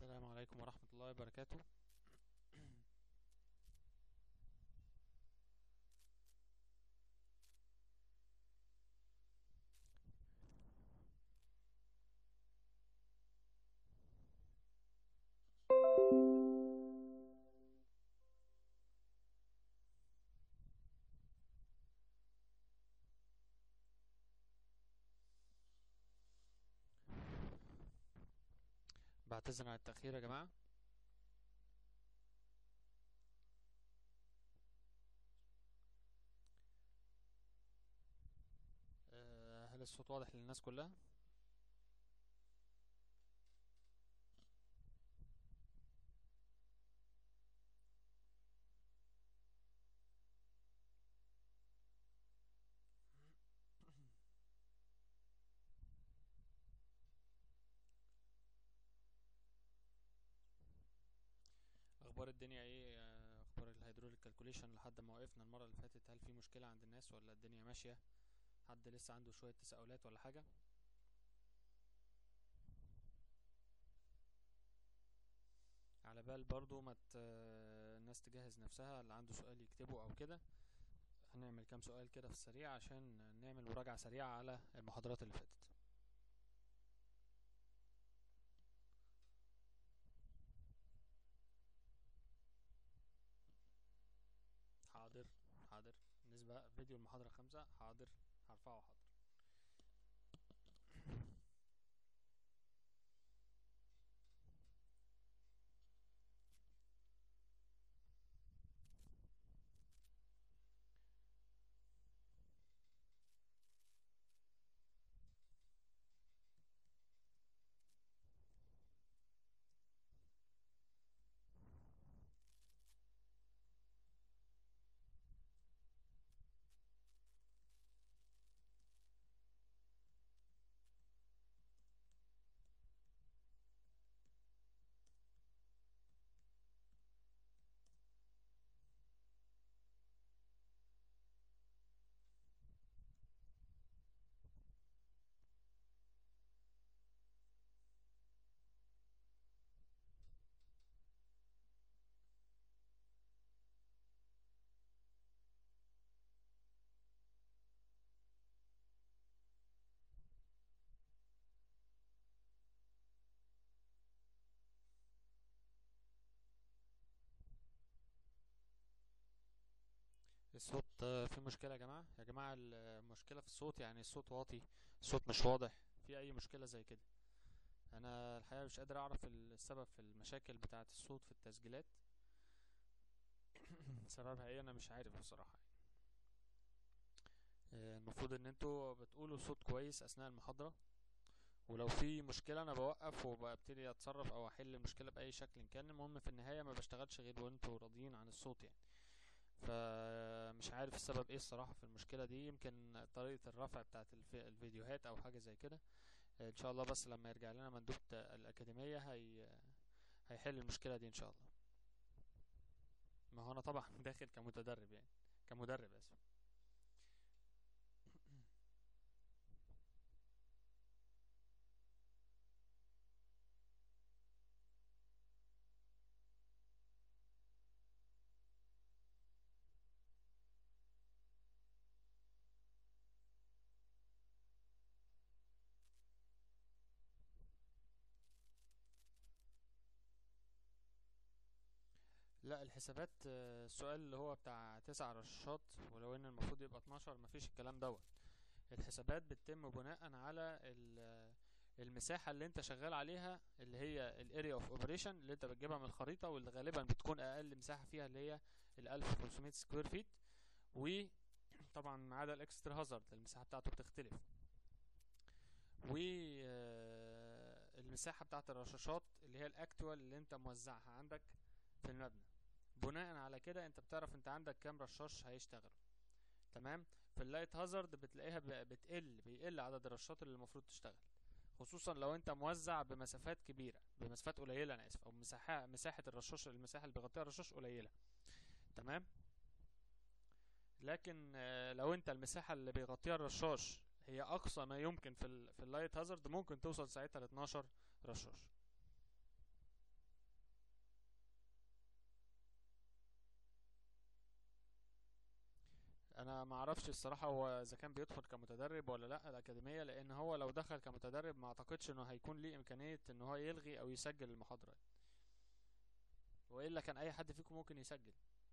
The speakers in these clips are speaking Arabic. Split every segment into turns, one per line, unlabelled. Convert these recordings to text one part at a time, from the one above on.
السلام عليكم ورحمة الله وبركاته. بعتذر عن التأخير يا جماعة. هل الصوت واضح للناس كلها؟ أخبار الدنيا ايه؟ أخبار الهيدروليك كالكوليشن لحد ما وقفنا المرة اللي فاتت، هل في مشكلة عند الناس ولا الدنيا ماشية؟ حد لسه عنده شوية تساؤلات ولا حاجة؟ على بال برضو ما الناس تجهز نفسها، اللي عنده سؤال يكتبه أو كده. هنعمل كام سؤال كده في السريع عشان نعمل مراجعة سريعة على المحاضرات اللي فاتت. حاضر. حاضر. بالنسبة فيديو المحاضرة 5، حاضر، هرفعه. حاضر. الصوت في مشكلة يا جماعة؟ يا جماعة المشكلة في الصوت، يعني الصوت واطي، الصوت مش واضح، في أي مشكلة زي كده؟ أنا الحقيقة مش قادر أعرف السبب في المشاكل بتاعة الصوت في التسجيلات. سببها ايه؟ أنا مش عارف بصراحة. المفروض إن انتوا بتقولوا صوت كويس أثناء المحاضرة، ولو في مشكلة أنا بوقف وببتدي أتصرف أو أحل المشكلة بأي شكل كان. المهم في النهاية ما بشتغلش غير وانتوا راضيين عن الصوت يعني. فمش عارف السبب ايه الصراحة في المشكلة دي. يمكن طريقة الرفع بتاعت الفيديوهات او حاجة زي كده. ان شاء الله بس لما يرجع لنا مندوب الأكاديمية هيحل المشكلة دي ان شاء الله. ما هو انا طبعا داخل كمتدرب يعني، كمدرب اسف. لا، الحسابات السؤال اللي هو بتاع 9 رشاشات، ولو ان المفروض يبقى 12، مفيش الكلام دوت. الحسابات بتتم بناء على المساحة اللي انت شغال عليها، اللي هي الاريا اوف اوبريشن اللي انت بتجيبها من الخريطة، واللي غالبا بتكون اقل مساحة فيها اللي هي ال 1500 سكوير فيت. وطبعا ما عدا الاكسترا هازارد المساحة بتاعته بتختلف. والمساحة بتاعت الرشاشات اللي هي الاكتوال اللي انت موزعها عندك في المبنى. بناء على كده انت بتعرف انت عندك كام رشاش هيشتغل. تمام. في اللايت هازارد بتلاقيها بيقل عدد الرشاشات اللي المفروض تشتغل، خصوصا لو انت موزع بمسافات كبيره، بمسافات قليله انا اسف، او مساحه الرشاش، المساحه اللي بيغطيها الرشاش قليله. تمام. لكن لو انت المساحه اللي بيغطيها الرشاش هي اقصى ما يمكن في اللايت هازارد، ممكن توصل ساعتها ل 12 رشاش. ما اعرفش الصراحه هو اذا كان بيدخل كمتدرب ولا لا الاكاديميه، لان هو لو دخل كمتدرب ما اعتقدش انه هيكون ليه امكانيه ان هو يلغي او يسجل المحاضره، والا كان اي حد فيكم ممكن يسجل.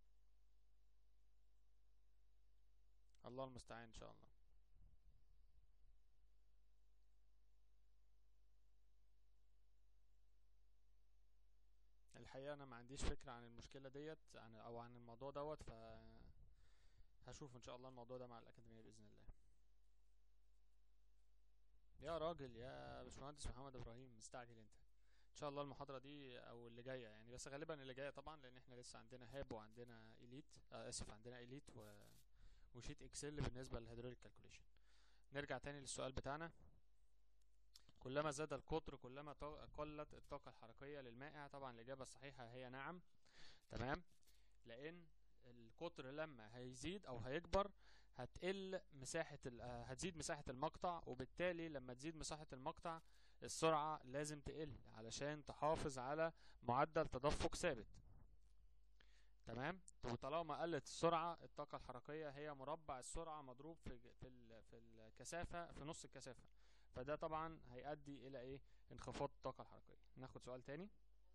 الله المستعان ان شاء الله. الحقيقه انا ما عنديش فكره عن المشكله ديت او عن الموضوع دوت، هشوف ان شاء الله الموضوع ده مع الاكاديميه باذن الله. يا راجل يا باشمهندس محمد ابراهيم، مستعجل انت؟ ان شاء الله المحاضره دي او اللي جايه يعني، بس غالبا اللي جايه طبعا، لان احنا لسه عندنا هاب وعندنا اليت، اسف عندنا اليت وشيت اكسل بالنسبه للهيدروليك كالكوليشن. نرجع تاني للسؤال بتاعنا. كلما زاد القطر كلما قلت الطاقه الحركيه للمائع. طبعا الاجابه الصحيحه هي نعم. تمام. لان القطر لما هيزيد او هيكبر هتقل مساحة هتزيد مساحة المقطع، وبالتالي لما تزيد مساحة المقطع السرعة لازم تقل علشان تحافظ على معدل تدفق ثابت. تمام. وطالما قلت السرعة الطاقة الحركية هي مربع السرعة مضروب في الكثافة في نص الكثافة، فده طبعا هيؤدي الى ايه؟ انخفاض الطاقة الحركية. ناخد سؤال تاني.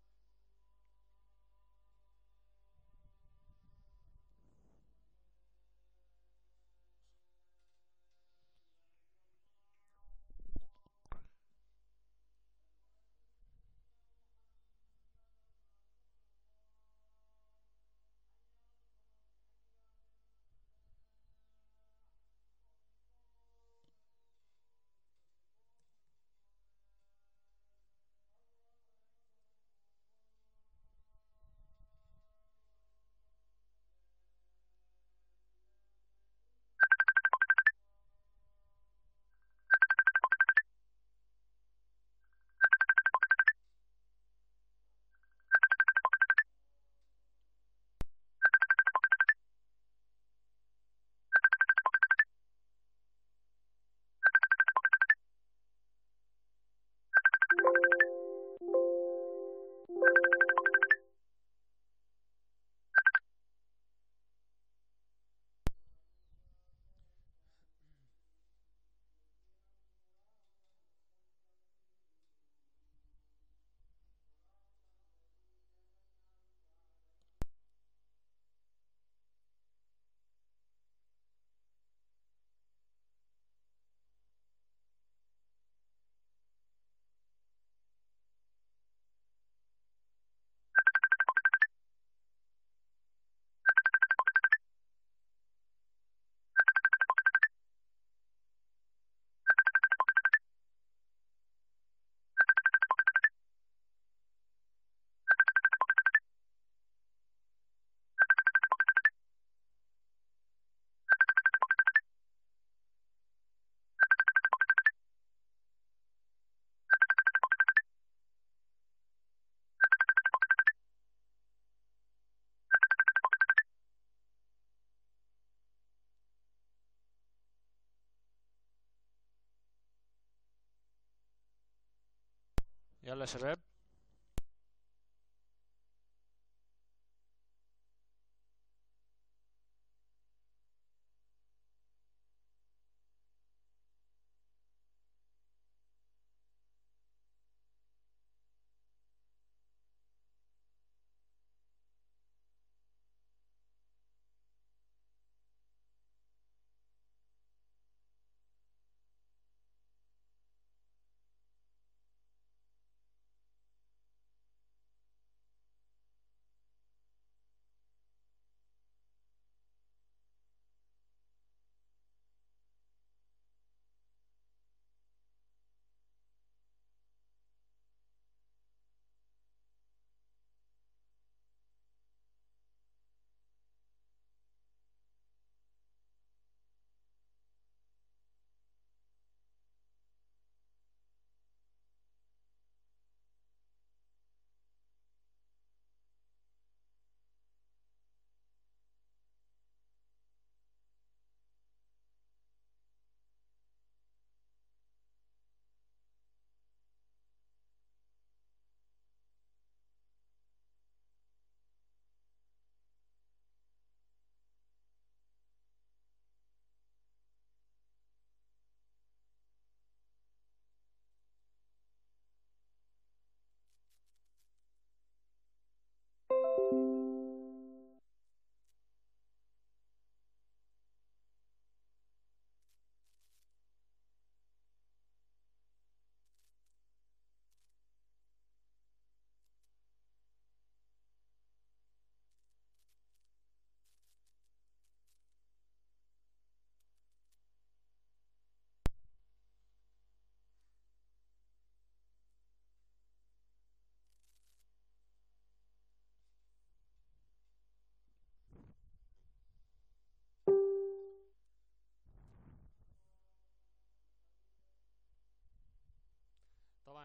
يلا يا شباب.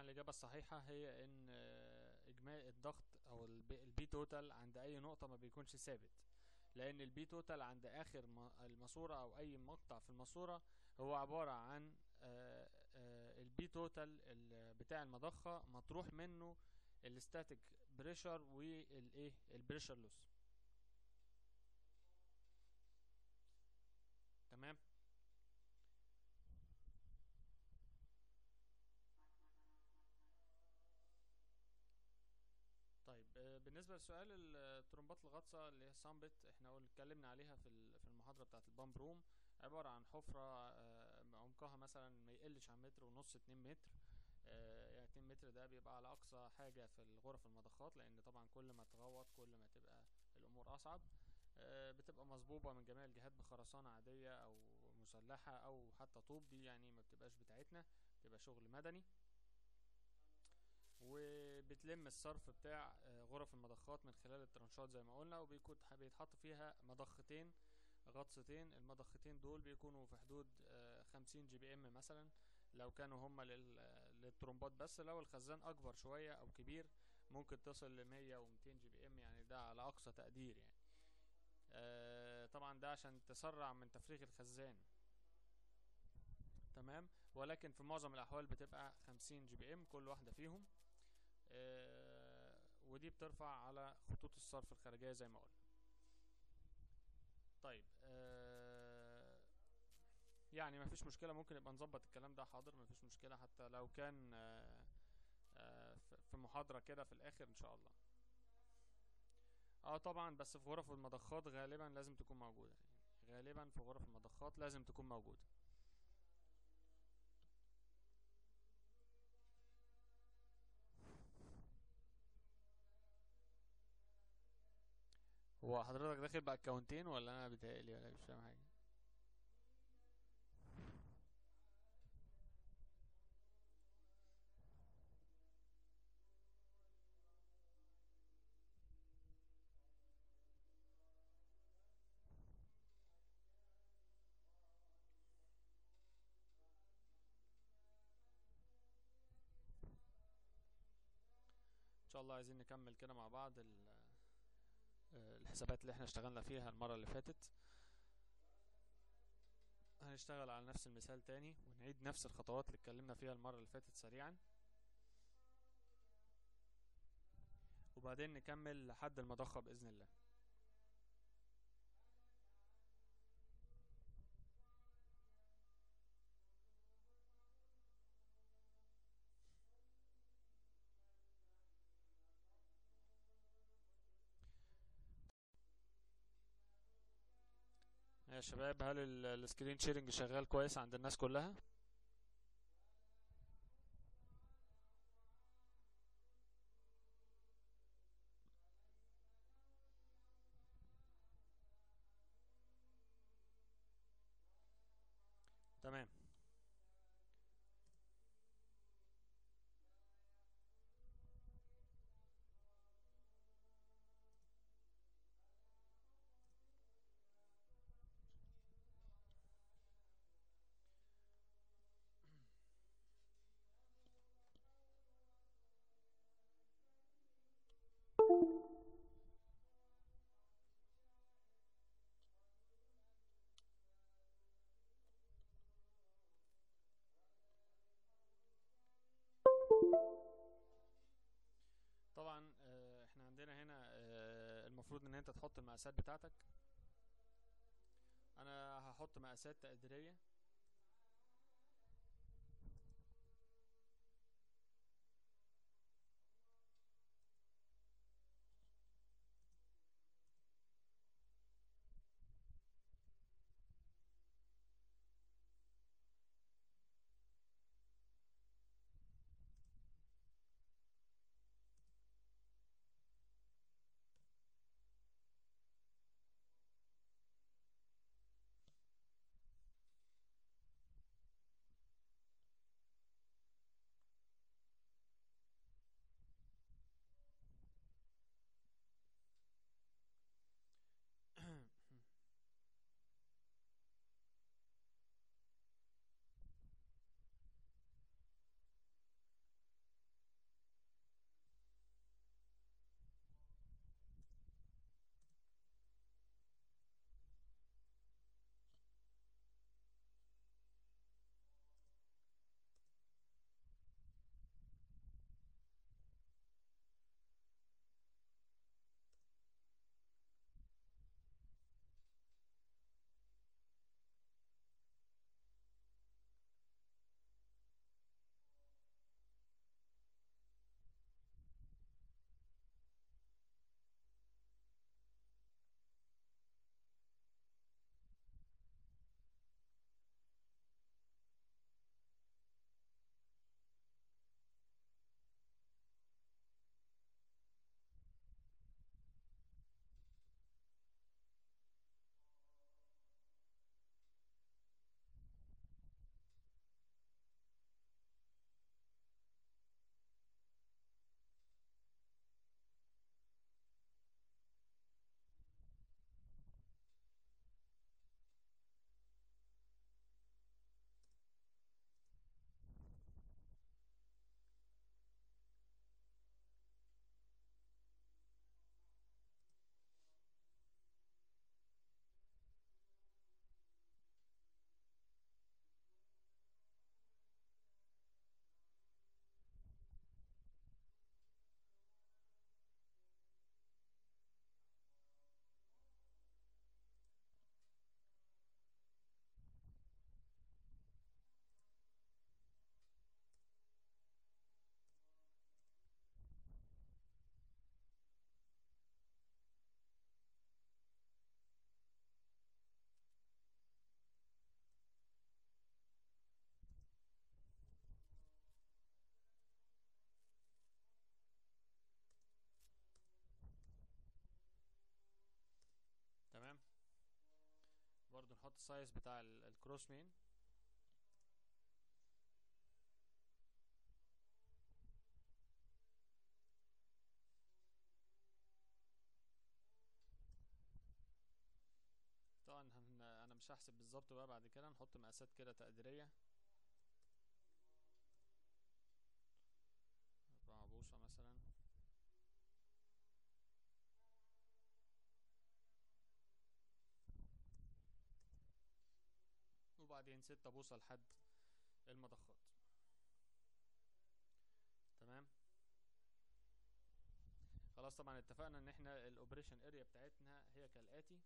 الإجابة الصحيحة هي إن إجمالي الضغط أو البي توتال عند أي نقطة ما بيكونش ثابت، لأن البي توتال عند آخر الماسورة أو أي مقطع في الماسورة هو عبارة عن البي توتال بتاع المضخة مطروح منه الستاتيك بريشر والايه البريشر لوس. تمام. طيب بالنسبة لسؤال الترمبات الغطسة اللي هي السامبت، احنا اتكلمنا عليها في المحاضرة بتاعة البامب روم. عبارة عن حفرة عمقها مثلا ما يقلش عن متر ونص 2 متر. يعني 2 متر ده بيبقى على أقصى حاجة في الغرف المضخات، لأن طبعا كل ما تغوط كل ما تبقى الأمور أصعب. بتبقى مصبوبة من جميع الجهات بخرسانة عادية أو مسلحة أو حتى طوب، دي يعني ما بتبقاش بتاعتنا، بتبقى شغل مدني. وبتلم الصرف بتاع غرف المضخات من خلال الترنشات زي ما قلنا، وبيكون بيتحط فيها مضختين غطستين. المضختين دول بيكونوا في حدود 50 GPM مثلا لو كانوا هما للترمبات بس. لو الخزان اكبر شوية او كبير ممكن تصل ل100 و200 GPM، يعني ده على اقصى تقدير يعني. طبعا ده عشان تسرع من تفريغ الخزان. تمام. ولكن في معظم الاحوال بتبقى 50 GPM كل واحدة فيهم. ودي بترفع على خطوط الصرف الخارجية زي ما قلنا. طيب يعني مفيش مشكلة، ممكن يبقى نظبط الكلام ده، حاضر مفيش مشكلة، حتى لو كان في محاضرة كده في الآخر إن شاء الله. طبعا، بس في غرف المضخات غالبا لازم تكون موجودة، يعني غالبا في غرف المضخات لازم تكون موجودة. هو حضرتك داخل بأكونتين ولا أنا بتهيألي ولا مش فاهم حاجة؟ إن شاء الله عايزين نكمل كده مع بعض الحسابات اللي احنا اشتغلنا فيها المرة اللي فاتت. هنشتغل على نفس المثال تاني ونعيد نفس الخطوات اللي اتكلمنا فيها المرة اللي فاتت سريعا، وبعدين نكمل لحد المضخة بإذن الله. يا شباب، هل السكرين شيرنج شغال كويس عند الناس كلها؟ تمام. طبعا احنا عندنا هنا المفروض ان انت تحط المقاسات بتاعتك. انا هحط مقاسات تقديرية. ونحط السايز بتاع الكروس مين. طبعا انا مش هحسب بالظبط بقى، بعد كده نحط مقاسات كده تقديرية. 4 بوصة مثلا، وبعدين 6 بوصة لحد المضخات. تمام. خلاص، طبعا اتفقنا ان احنا الاوبريشن اريا بتاعتنا هي كالاتي.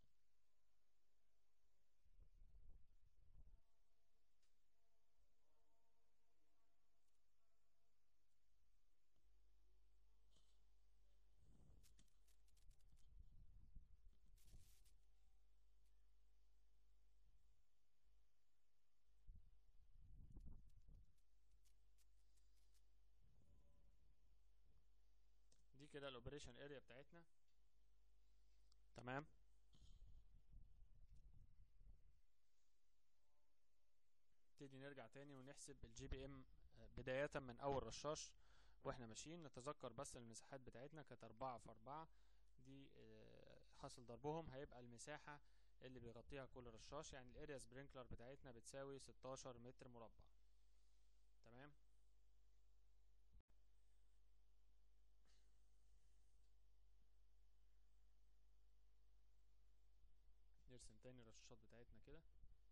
دي كده الاوبريشن اريا بتاعتنا. تمام. نبتدي نرجع تاني ونحسب الجي بي ام بداية من اول رشاش واحنا ماشيين. نتذكر بس المساحات بتاعتنا كانت 4 في 4. دي حاصل ضربهم هيبقى المساحة اللي بيغطيها كل رشاش، يعني الاريا سبرينكلر بتاعتنا بتساوي 16 متر مربع. تمام. نرسم تاني الرشاشات بتاعتنا كده.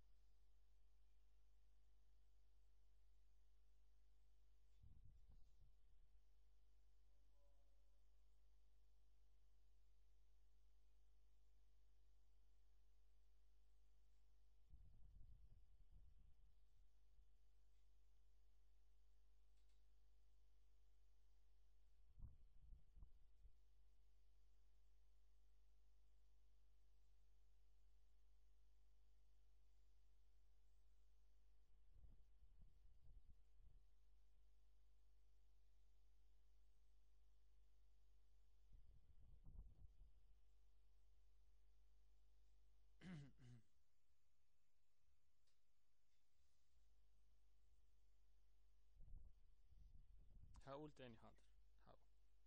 هقول تاني، حاضر. هقول.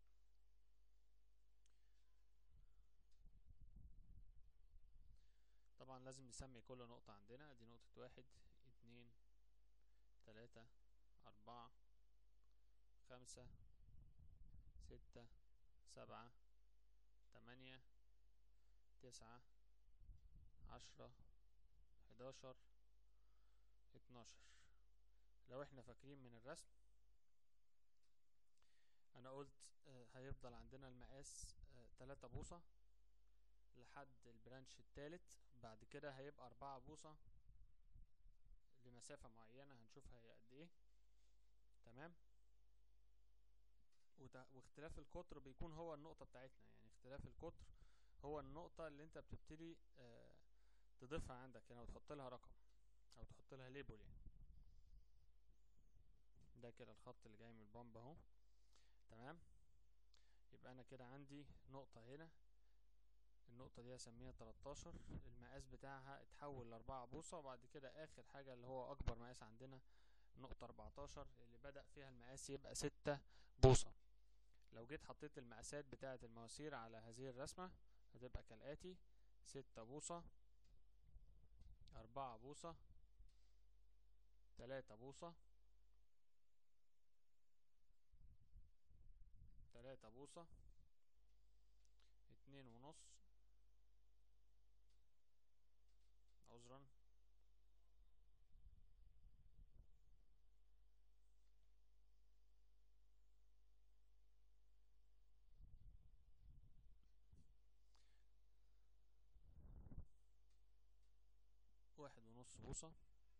طبعا لازم نسمي كل نقطة عندنا. دي نقطة 1، 2، 3، 4، 5، 6، 7، 8، 9، 10، 11، 12. لو احنا فاكرين من الرسم، انا قلت هيفضل عندنا المقاس 3 بوصة لحد البرانش التالت. بعد كده هيبقى 4 بوصة لمسافة معينة هنشوفها هي قد ايه. تمام. واختلاف القطر بيكون هو النقطة بتاعتنا، يعني اختلاف القطر هو النقطة اللي انت بتبتدي تضيفها عندك هنا وتحط لها رقم او تحط لها ليبل يعني. ده كده الخط اللي جاي من البامب اهو. تمام. يبقى انا كده عندي نقطة هنا، النقطة دي هسميها 13. المقاس بتاعها اتحول ل4 بوصة. وبعد كده اخر حاجة اللي هو اكبر مقاس عندنا نقطة 14 اللي بدأ فيها المقاس يبقى 6 بوصة. لو جيت حطيت المقاسات بتاعة المواسير على هذه الرسمة هتبقى كالآتي: 6 بوصة، 4 بوصة، 3 بوصة، 3 بوصة، 2.5، عذرا، 1.5 بوصة.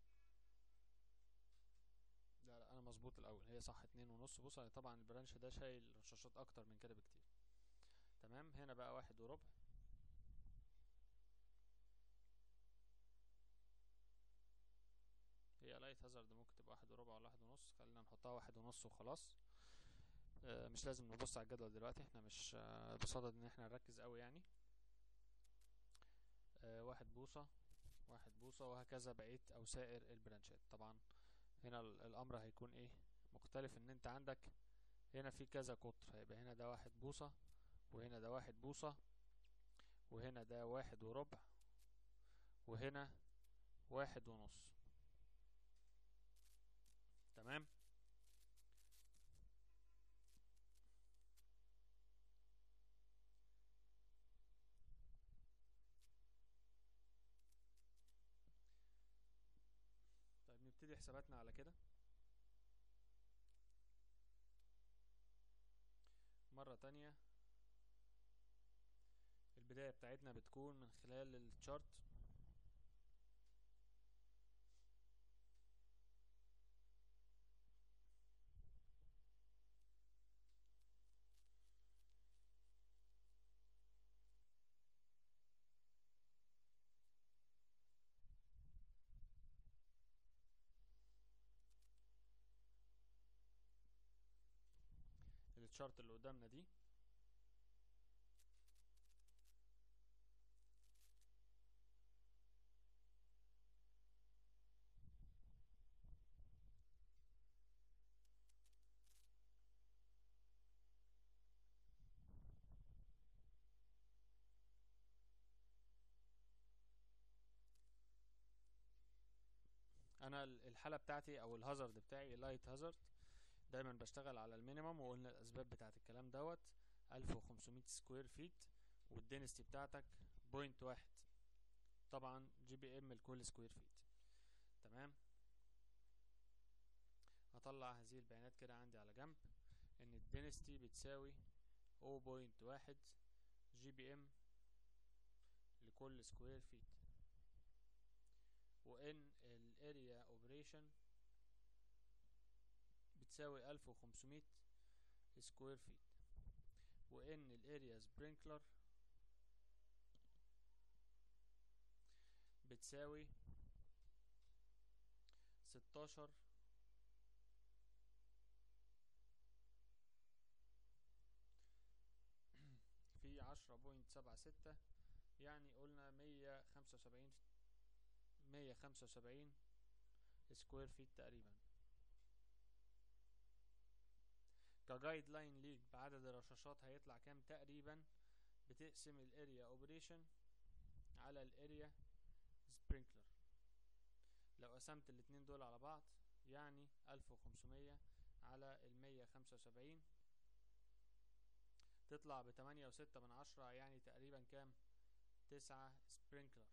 لا انا مظبوط الاول، هي صح 2.5 بوصة. طبعا البرانش ده شايل رشاشات اكتر من كده بكتير. تمام. هنا بقى 1.25. هي لايت هازارد ممكن تبقى 1.25 ولا 1.5. خلينا نحطها 1.5 وخلاص. مش لازم نبص على الجدول دلوقتي، احنا مش بصدد ان احنا نركز قوي يعني. 1 بوصة، 1 بوصة، وهكذا بقية او سائر البرانشات. طبعا هنا الامر هيكون ايه مختلف، ان انت عندك هنا في كذا قطر، هيبقى هنا ده 1 بوصة، وهنا ده 1 بوصة، وهنا ده 1 وربع، وهنا 1 ونص. تمام. طيب نبتدي حساباتنا على كده مرة تانية. البداية بتاعتنا بتكون من خلال الشارت. الشارت اللي قدامنا دي انا الحالة بتاعتي او الهازارد بتاعي لايت هازارد، دايما بشتغل على المينيمم، وقلنا الاسباب بتاعت الكلام دوت 1500 سكوير فيت، والدينستي بتاعتك 0.1، طبعا GPM لكل سكوير فيت. تمام. هطلع هذه البيانات كده عندي على جنب، ان الدينستي بتساوي 0.1 GPM لكل سكوير فيت، وان الاريا اوبريشن بتساوي 1500 سكوير فيت، وان الاريا سبرينكلر بتساوي 16 في 10.76، يعني قلنا 175 سكوير فيت تقريبا. كجايد لاين ليك بعدد الرشاشات هيطلع كام تقريبا؟ بتقسم الاريا اوبريشن على الاريا سبرينكلر. لو قسمت الاتنين دول على بعض يعني 1500 على 175 تطلع ب8.6، يعني تقريبا كام؟ 9 سبرينكلر.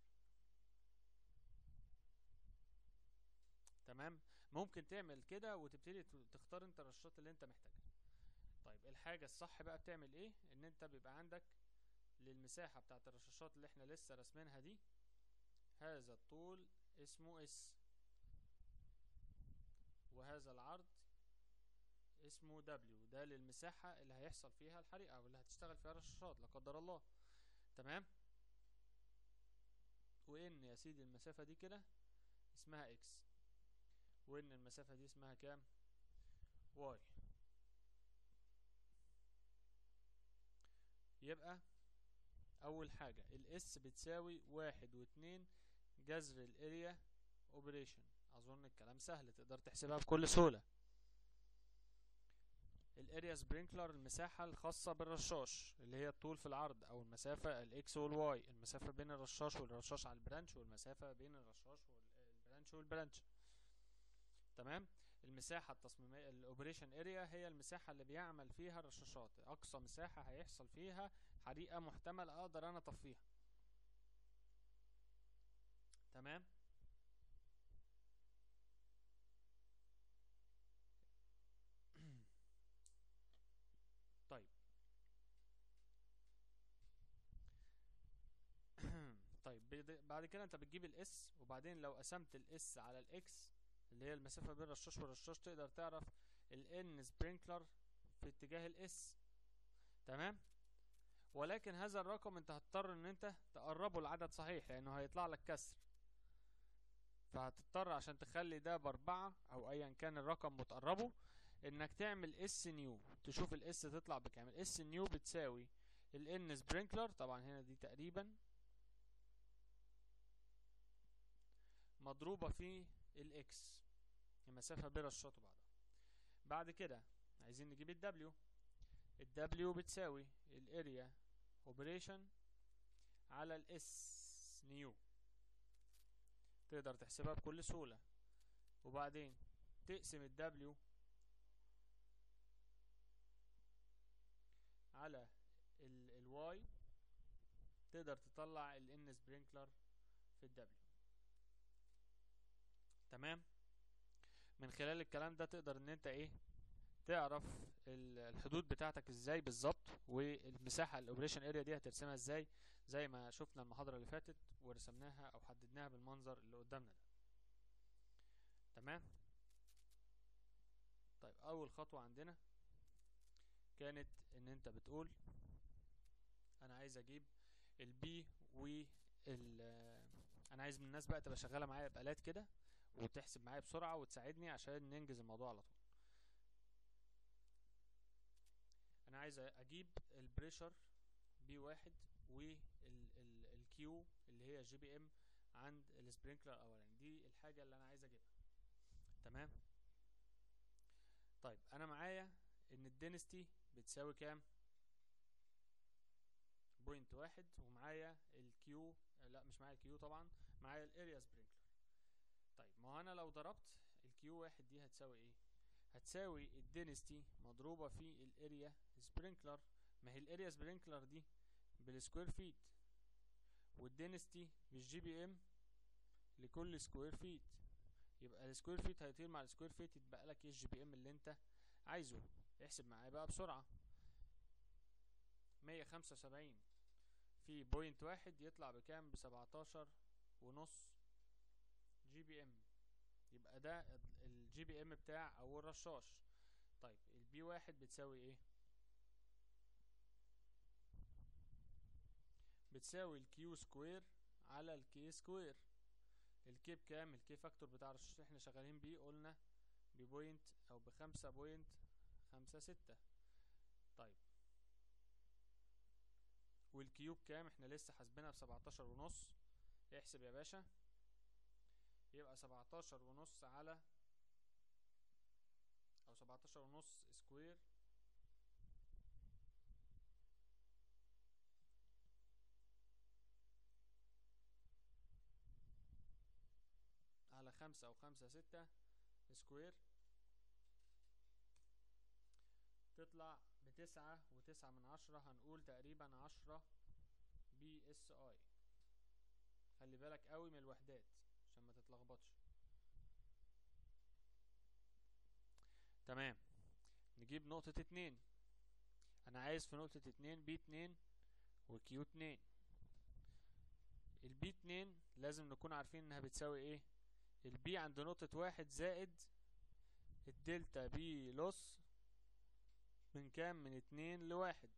تمام. ممكن تعمل كده وتبتدي تختار انت الرشاشات اللي انت محتاجها. طيب الحاجة الصح بقى بتعمل ايه؟ ان انت بيبقى عندك للمساحة بتاعت الرشاشات اللي احنا لسه رسمينها دي، هذا الطول اسمه اس، وهذا العرض اسمه دبليو، ده للمساحة اللي هيحصل فيها الحريقة او اللي هتشتغل فيها الرشاشات لا قدر الله. تمام. وان يا سيدي المسافة دي كده اسمها اكس، وان المسافة دي اسمها كام؟ واي. يبقى اول حاجة الاس بتساوي 1.2 جذر الاريا اوبريشن. اظن الكلام سهل، تقدر تحسبها بكل سهولة. الاريا سبرينكلر المساحة الخاصة بالرشاش، اللي هي الطول في العرض او المسافة الاكس والواي، المسافة بين الرشاش والرشاش على البرانش، والمسافة بين الرشاش والبرانش والبرانش. تمام. المساحة التصميمية الاوبريشن اريا هي المساحة اللي بيعمل فيها الرشاشات، اقصى مساحة هيحصل فيها حريقة محتمل اقدر انا اطفيها. تمام. طيب طيب بعد كده انت بتجيب الاس، وبعدين لو قسمت الاس على الاكس اللي هي المسافة بين الرشاش والرشاش تقدر تعرف الان سبرينكلر في اتجاه الاس. تمام. ولكن هذا الرقم انت هتضطر ان انت تقربه لعدد صحيح، لانه هيطلع لك كسر، فهتضطر عشان تخلي ده ب4 او ايا كان الرقم متقربه انك تعمل اس نيو، تشوف الاس تطلع بكام. الاس نيو بتساوي الان سبرينكلر، طبعا هنا دي تقريبا مضروبة في الاكس، المسافة بين رشاط وبعضها. بعد كده عايزين نجيب الدبليو. الدبليو بتساوي الاريا اوبريشن على الاس نيو، تقدر تحسبها بكل سهولة. وبعدين تقسم الدبليو على الواي، تقدر تطلع الان سبرينكلر في الدبليو. تمام. من خلال الكلام ده تقدر ان انت ايه، تعرف الحدود بتاعتك ازاي بالظبط، والمساحه الاوبريشن اريا دي هترسمها ازاي، زي ما شفنا المحاضره اللي فاتت ورسمناها او حددناها بالمنظر اللي قدامنا ده. تمام. طيب اول خطوه عندنا كانت ان انت بتقول انا عايز اجيب البي انا عايز من الناس بقى تبقى شغاله معايا بآلات كده وتحسب معايا بسرعه وتساعدني عشان ننجز الموضوع على طول. انا عايز اجيب البريشر بي واحد والكيو اللي هي جي بي ام عند السبرينكلر الاولاني، دي الحاجه اللي انا عايز اجيبها. تمام. طيب انا معايا ان الدينستي بتساوي كام؟ بوينت واحد، ومعايا الكيو، لا مش معايا الكيو طبعا، معايا الاريا سبرينكلر. طيب ما انا لو ضربت الكيو واحد دي هتساوي ايه؟ هتساوي الدينستي مضروبة في الاريا سبرينكلر. ما هي الاريا سبرينكلر دي بالسكوير فيت، والدينستي بالجي بي ام لكل سكوير فيت، يبقى السكوير فيت هيطير مع السكوير فيت، يتبقى لك ايه الجي بي ام اللي انت عايزه. احسب معايا بقى بسرعة. 175 في بوينت واحد يطلع بكام؟ ب17.5 جي بي ام، يبقى ده الجي بي ام بتاع اول رشاش. طيب البي واحد بتساوي ايه؟ بتساوي الكيو سكوير على الكي سكوير. الكي بكام؟ الكي فاكتور بتاع الرشاش اللي احنا شغالين بيه قلنا ببوينت او ب5.56. طيب والكيو بكام؟ احنا لسه حاسبينها ب17.5. احسب يا باشا. يبقى 17.5 على او 17.5 سكوير على 5 أو 5.6 سكوير، تطلع ب9.9، هنقول تقريبا 10 بي اس اي. خلي بالك قوي من الوحدات عشان ما تتلخبطش. تمام. نجيب نقطة 2. انا عايز في نقطة 2 بي 2 وكيو 2. البي 2 لازم نكون عارفين انها بتساوي ايه. البي عند نقطة 1 زائد الدلتا بي لوس من كام؟ من 2 ل1.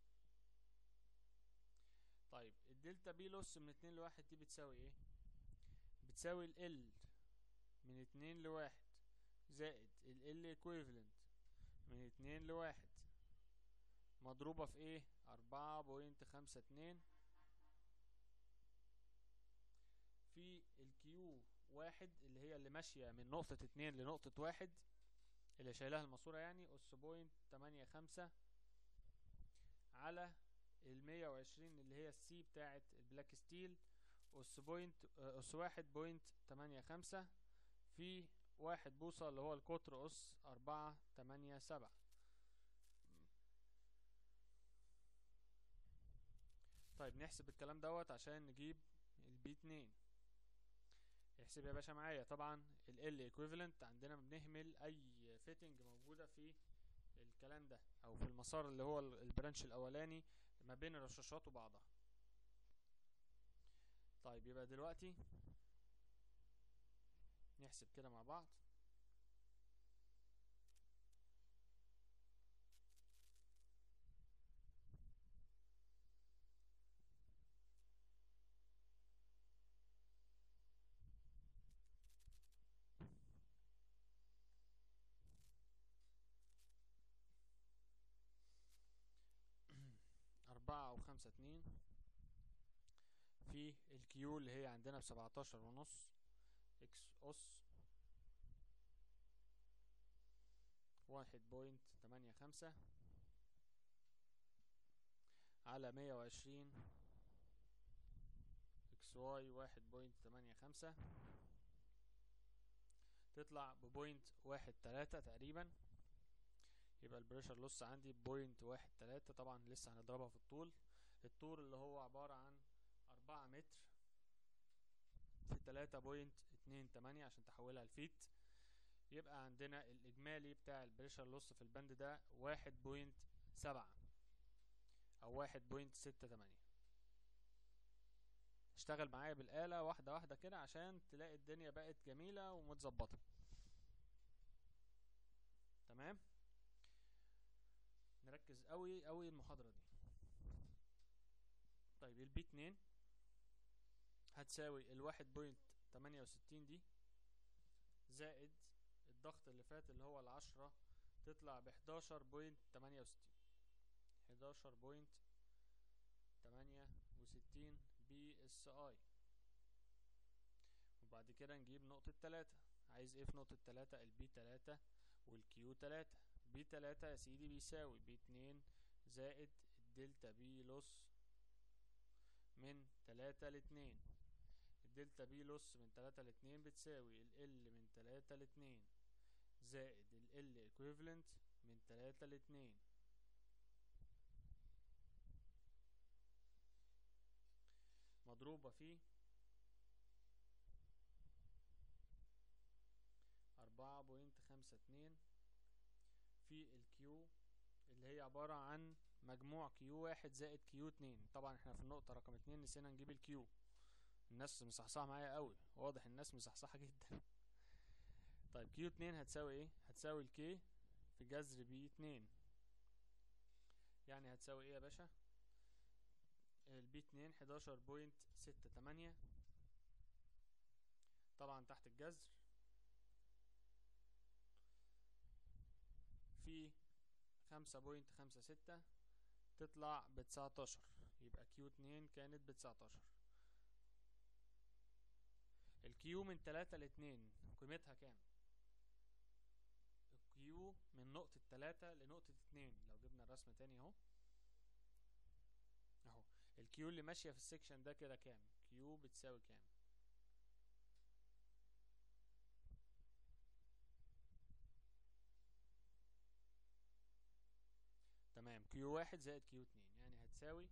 طيب الدلتا بي لوس من 2 ل1 دي بتساوي ايه؟ بتساوي ال من 2 ل1 زائد ال ايكويفالنت من 2 ل1 مضروبة في ايه؟ 4.52 في الكيو واحد اللي هي اللي ماشية من نقطة 2 لنقطة 1، اللي شايلها الماسورة يعني، أس 0.85 على 120 اللي هي السي بتاعت البلاك ستيل، أس 1.85 في 1 بوصة اللي هو القطر أس 487. طيب نحسب الكلام دوت عشان نجيب البي 2. احسب يا باشا معايا. طبعا ال equivalent عندنا بنهمل اي فيتنج موجودة في الكلام ده او في المسار اللي هو البرانش الاولاني ما بين الرشاشات وبعضها. طيب يبقى دلوقتي نحسب كده مع بعض.4.52 في الكيو اللي هي عندنا ب17.5 اكس اس 1.85 على 120 اكس واي 1.85 تطلع ب.13 تقريبا. يبقى البريشر لوس عندي ب.13. طبعا لسه هنضربها في الطول اللي هو عبارة عن 4 متر في 3.28 عشان تحولها لفيت. يبقى عندنا الإجمالي بتاع البريشر لوس في البند ده 1.7 أو 1.68. اشتغل معايا بالآلة واحدة واحدة كده عشان تلاقي الدنيا بقت جميلة ومتظبطة. تمام، نركز قوي قوي المحاضرة دي. طيب البي 2 هتساوي 1.68 دي زائد الضغط اللي فات اللي هو 10 تطلع ب 11.68 بي اس اي. وبعد كده نجيب نقطة 3. عايز ايه في نقطة 3؟ البي 3 والكيو 3. بي 3 يا سيدي بيساوي بي 2 زائد الدلتا بي لوس من 3 ل2. الدلتا بي لوس من 3 ل2 بتساوي ال من 3 ل2 زائد ال equivalent من 3 ل2 مضروبة في 4.52 في الكيو اللي هي عبارة عن مجموع كيو 1 زائد كيو 2. طبعا احنا في النقطة رقم 2 نسينا نجيب الكيو. الناس مصحصحة معايا قوي، واضح الناس مصحصحة جدا. طيب كيو 2 هتساوي ايه؟ هتساوي الكي في جذر بي 2. يعني هتساوي ايه يا باشا؟ البي 2 11.68 طبعا تحت الجذر في 5.56 تطلع ب19. يبقى كيو 2 كانت ب19. الكيو من 3 ل2 قيمتها كام؟ الكيو من نقطة 3 لنقطة 2 لو جبنا الرسم تاني اهو الكيو اللي ماشية في السكشن ده كده كام؟ كيو بتساوي كام؟ تمام، كيو 1 زائد كيو 2 يعني هتساوي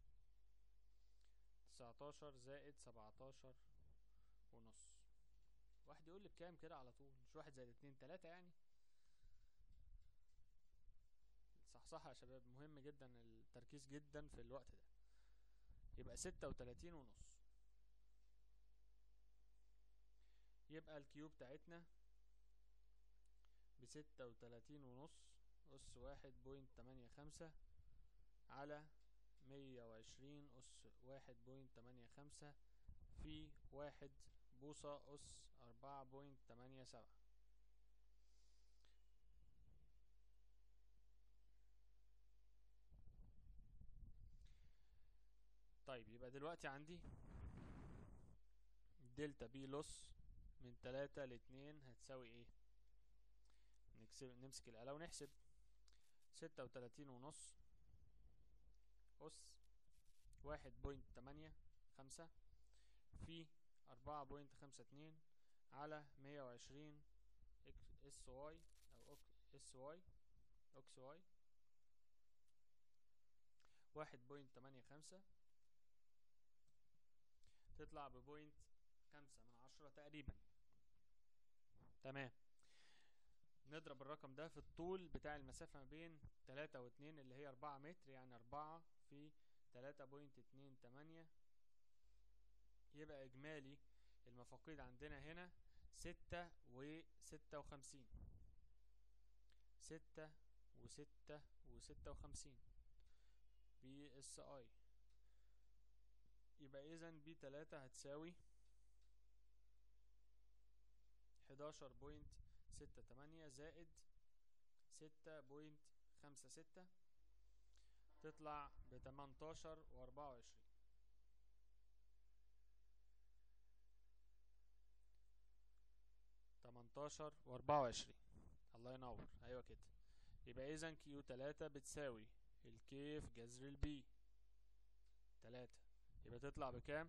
19 زائد 17 ونص. واحد يقول لي بكام كده على طول؟ مش 1 زائد 2 3 يعني؟ صح يا شباب، مهم جدا التركيز جدا في الوقت ده. يبقى 36 ونص. يبقى الكيو بتاعتنا ب36 ونص أس 1.85 على 120 أس 1.85 في 1 بوصة أس 4.87. طيب يبقى دلوقتي عندي دلتا بي لوس من 3 ل2 هتساوي ايه؟ نمسك الآلة ونحسب. 36 ونص أس 1.85 في 4.52 على 120 اس واي او اس واي اوكس واي 1.85 تطلع ب.5 تقريبا. تمام، نضرب الرقم ده في الطول بتاع المسافة ما بين 3 و2 اللي هي 4 متر، يعني 4 في 3.28 يبقى إجمالي المفاقيد عندنا هنا 6.56 6.56 بي اس اي. يبقى اذا بي 3 هتساوي 11.68 زائد 6.56 تطلع ب18 و24. 18 و24. الله ينور، ايوه كده. يبقى اذا كيو 3 بتساوي الكي في جذر البي 3. يبقى تطلع بكام؟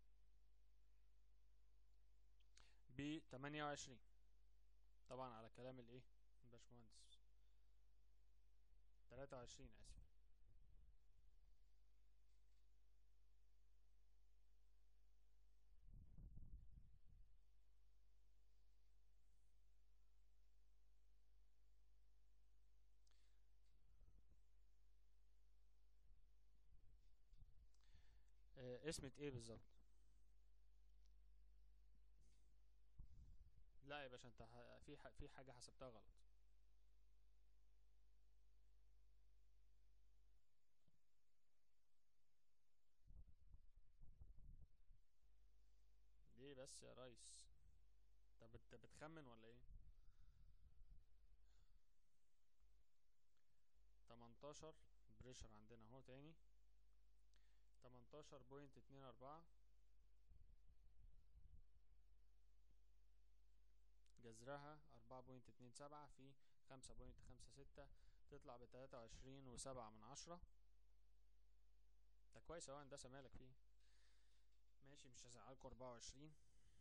ب28. طبعا على كلام الايه الباشمهندس، 23 اسف. اسمة ايه بالظبط؟ لا يا باشا، انت في حاجة حسبتها غلط. ليه بس يا ريس؟ طب انت بتخمن ولا ايه؟ 18 بريشر عندنا اهو تاني، 18.24 جذرها 4.27 في 5.56 تطلع ب23.7. ده كويس اهو، هندسة مالك فيه. ماشي، مش هزعلكوا 24.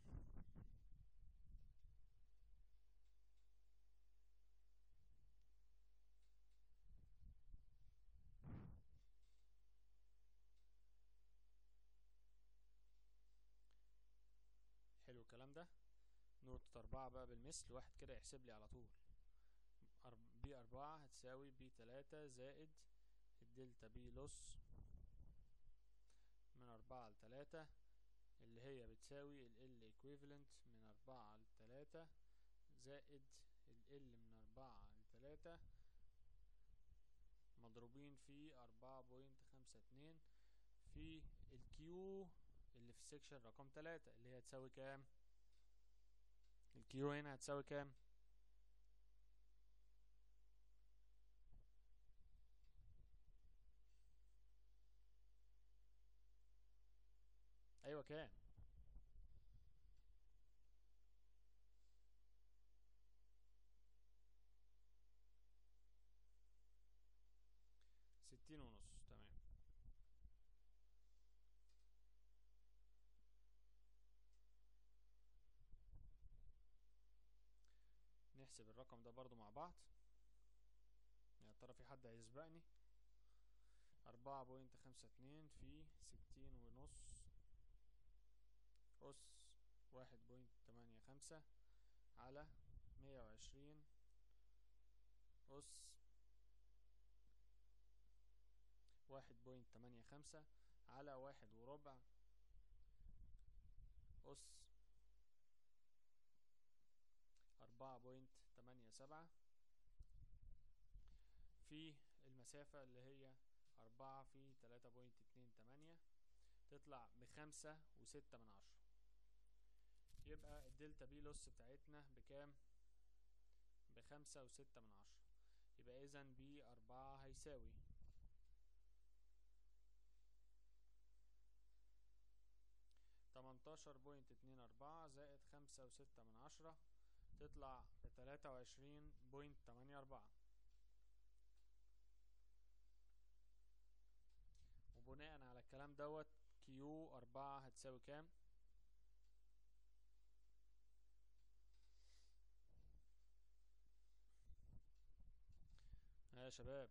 حلو الكلام ده. نقطة 4 بقى بالمثل، واحد كده يحسب لي على طول. بي 4 هتساوي بي 3 زائد الدلتا بي لوس من 4 ل3، اللي هي بتساوي ال equivalent من 4 ل3 زائد ال من 4 ل3 مضروبين في 4.52 في الكيو اللي في السكشن رقم 3، اللي هي هتساوي كام؟ الكيو هنا هتساوي كام؟ ايوه كام؟ 60.5. تمام. نحسب الرقم ده برضو مع بعض، يا ترى في حد هيسبقني؟ 4.52 في 60.5 أس 1.85 على 120 أس 1.85 على 1 وربع أس 4.87 في المسافة اللي هي 4 في 3.28 تطلع ب5.6. يبقى الدلتا بي لوس بتاعتنا بكام؟ ب5.6. يبقى اذا بي 4 هيساوي 18.24 زائد 5.6 تطلع ب23.84. وبناء على الكلام دوت كيو 4 هتساوي كام؟ يا شباب،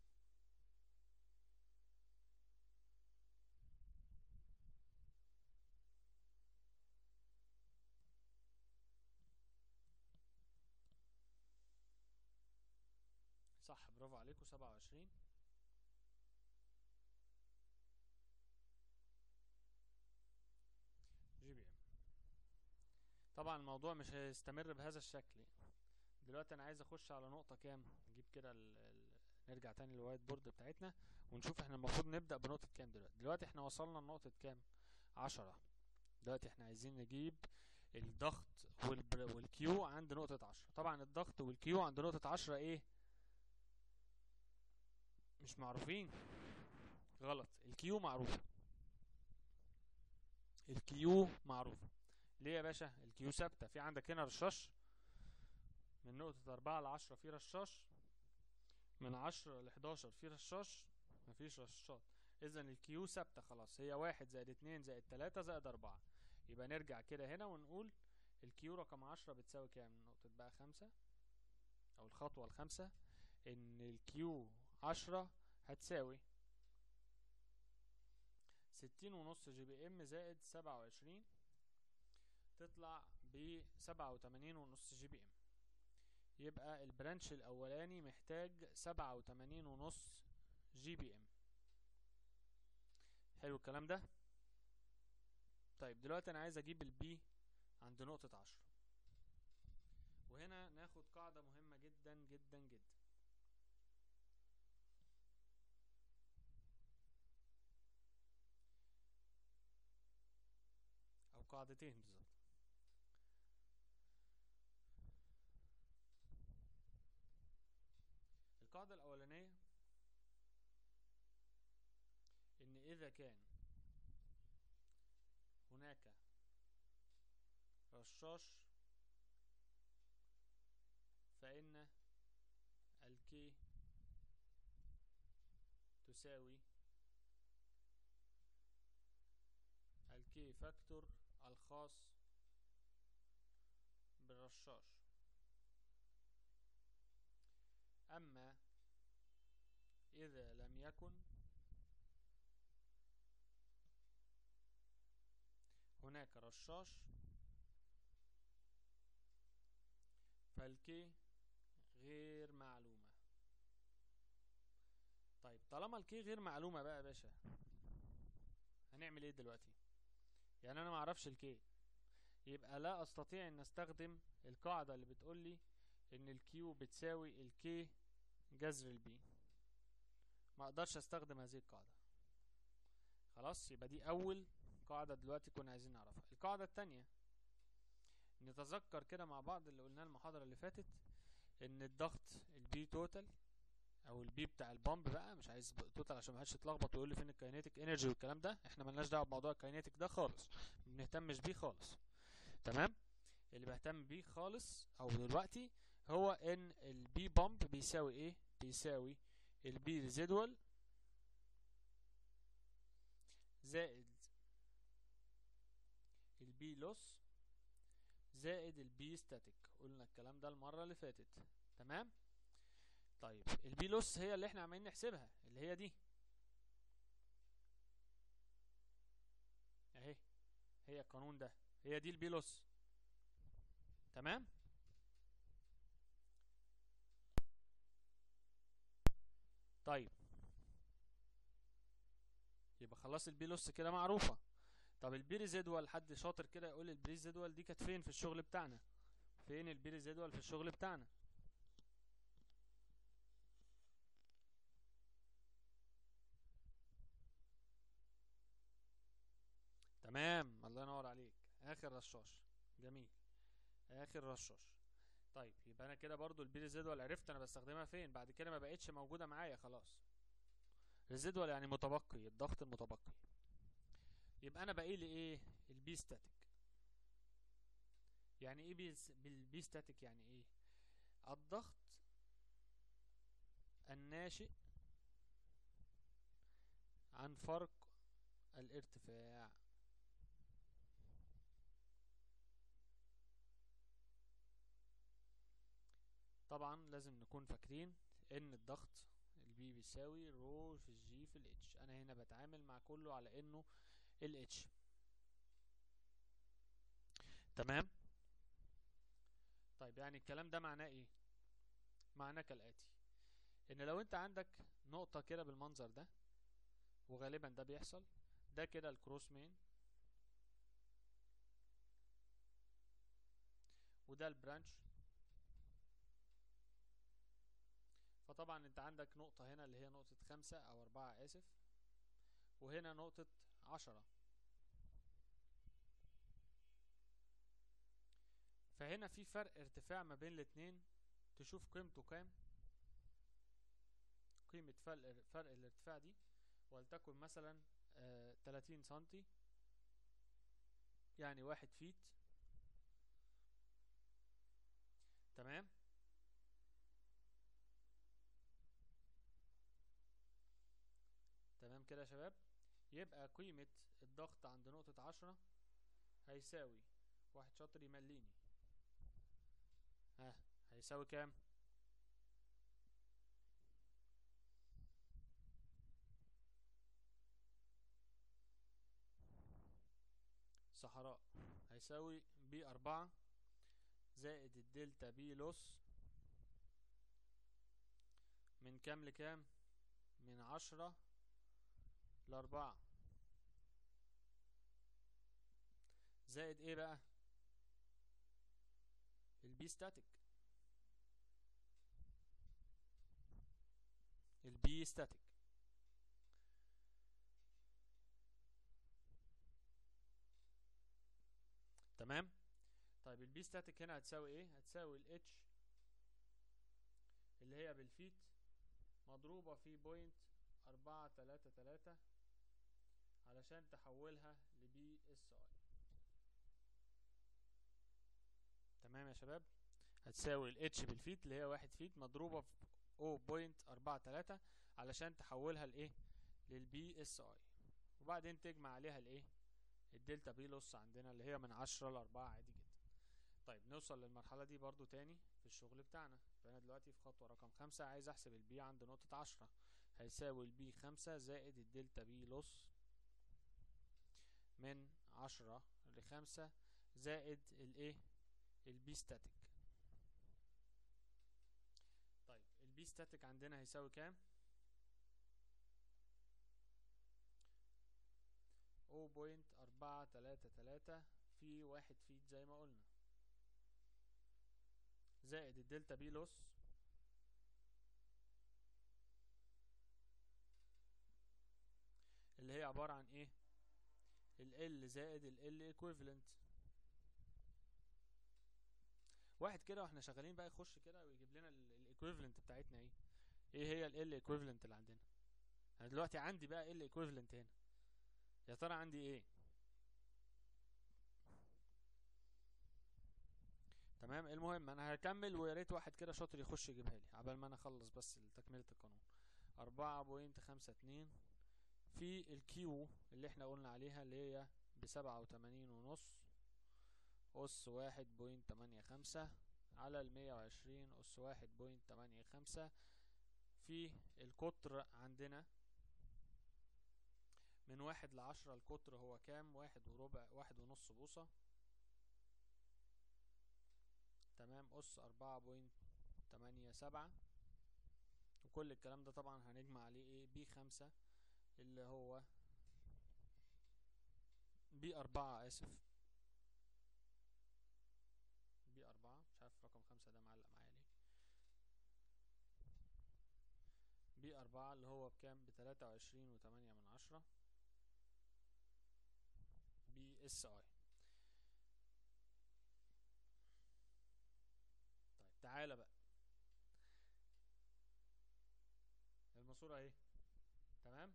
صح، برافو عليكم، 27 جي بي ام. طبعا الموضوع مش هيستمر بهذا الشكل. دلوقتي انا عايز اخش على نقطة كام، نجيب كده نرجع تاني للوايت بورد بتاعتنا ونشوف احنا المفروض نبدأ بنقطة كام. دلوقتي احنا وصلنا لنقطة كام؟ 10. دلوقتي احنا عايزين نجيب الضغط والكيو عند نقطة 10. طبعا الضغط والكيو عند نقطة 10 ايه؟ مش معروفين. غلط، الكيو معروفة. الكيو معروفة. ليه يا باشا؟ الكيو ثابتة. في عندك هنا رشاش من نقطة 4 ل10 في رشاش، من 10 ل11 في رشاش، مفيش رشاشات. اذا الكيو ثابتة خلاص، هي 1 زائد 2 زائد 3 زائد 4. يبقى نرجع كده هنا ونقول الكيو رقم 10 بتساوي كام؟ نقطة بقى 5، او الخطوة ال5، ان الكيو 10 هتساوي 60.5 جي بي ام زائد 27، تطلع ب87.5 جي بي ام. يبقى البرانش الاولاني محتاج 87.5 جي بي ام. حلو الكلام ده. طيب دلوقتي انا عايز اجيب البي عند نقطة 10، وهنا ناخد قاعدة مهمة جدا جدا جدا، او قاعدتين بالظبط. القاعدة الاولانية ان اذا كان هناك رشاش فإن الكي تساوي الكي فاكتور الخاص بالرشاش. أما إذا لم يكن هناك رشاش فالكي غير معلومة. طيب طالما الكي غير معلومة بقى يا باشا، هنعمل ايه دلوقتي؟ يعني انا معرفش الكي، يبقى لا استطيع ان استخدم القاعدة اللي بتقولي ان الكيو بتساوي الكي جذر البي. ما اقدرش استخدم هذه القاعدة. خلاص، يبقى دي اول قاعدة دلوقتي كنا عايزين نعرفها. القاعدة التانية، نتذكر كده مع بعض اللي قلناه المحاضرة اللي فاتت، ان الضغط البي توتال او البي بتاع البامب بقى، مش عايز توتال عشان ما حدش يتلخبط ويقول لي فين الكاينيتيك انرجي والكلام ده، احنا ملناش دعوه بموضوع الكاينيتيك ده خالص، ما بنهتمش بيه خالص. تمام. اللي بهتم بيه خالص او دلوقتي هو ان البي بامب بيساوي ايه؟ بيساوي البي ريزيدوال زائد البي لوس زائد البي ستاتيك. قلنا الكلام ده المره اللي فاتت. تمام. طيب البي لوس هي اللي احنا عمالين نحسبها، اللي هي دي اهي، هي القانون ده، هي دي البي لوس. تمام. طيب يبقى خلاص البي لوس كده معروفه. طب البي ريزيدوال، حد شاطر كده يقول لي البي ريزيدوال دي كانت فين في الشغل بتاعنا؟ فين البي ريزيدوال في الشغل بتاعنا؟ تمام، الله ينور عليك، اخر رشاش. جميل، اخر رشاش. طيب يبقى انا كده برضو البي ريزيدوال عرفت انا بستخدمها فين، بعد كده ما بقتش موجوده معايا خلاص. ريزيدوال يعني متبقي، الضغط المتبقي. يبقى انا باقي لي ايه؟ البي ستاتيك. يعني ايه بالبي ستاتيك؟ يعني ايه؟ الضغط الناشئ عن فرق الارتفاع. طبعا لازم نكون فاكرين ان الضغط البي بيساوي رو في الجي في الاتش. انا هنا بتعامل مع كله على انه الاتش. تمام. طيب يعني الكلام ده معناه ايه؟ معناه كالاتي، ان لو انت عندك نقطة كده بالمنظر ده، وغالبا ده بيحصل، ده كده الكروس مين، وده البرانش. فطبعا انت عندك نقطة هنا اللي هي نقطة 5 أو 4 آسف، وهنا نقطة 10. فهنا في فرق ارتفاع ما بين الاتنين، تشوف قيمته كام. قيمة فرق الارتفاع دي ولتكن مثلا 30 سنتي، يعني 1 فيت. تمام. كده يا شباب. يبقى قيمة الضغط عند نقطة 10 هيساوي، واحد شاطر يمليني، ها هيساوي كام؟ صحراء. هيساوي B4 زائد الدلتا بي لوس من كام لكام؟ من 10 ل4 زائد ايه بقى؟ البي ستاتيك. البي ستاتيك. تمام. طيب البي ستاتيك هنا هتساوي ايه؟ هتساوي الاتش اللي هي بالفيت مضروبة في بوينت 433 علشان تحولها لبي اس اي. تمام يا شباب. هتساوي الاتش بالفيت اللي هي 1 فيت مضروبة في 0.43 علشان تحولها لايه؟ للبي اس اي، وبعدين تجمع عليها الايه؟ الدلتا بي لوس عندنا اللي هي من 10 ل4 عادي جدا. طيب نوصل للمرحلة دي برضو تاني في الشغل بتاعنا. فأنا دلوقتي في خطوة رقم 5 عايز أحسب البي عند نقطة 10. هيساوي البي 5 زائد الدلتا بي لوس من 10 ل5 زائد الايه؟ البي ستاتيك. طيب البي ستاتيك عندنا هيساوي كام؟ 0.433 في 1 فيت زي ما قلنا زائد الدلتا بي لوس اللي هي عبارة عن ايه؟ ال زائد ال equivalent. واحد كده واحنا شغالين بقى يخش كده ويجيب لنا الايكويفالنت بتاعتنا ايه؟ ايه هي ال ايكويفالنت اللي عندنا؟ انا دلوقتي عندي بقى ال ايكويفالنت هنا، يا ترى عندي ايه؟ تمام. المهم انا هكمل ويا ريت واحد كده شاطر يخش يجيبها لي عبال ما انا اخلص بس تكملة القانون. 4.52 في الكيو اللي احنا قلنا عليها اللي هي ب87.5 أس 1.85 على 120 أس 1.85 في القطر عندنا من 1 ل10. القطر هو كام؟ 1 وربع، 1.5 بوصة. تمام. أس 4.87 وكل الكلام ده طبعا هنجمع عليه ايه؟ B5 اللي هو B4 آسف، B4 مش عارف رقم 5 ده معلق معايا ليه. B4 اللي هو بكام؟ ب23.8 BSI. طيب تعالى بقى الماسورة اهي. تمام.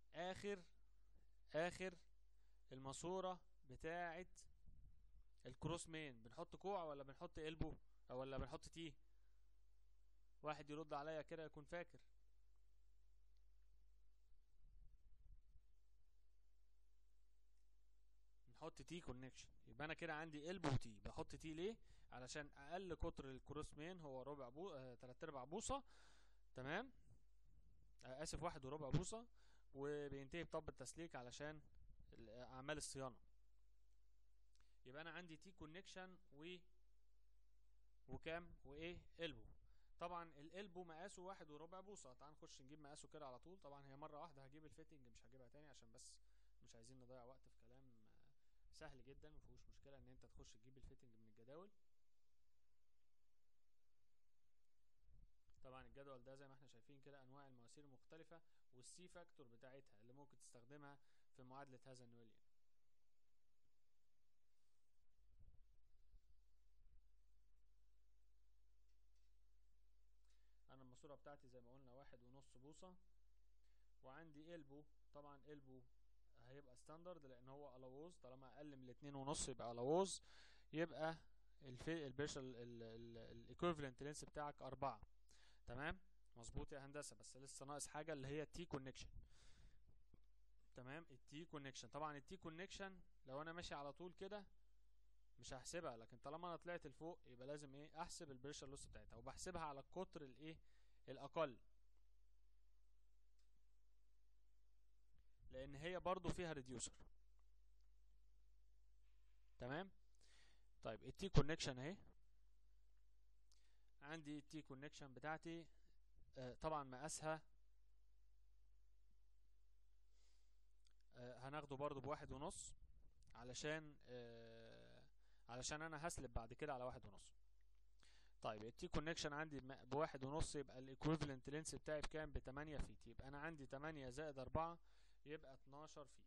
اخر الماسورة بتاعت الكروس مين بنحط كوع ولا بنحط قلبه ولا بنحط تي؟ واحد يرد عليا كده يكون فاكر. نحط تي كونكشن. يبقى انا كده عندي قلب وتي. بحط تي ليه؟ علشان اقل قطر الكروس مين هو ربع بو 3/4 بوصة. تمام. اسف 1 وربع بوصة، وبينتهي بطب التسليك علشان اعمال الصيانة. يبقى انا عندي تي كونكشن وكام وايه؟ قلبه. طبعا القلبه مقاسه 1 وربع بوصة. تعال نخش نجيب مقاسه كده على طول. طبعا هي مرة واحدة هجيب الفيتنج مش هجيبها تاني عشان بس مش عايزين نضيع وقت في كلام. سهل جدا مفيهوش مشكلة ان انت تخش تجيب الفيتنج من الجداول. طبعا الجدول ده زي ما احنا شايفين كده انواع المواسير المختلفة والسي فاكتور بتاعتها اللي ممكن تستخدمها في معادلة هازن ويليام. انا الماسورة بتاعتي زي ما قلنا 1.5 بوصة، وعندي قلبه. طبعا قلبه هيبقى ستاندرد لان هو الووز، طالما اقل من 2.5 يبقى الووز. يبقى البريشر الايكويفالنت لينس بتاعك 4. تمام. مظبوط يا هندسة. بس لسه ناقص حاجة اللي هي تي كونكشن. تمام. التي كونكشن، طبعا التي كونكشن لو انا ماشي على طول كده مش هحسبها، لكن طالما انا طلعت لفوق يبقى لازم ايه احسب البريشر لوس بتاعتها، وبحسبها على القطر الايه الاقل، لان هي برضو فيها ريديوسر. تمام. طيب التي كونكشن اهي، عندي التي كونكشن بتاعتي طبعا مقاسها هناخده برضو بواحد ونص، علشان انا هسلب بعد كده على واحد ونص. طيب التي كونكشن عندي بواحد ونص، يبقى الايكويفالنت لينس بتاعي بكام؟ ب8 فيت. يبقى انا عندي 8 زائد 4 يبقى 12 فيت.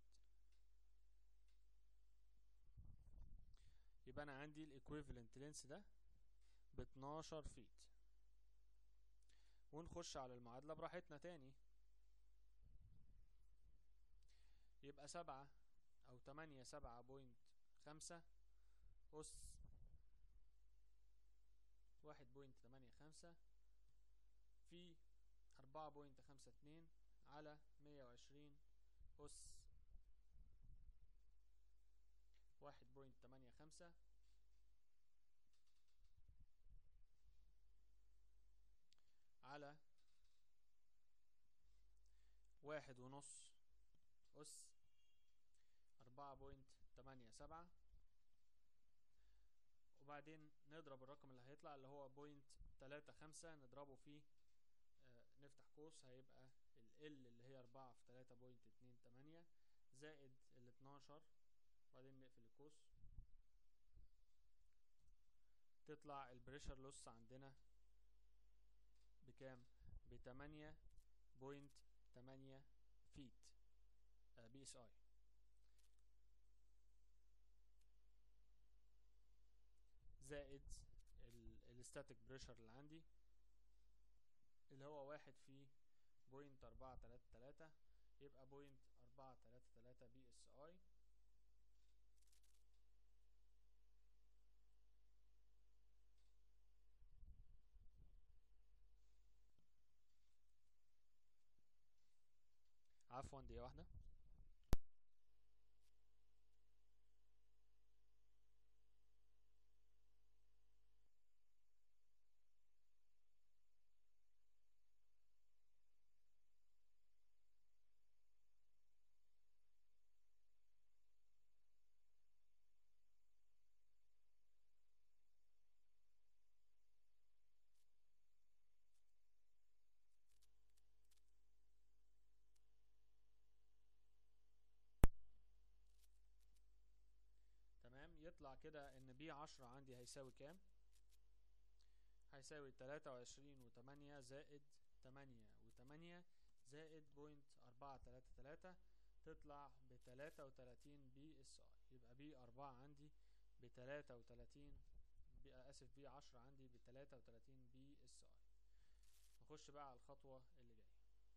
يبقى انا عندي الايكويفالنت لينس ده ب12 فيت. ونخش على المعادلة براحتنا تاني. يبقى 7 او 8 7.5 أس 1.85 في 4.52 على 120 أس 1.85 على 1.5 أس 4.87، وبعدين نضرب الرقم اللي هيطلع اللي هو 0.35 نضربه فيه نفتح قوس، هيبقى ال اللي هي 4 في 3.28 زائد ال 12، وبعدين نقفل القوس. تطلع البريشر لوس عندنا بكام؟ ب8.8 فيت بي اس اي، زائد الستاتيك بريشر اللي عندي اللي هو 1 في 0.433، يبقى 0.433 بي اس اي. عفوا دقيقة واحدة. تمام. يطلع كده ان بي 10 عندي هيساوي كام؟ هيساوي 23.8 زائد 8.8 زائد 0.433، تطلع ب33 بي اس اي. يبقى بي 4 عندي ب33، اسف بي 10 عندي ب33 بي اس اي. نخش بقى على الخطوة اللي جاية.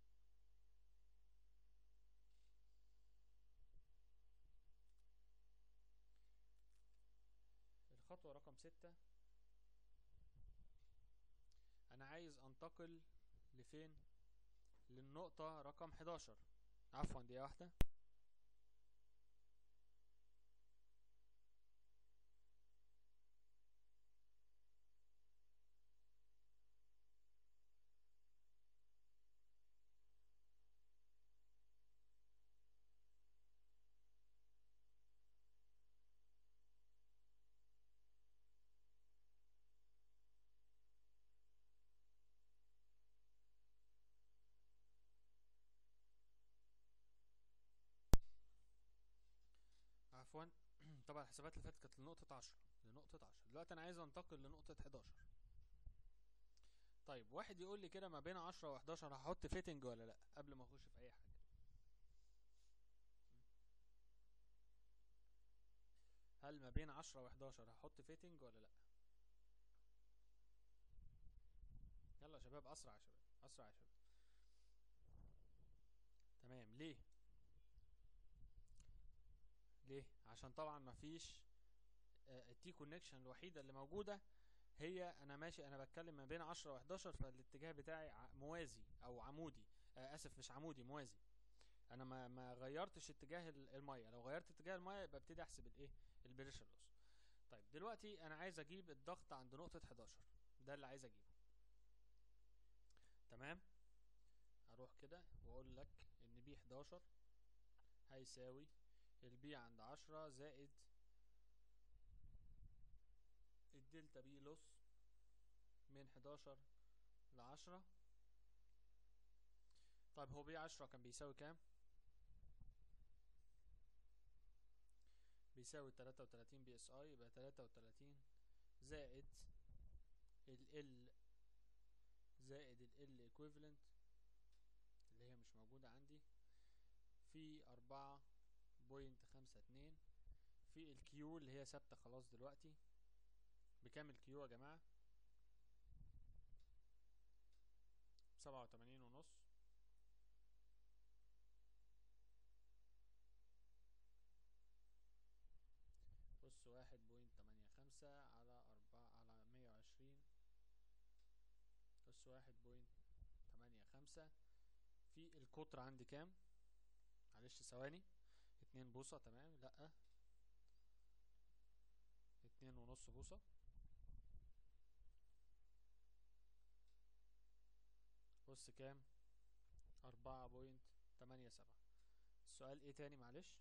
الخطوة رقم 6، انا عايز انتقل لفين؟ للنقطة رقم 11. عفوا دقيقة واحدة. عفوا طبعا الحسابات اللي فاتت كانت لنقطة 10 لنقطة 10، دلوقتي انا عايز انتقل لنقطة 11. طيب واحد يقول لي كده ما بين 10 و11 هحط فيتنج ولا لا قبل ما اخش في اي حاجة؟ هل ما بين 10 و11 هحط فيتنج ولا لا؟ يلا يا شباب، اسرع يا شباب، اسرع يا شباب. تمام. ليه؟ عشان طبعا مفيش التي كونكشن الوحيدة اللي موجودة هي انا ماشي، انا بتكلم ما بين 10 و11، فالاتجاه بتاعي موازي او عمودي، اسف مش عمودي، موازي. انا ما غيرتش اتجاه الميه. لو غيرت اتجاه الميه يبقى ابتدي احسب الايه، البريشر لوس. طيب دلوقتي انا عايز اجيب الضغط عند نقطة 11، ده اللي عايز اجيبه. تمام. هروح كده واقول لك ان بي 11 هيساوي البي عند 10 زائد الدلتا بي لوس من 11 ل10. طيب هو بي 10 كان بيساوي كام؟ بيساوي 33 بي اس اي، يبقى 33 زائد ال زائد ال ايكويفالنت اللي هي مش موجودة عندي في 4.52 في الكيو اللي هي ثابتة خلاص دلوقتي. بكام الكيو يا جماعة؟ 87.5. بص 1.85 على 4 على 120. بص 1.85 في القطر عندي كام؟ معلش ثواني. 2 بوصة. تمام. لأ 2.5 بوصة. بص كام؟ 4.87. السؤال ايه تاني؟ معلش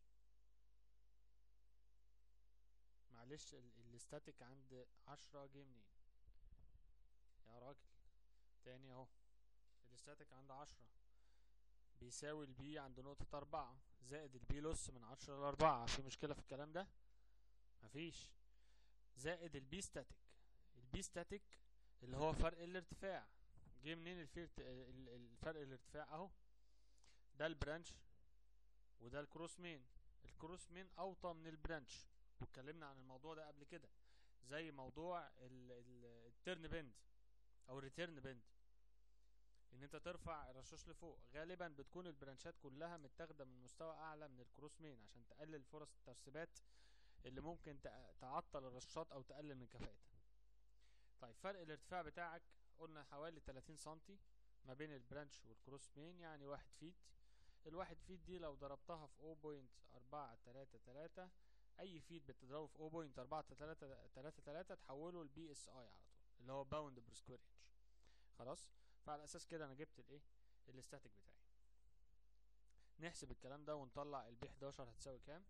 معلش الاستاتيك عند 10 جه منين يا راجل؟ تاني اهو. الاستاتيك عند 10 بيساوي البي عند نقطة 4 زائد البي لوس من 10 ل4. في مشكلة في الكلام ده؟ مفيش. زائد البي ستاتيك. البي ستاتيك اللي هو فرق الارتفاع. جه منين الفرق الارتفاع؟ اهو ده البرانش وده الكروس مين. الكروس مين اوطى من البرانش، واتكلمنا عن الموضوع ده قبل كده، زي موضوع التيرن بند او الريتيرن بند، ان انت ترفع الرشاش لفوق. غالبا بتكون البرانشات كلها متاخده من مستوى اعلى من الكروس مين عشان تقلل فرص الترسبات اللي ممكن تعطل الرشاشات او تقلل من كفاءتها. طيب فرق الارتفاع بتاعك قلنا حوالي 30 سنتي ما بين البرانش والكروس مين، يعني 1 فيت. الواحد فيت دي لو ضربتها في 0.433، اي فيت بتضربه في 0.433 تحوله لبي اس اي على طول، اللي هو باوند بير سكوير انش. خلاص. فعلى اساس كده انا جبت الايه، الاستاتيك بتاعي. نحسب الكلام ده ونطلع البي 11 هتساوي كام.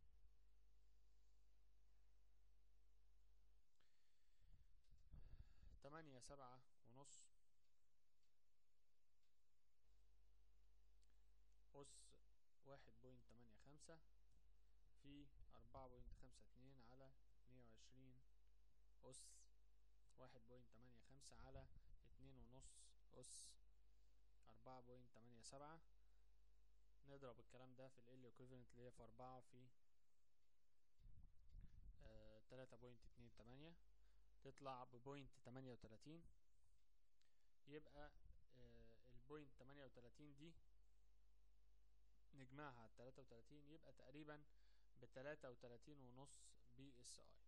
8.7.5 أس 1.85 في 4.52 على 120 أس 1.85 على 2.5 أس 4.87. نضرب الكلام ده في ال equivalent اللي هي في 4 في 3.28 تطلع ب0.38. يبقى البوينت 38 دي نجمعها على 33 يبقى تقريبا ب33.5 بي اس اي.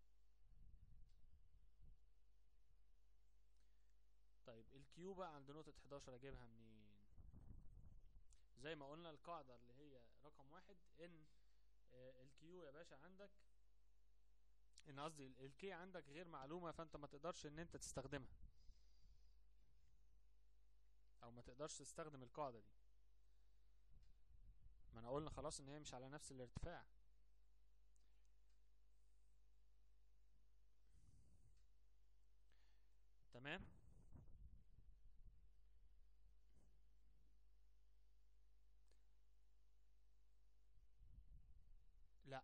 طيب الكيو بقى عند نقطة 11 اجيبها منين؟ زي ما قلنا القاعدة اللي هي رقم 1 ان الكيو يا باشا عندك، ان قصدي الكي عندك غير معلومة، فانت ما تقدرش ان انت تستخدمها او ما تقدرش تستخدم القاعدة دي. ما انا قلنا خلاص ان هي مش على نفس الارتفاع. تمام. لا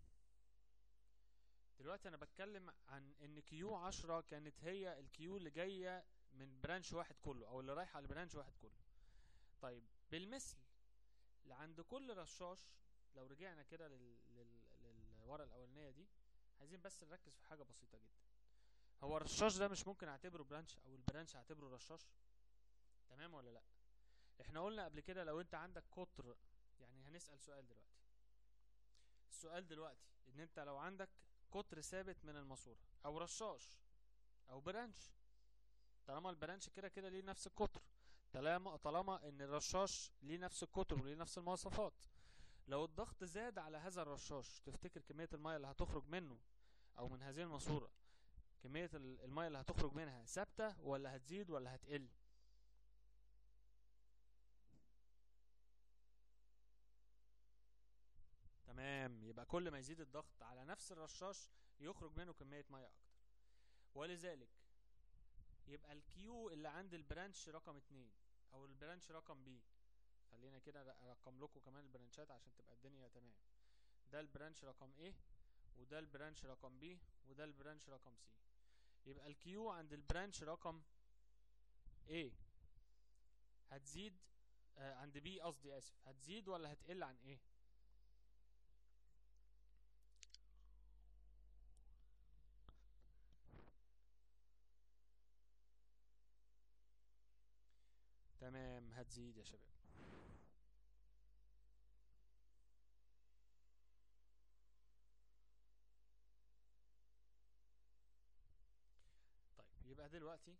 دلوقتي انا بتكلم عن ان كيو 10 كانت هي الكيو اللي جاية من برانش واحد كله او اللي رايحة على البرانش واحد كله. طيب بالمثل عند كل رشاش، لو رجعنا كده للورقة الاولانية دي، عايزين بس نركز في حاجة بسيطة جدا. هو الرشاش ده مش ممكن اعتبره برانش او البرانش اعتبره رشاش؟ تمام ولا لا؟ احنا قلنا قبل كده لو انت عندك قطر، يعني هنسأل سؤال دلوقتي. السؤال دلوقتي ان انت لو عندك قطر ثابت من الماسورة او رشاش او برانش، طالما البرانش كده كده ليه نفس القطر، طالما ان الرشاش ليه نفس القطر وليه نفس المواصفات. لو الضغط زاد على هذا الرشاش، تفتكر كمية المية اللي هتخرج منه او من هذه الماسورة، كمية المية اللي هتخرج منها ثابتة ولا هتزيد ولا هتقل؟ تمام، يبقى كل ما يزيد الضغط على نفس الرشاش يخرج منه كمية مية اكتر. ولذلك يبقى الكيو اللي عند البرانش رقم 2 او البرانش رقم بي، خلينا كده ارقم لكم كمان البرانشات عشان تبقى الدنيا تمام. ده البرانش رقم A، وده البرانش رقم B، وده البرانش رقم C. يبقى الكيو عند البرانش رقم A هتزيد، عند B قصدي، اسف، هتزيد ولا هتقل عن A؟ تمام، هتزيد يا شباب. طيب يبقى دلوقتي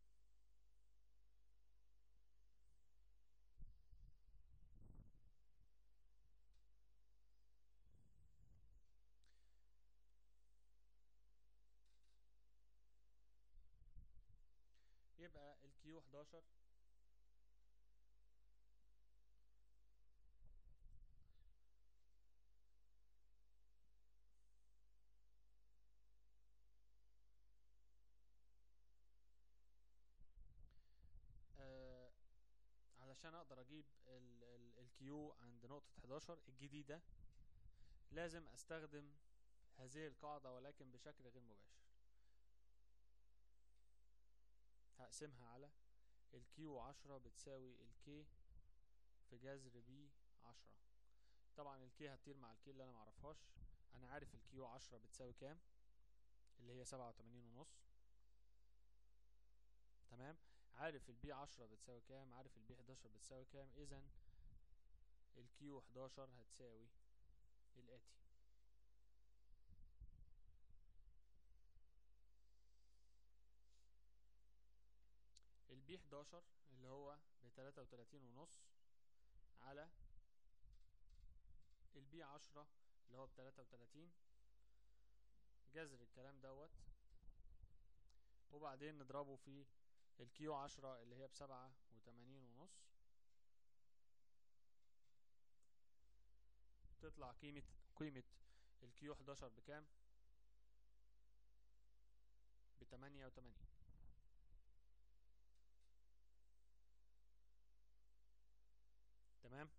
يبقى الكيو 11 آه علشان اقدر اجيب الكيو عند نقطة 11 الجديدة، لازم استخدم هذه القاعدة ولكن بشكل غير مباشر. هقسمها على الكيو 10 بتساوي الكي في جذر بي 10. طبعا الكي هتطير مع الكي اللي انا معرفهاش. انا عارف الكيو 10 بتساوي كام، اللي هي 87.5. تمام. عارف البي 10 بتساوي كام، عارف البي 11 بتساوي كام. اذا الكيو 11 هتساوي الاتي: البي 11 اللي هو ب33.5 على البي 10 اللي هو ب33، جذر الكلام دوت، وبعدين نضربه في الكيو 10 اللي هي ب87.5، تطلع قيمة الكيو 11 بكام؟ ب88. تمام.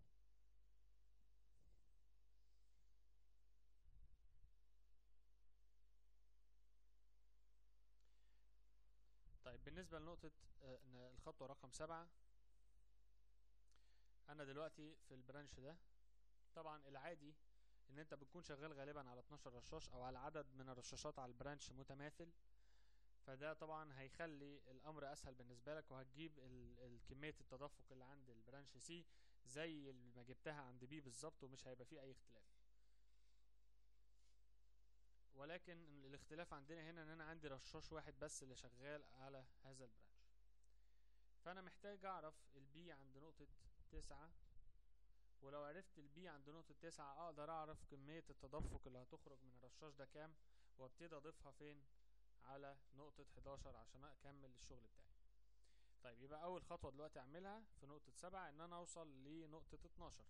طيب بالنسبة لنقطة الخطوة رقم 7، أنا دلوقتي في البرانش ده. طبعا العادي إن أنت بتكون شغال غالبا على 12 رشاش أو على عدد من الرشاشات على البرانش متماثل، فده طبعا هيخلي الأمر أسهل بالنسبة لك، وهتجيب كمية التدفق اللي عند البرانش سي زي ما جبتها عند بي بالظبط، ومش هيبقى فيه أي اختلاف. ولكن الاختلاف عندنا هنا ان انا عندي رشاش واحد بس اللي شغال على هذا البرانش، فانا محتاج اعرف البي عند نقطة 9. ولو عرفت البي عند نقطة 9 اقدر اعرف كمية التدفق اللي هتخرج من الرشاش ده كام، وابتدي اضيفها فين؟ على نقطة 11 عشان اكمل الشغل بتاعي. طيب يبقى اول خطوة دلوقتي اعملها في نقطة 7 ان انا اوصل لنقطة 12.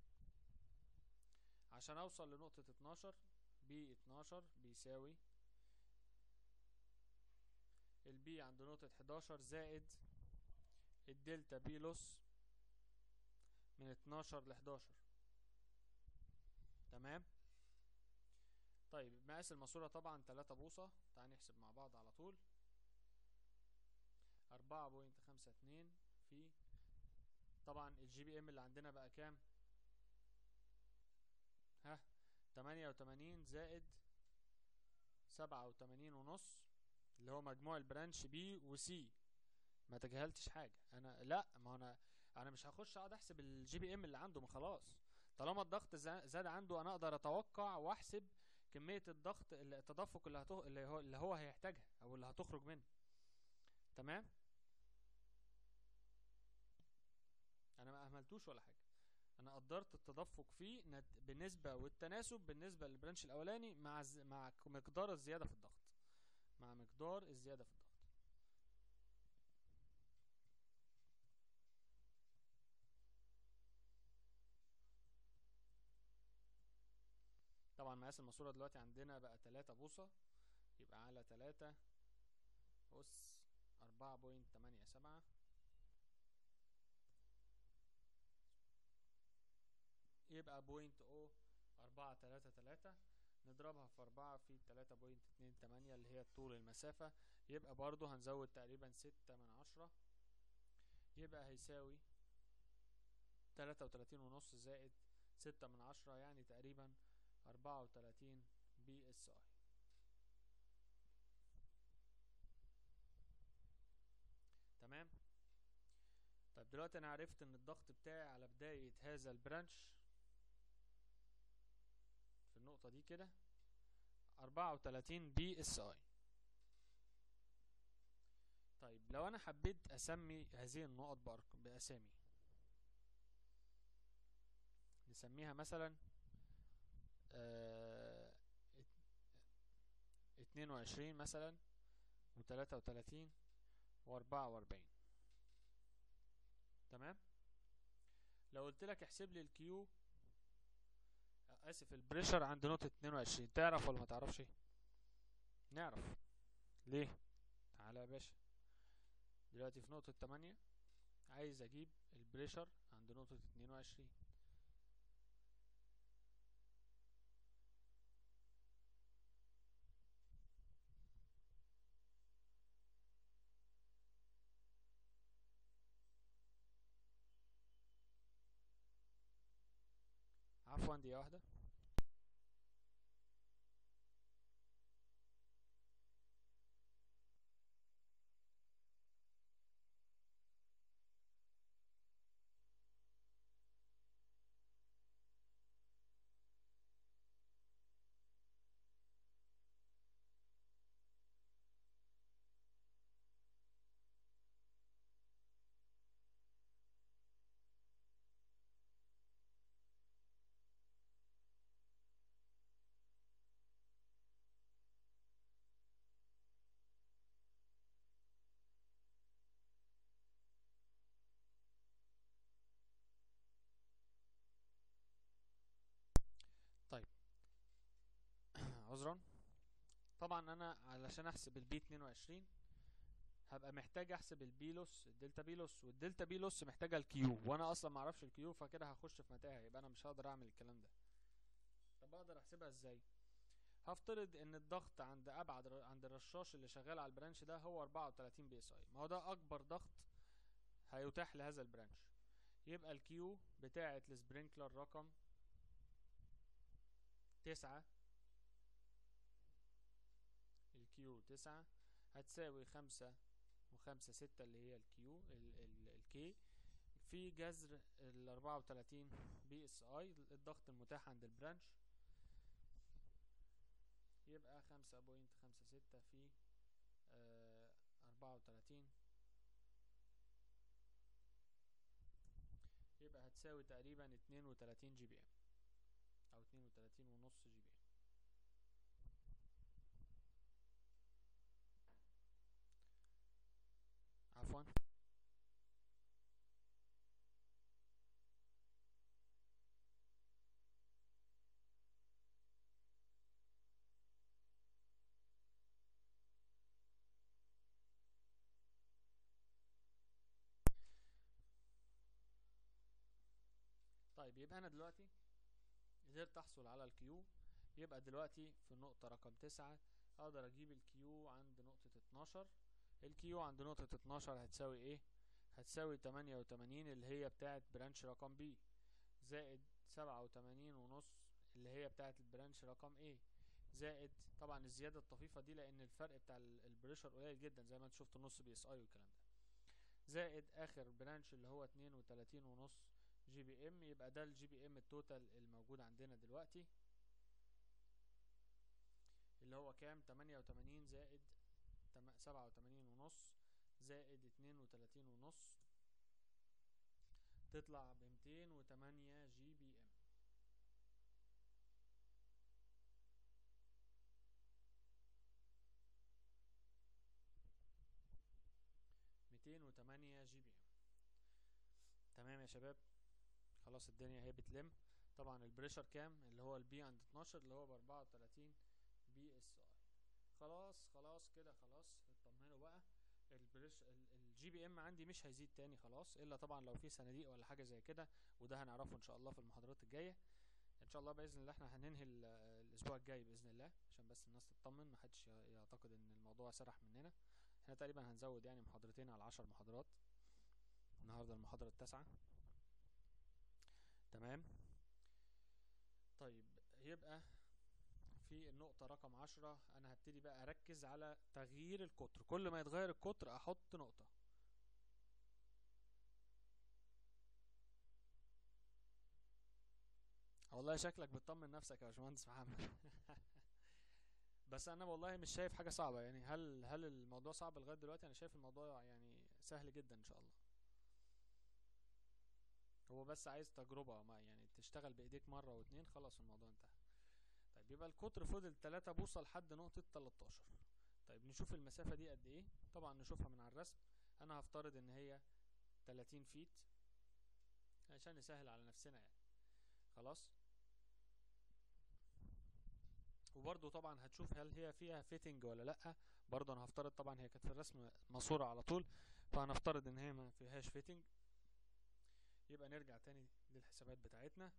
عشان اوصل لنقطة 12، بي 12 بيساوي البي عند نقطة 11 زائد الدلتا بي لوس من 12 ل 11. تمام. طيب مقاس الماسورة طبعا 3 بوصة، تعال نحسب مع بعض على طول. 4.52 في، طبعا الجي بي ام اللي عندنا بقى كام؟ 88 زائد 87.5 اللي هو مجموع البرانش بي وسي. ما تجاهلتش حاجة انا، لا، ما انا مش هخش اقعد احسب الجي بي ام اللي عنده، ما خلاص طالما الضغط زاد عنده انا اقدر اتوقع واحسب كمية الضغط التدفق اللي هو هيحتاجها او اللي هتخرج منه. تمام. انا ما اهملتوش ولا حاجه، انا قدرت التدفق فيه بالنسبه والتناسب بالنسبه للبرانش الاولاني مع مقدار الزياده في الضغط، مع مقدار الزياده في الضغط. طبعا مقاس الماسوره دلوقتي عندنا بقى 3 بوصه، يبقى على 3 أس 4.87، يبقى 0.0433، نضربها في 4 في 3.28 اللي هي طول المسافة، يبقى برضو هنزود تقريبا 6 من 10، يبقى هيساوي 33.5 زائد 6 من 10، يعني تقريبا 34 بي اس اي. تمام. طيب دلوقتي انا عرفت ان الضغط بتاعي على بداية هذا البرانش في النقطة دي كده 34 بي اس اي. طيب لو انا حبيت اسمي هذه النقط باسامي، نسميها مثلا 22 مثلا و33 و44. تمام. لو قلت لك احسب لي الكيو، اسف البريشر عند نقطة 22، تعرف ولا ما تعرفش؟ نعرف. ليه؟ تعالى يا باشا، دلوقتي في نقطة 8 عايز اجيب البريشر عند نقطة 22. عفوا دي واحدة. طيب عذرا. طبعا انا علشان احسب البي 22 هبقى محتاج احسب البي لوس، الدلتا بي لوس، والدلتا بي لوس محتاجه الكيو، وانا اصلا ما اعرفش الكيو، فكده هخش في متاهه، يبقى انا مش هقدر اعمل الكلام ده. طب اقدر احسبها ازاي؟ هفترض ان الضغط عند الرشاش اللي شغال على البرانش ده هو 34 بي اس اي، ما هو ده اكبر ضغط هيتاح لهذا البرانش. يبقى الكيو بتاعه السبرينكلر رقم 9، الكيو 9 هتساوي 5.56 اللي هي الكيو الكي في جذر ال 34 بي اس اي الضغط المتاح عند البرانش، يبقى 5.56 في 34، يبقى هتساوي تقريبا 32 جي بي ام او 32.5 جي بي ام. عفوا. طيب يبقى انا دلوقتي قدرت احصل على الكيو، يبقى دلوقتي في النقطة رقم 9 اقدر اجيب الكيو عند نقطة 12. الكيو عند نقطة 12 هتساوي ايه؟ هتساوي 88 اللي هي بتاعت برانش رقم بي، زائد 87.5 اللي هي بتاعت البرانش رقم ايه، زائد طبعا الزيادة الطفيفة دي لان الفرق بتاع البريشر قليل جدا زي ما انت شفت نص بي اس اي والكلام ده، زائد اخر برانش اللي هو 32.5 جي بي ام، يبقى ده الجي بي ام التوتال الموجود عندنا دلوقتي اللي هو كام؟ 88 زائد 87.5 زائد 32.5 تطلع ب208 جي بي ام. 208 جي بي ام. تمام يا شباب. خلاص الدنيا اهي بتلم. طبعا البريشر كام؟ اللي هو البي عند 12 اللي هو ب 34 بي اس اي. خلاص كده، خلاص اطمنوا بقى. الجي بي ام عندي مش هيزيد تاني خلاص، الا طبعا لو في صناديق ولا حاجه زي كده، وده هنعرفه ان شاء الله في المحاضرات الجايه. ان شاء الله باذن الله احنا هننهي الاسبوع الجاي باذن الله، عشان بس الناس تطمن، محدش يعتقد ان الموضوع سرح مننا. احنا تقريبا هنزود يعني محاضرتين على 10 محاضرات. النهارده المحاضره التاسعة. تمام. طيب يبقى في النقطة رقم 10 أنا هبتدي بقى أركز على تغيير القطر. كل ما يتغير القطر أحط نقطة. والله شكلك بتطمن نفسك يا باشمهندس محمد. بس أنا والله مش شايف حاجة صعبة يعني. هل الموضوع صعب لغاية دلوقتي؟ أنا شايف الموضوع يعني سهل جدا إن شاء الله. هو بس عايز تجربة، ما يعني تشتغل بإيديك مرة واتنين، خلاص الموضوع انتهى. طيب يبقى القطر فضل 3 بوصة لحد نقطة 13. طيب نشوف المسافة دي قد ايه. طبعا نشوفها من على الرسم. انا هفترض ان هي 30 فيت عشان نسهل على نفسنا يعني. خلاص. وبرضو طبعا هتشوف هل هي فيها فيتنج ولا لا. برضو انا هفترض، طبعا هي كانت في الرسم ماسورة على طول، فهنفترض ان هي ما فيهاش فيتنج. يبقى نرجع تاني للحسابات بتاعتنا.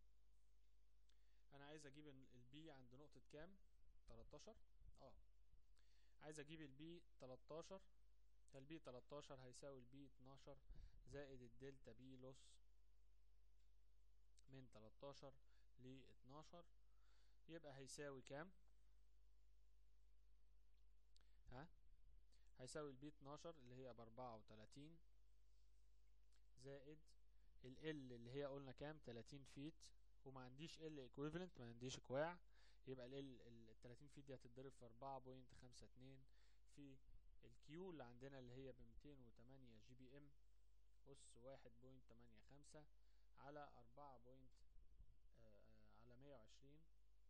انا عايز اجيب البي عند نقطة كام؟ 13. اه عايز اجيب البي 13. البي 13 هيساوي البي 12 زائد الدلتا بي لوس من 13 ل 12. يبقى هيساوي كام؟ ها، هيساوي البي 12 اللي هي ب 34 زائد ال اللي هي قلنا كام؟ 30 فيت. وما عنديش ال ايكويفالنت، ما عنديش كواع. يبقى ال 30 فيت دي هتتضرب في 4.52 في الكيو اللي عندنا اللي هي ب 208 جي بي ام أس 1.85 على 4 على 120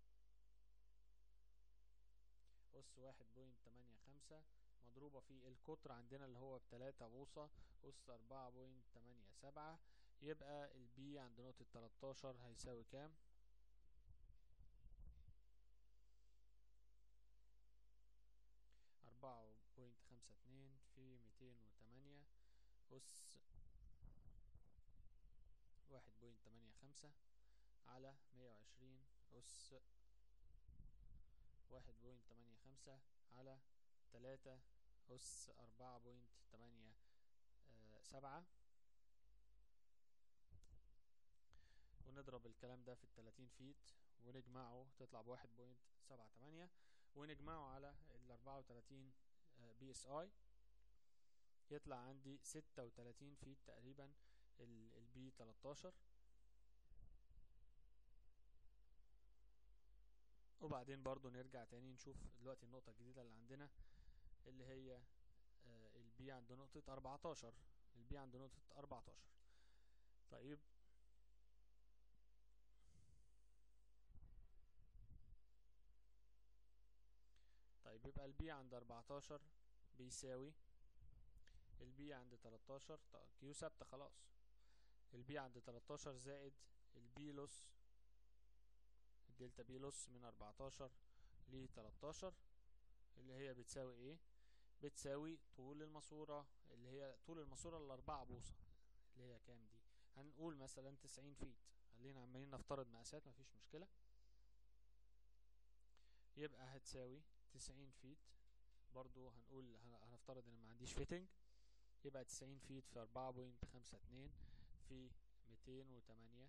أس 1.85 مضروبة في القطر عندنا اللي هو ب3 بوصة أس 4.87. يبقى البي عند نقطة 13 هيساوي كام؟ 4.52 في 208 أس 1.85 على 120 أس 1.85 على 3 أس 4.87. ونضرب الكلام ده في 30 فيت ونجمعه تطلع ب1.78، ونجمعه على 34 بي اس اي يطلع عندي 36 فيت تقريبا البي 13. وبعدين برضو نرجع تاني نشوف دلوقتي النقطة الجديدة اللي عندنا اللي هي البي عند نقطة 14. البي عند نقطة 14. طيب يبقى البي عند 14 بيساوي البي عند 13. كيو ثابتة خلاص. البي عند 13 زائد البي لوس، الدلتا بي لوس من 14 ل 13 اللي هي بتساوي ايه؟ بتساوي طول الماسورة، اللي هي طول الماسورة ال4 بوصة اللي هي كام دي؟ هنقول مثلا 90 فيت. خلينا عمالين نفترض مقاسات، مفيش مشكلة. يبقى هتساوي 90 فيت. برضو هنقول هنفترض ان ما عنديش فيتنج. يبقى 90 فيت في 4.52 في 208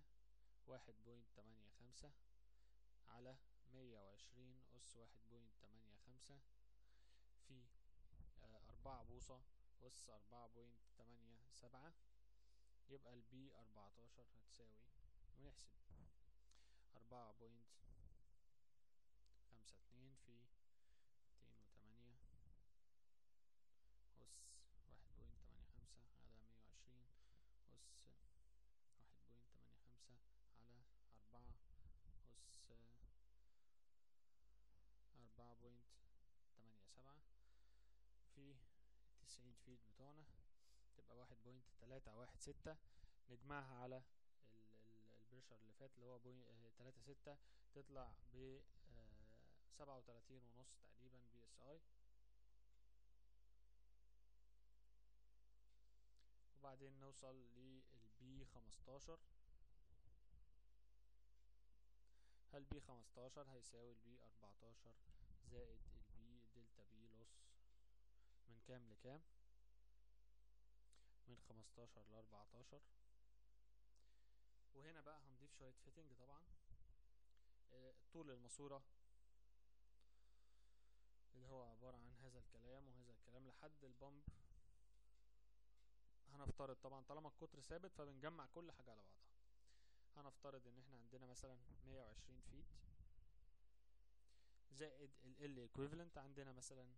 1.85 على 120 أس 1.85 في 4 بوصة أس 4.87. يبقى البي 14 هتساوي، ونحسب 4.52 في 208 أس 1.85 على 120 أس في 90 فيت بتوعنا، تبقى 1.316. نجمعها على البريشر اللي فات اللي هو 3.6، تطلع ب 37.5 تقريبا بي اس اي. وبعدين نوصل للبي 15. هل بي 15 هيساوي البي 14 زائد البي دلتا بي لوس من كام لكام؟ من 15 ل 14. وهنا بقى هنضيف شوية فيتنج طبعا. طول الماسورة اللي هو عبارة عن هذا الكلام وهذا الكلام لحد البامب. هنفترض طبعا طالما القطر ثابت فبنجمع كل حاجة على بعضها. هنفترض ان احنا عندنا مثلا 120 فيت زائد ال equivalent، عندنا مثلا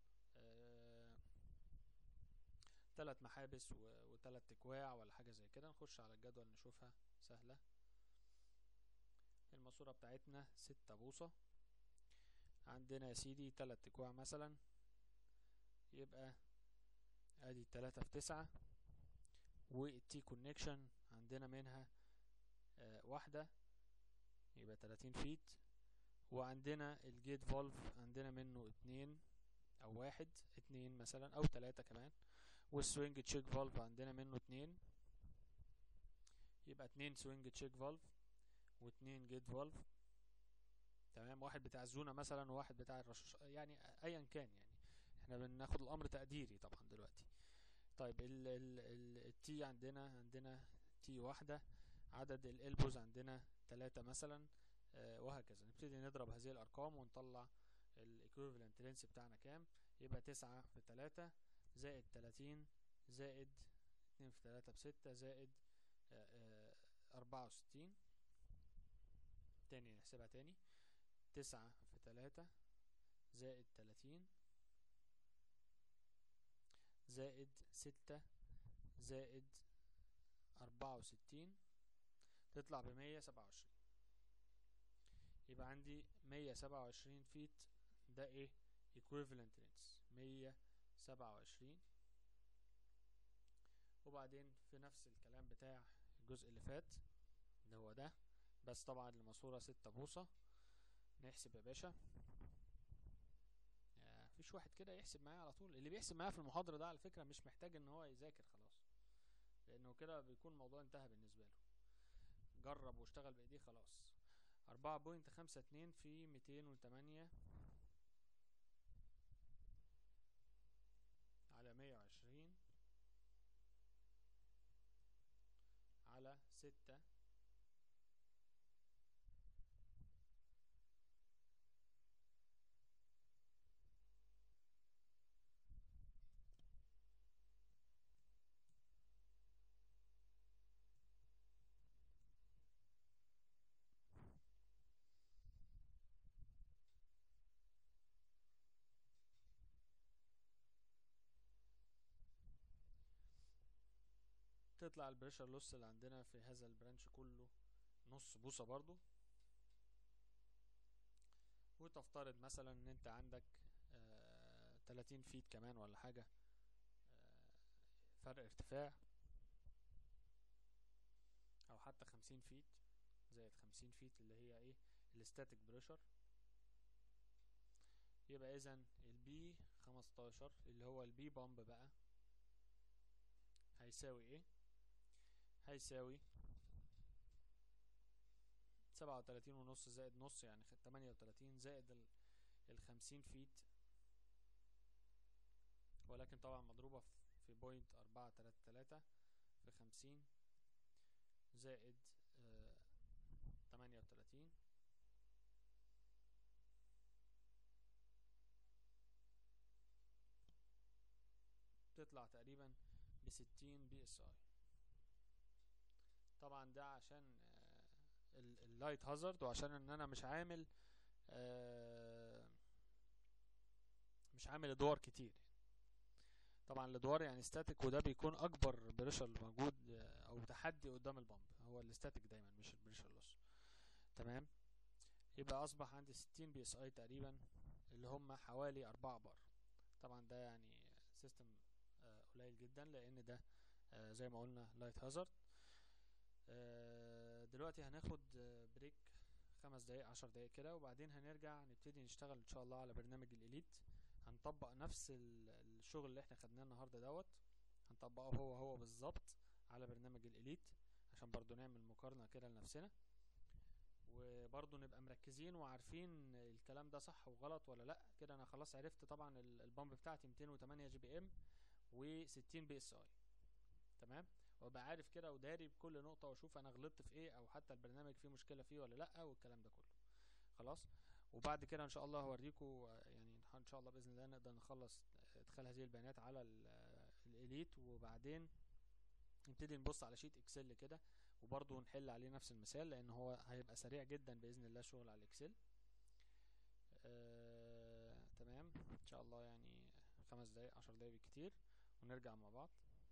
3 محابس و3 تكواع ولا حاجة زي كده. نخش على الجدول نشوفها سهلة. الماسورة بتاعتنا 6 بوصة، عندنا يا سيدي 3 تكواع مثلا، يبقى ادي 3 في 9. والتي كونكشن عندنا منها واحدة، يبقى 30 فيت. وعندنا الجيت فولف عندنا منه 2 او 1 2 مثلا او 3 كمان. والسوينج تشيك فالف عندنا منه 2، يبقى 2 سوينج تشيك فالف و2 جيت فالف. تمام، واحد بتاع الزونة مثلا وواحد بتاع الرشاش، يعني ايا كان، يعني احنا بناخد الامر تقديري طبعا دلوقتي. طيب التي عندنا تي واحدة، عدد الالبوز عندنا 3 مثلا، وهكذا. نبتدي نضرب هذه الارقام ونطلع الايكويفالنت لينس بتاعنا كام. يبقى 9 في 3 زائد 30 زائد 2 في 3 ب6 زائد 64. تاني نحسبها تاني، 9 في 3 زائد 30 زائد 6 زائد 64، تطلع ب127. يبقى عندي 127 فيت، ده ايه equivalent length 127. وبعدين في نفس الكلام بتاع الجزء اللي فات اللي هو ده، بس طبعا الماسورة 6 بوصة. نحسب يا باشا. مفيش واحد كده يحسب معايا على طول؟ اللي بيحسب معايا في المحاضرة ده على فكرة مش محتاج ان هو يذاكر خلاص، لانه كده بيكون الموضوع انتهى بالنسبة له. جرب واشتغل بايديه خلاص. 4.52 في 208 على 120 على 6 تطلع البريشر لوس اللي عندنا في هذا البرانش كله نص بوصة برضو. وتفترض مثلا ان انت عندك 30 فيت كمان ولا حاجة فرق ارتفاع، او حتى 50 فيت زائد 50 فيت اللي هي ايه الستاتيك بريشر. يبقى اذا البي 15 اللي هو البي بامب بقى هيساوي ايه؟ هيساوي 37.5 زائد نص يعني 38 زائد 50 فيت، ولكن طبعا مضروبة في 0.433 في 50 زائد 38، تطلع تقريبا ب60 بي اس اي. طبعا ده عشان اللايت هازارد، وعشان ان انا مش عامل ادوار كتير. طبعا الادوار يعني ستاتيك، وده بيكون اكبر بريشر موجود او تحدي قدام البامب هو الستاتيك دايما مش البريشر لوس. تمام، يبقى اصبح عندي 60 بي اس اي تقريبا اللي هم حوالي 4 بار. طبعا ده يعني سيستم قليل جدا، لان ده زي ما قلنا لايت هازارد. دلوقتي هناخد بريك 5 دقايق 10 دقايق كده، وبعدين هنرجع نبتدي نشتغل ان شاء الله على برنامج الاليت. هنطبق نفس الشغل اللي احنا خدناه النهارده دوت، هنطبقه هو بالظبط على برنامج الاليت، عشان برضو نعمل مقارنة كده لنفسنا، وبرضو نبقى مركزين وعارفين الكلام ده صح وغلط ولا لا. كده انا خلاص عرفت طبعا البامب بتاعتي 208 جي بي ام و60 بي اس اي، تمام، وابقى عارف كده وداري بكل نقطة، واشوف انا غلطت في ايه او حتى البرنامج فيه مشكلة فيه ولا لا، والكلام ده كله خلاص. وبعد كده ان شاء الله هوريكم، يعني ان شاء الله باذن الله نقدر نخلص ادخال هذه البيانات على الاليت، وبعدين نبتدي نبص على شيت اكسل كده، وبرضه نحل عليه نفس المثال، لان هو هيبقى سريع جدا باذن الله الشغل على الاكسل. تمام ان شاء الله، يعني 5 دقايق 10 دقايق بالكتير ونرجع مع بعض.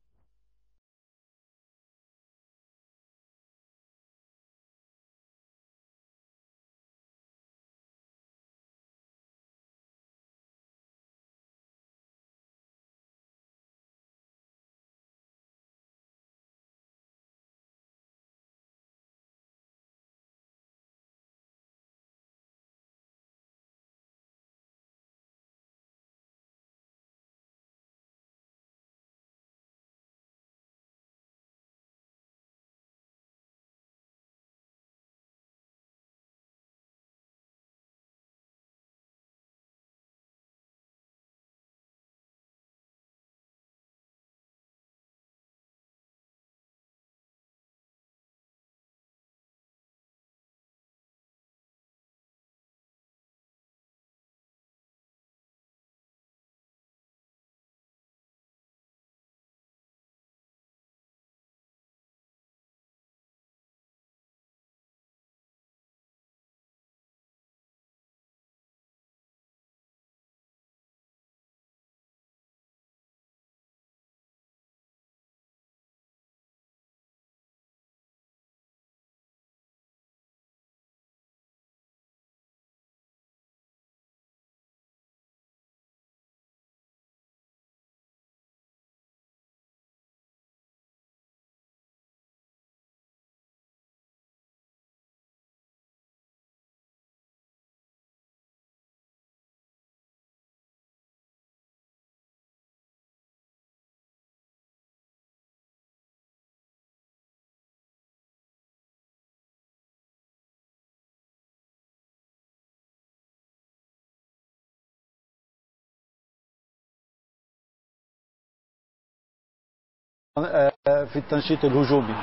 في التنشيط الهجومي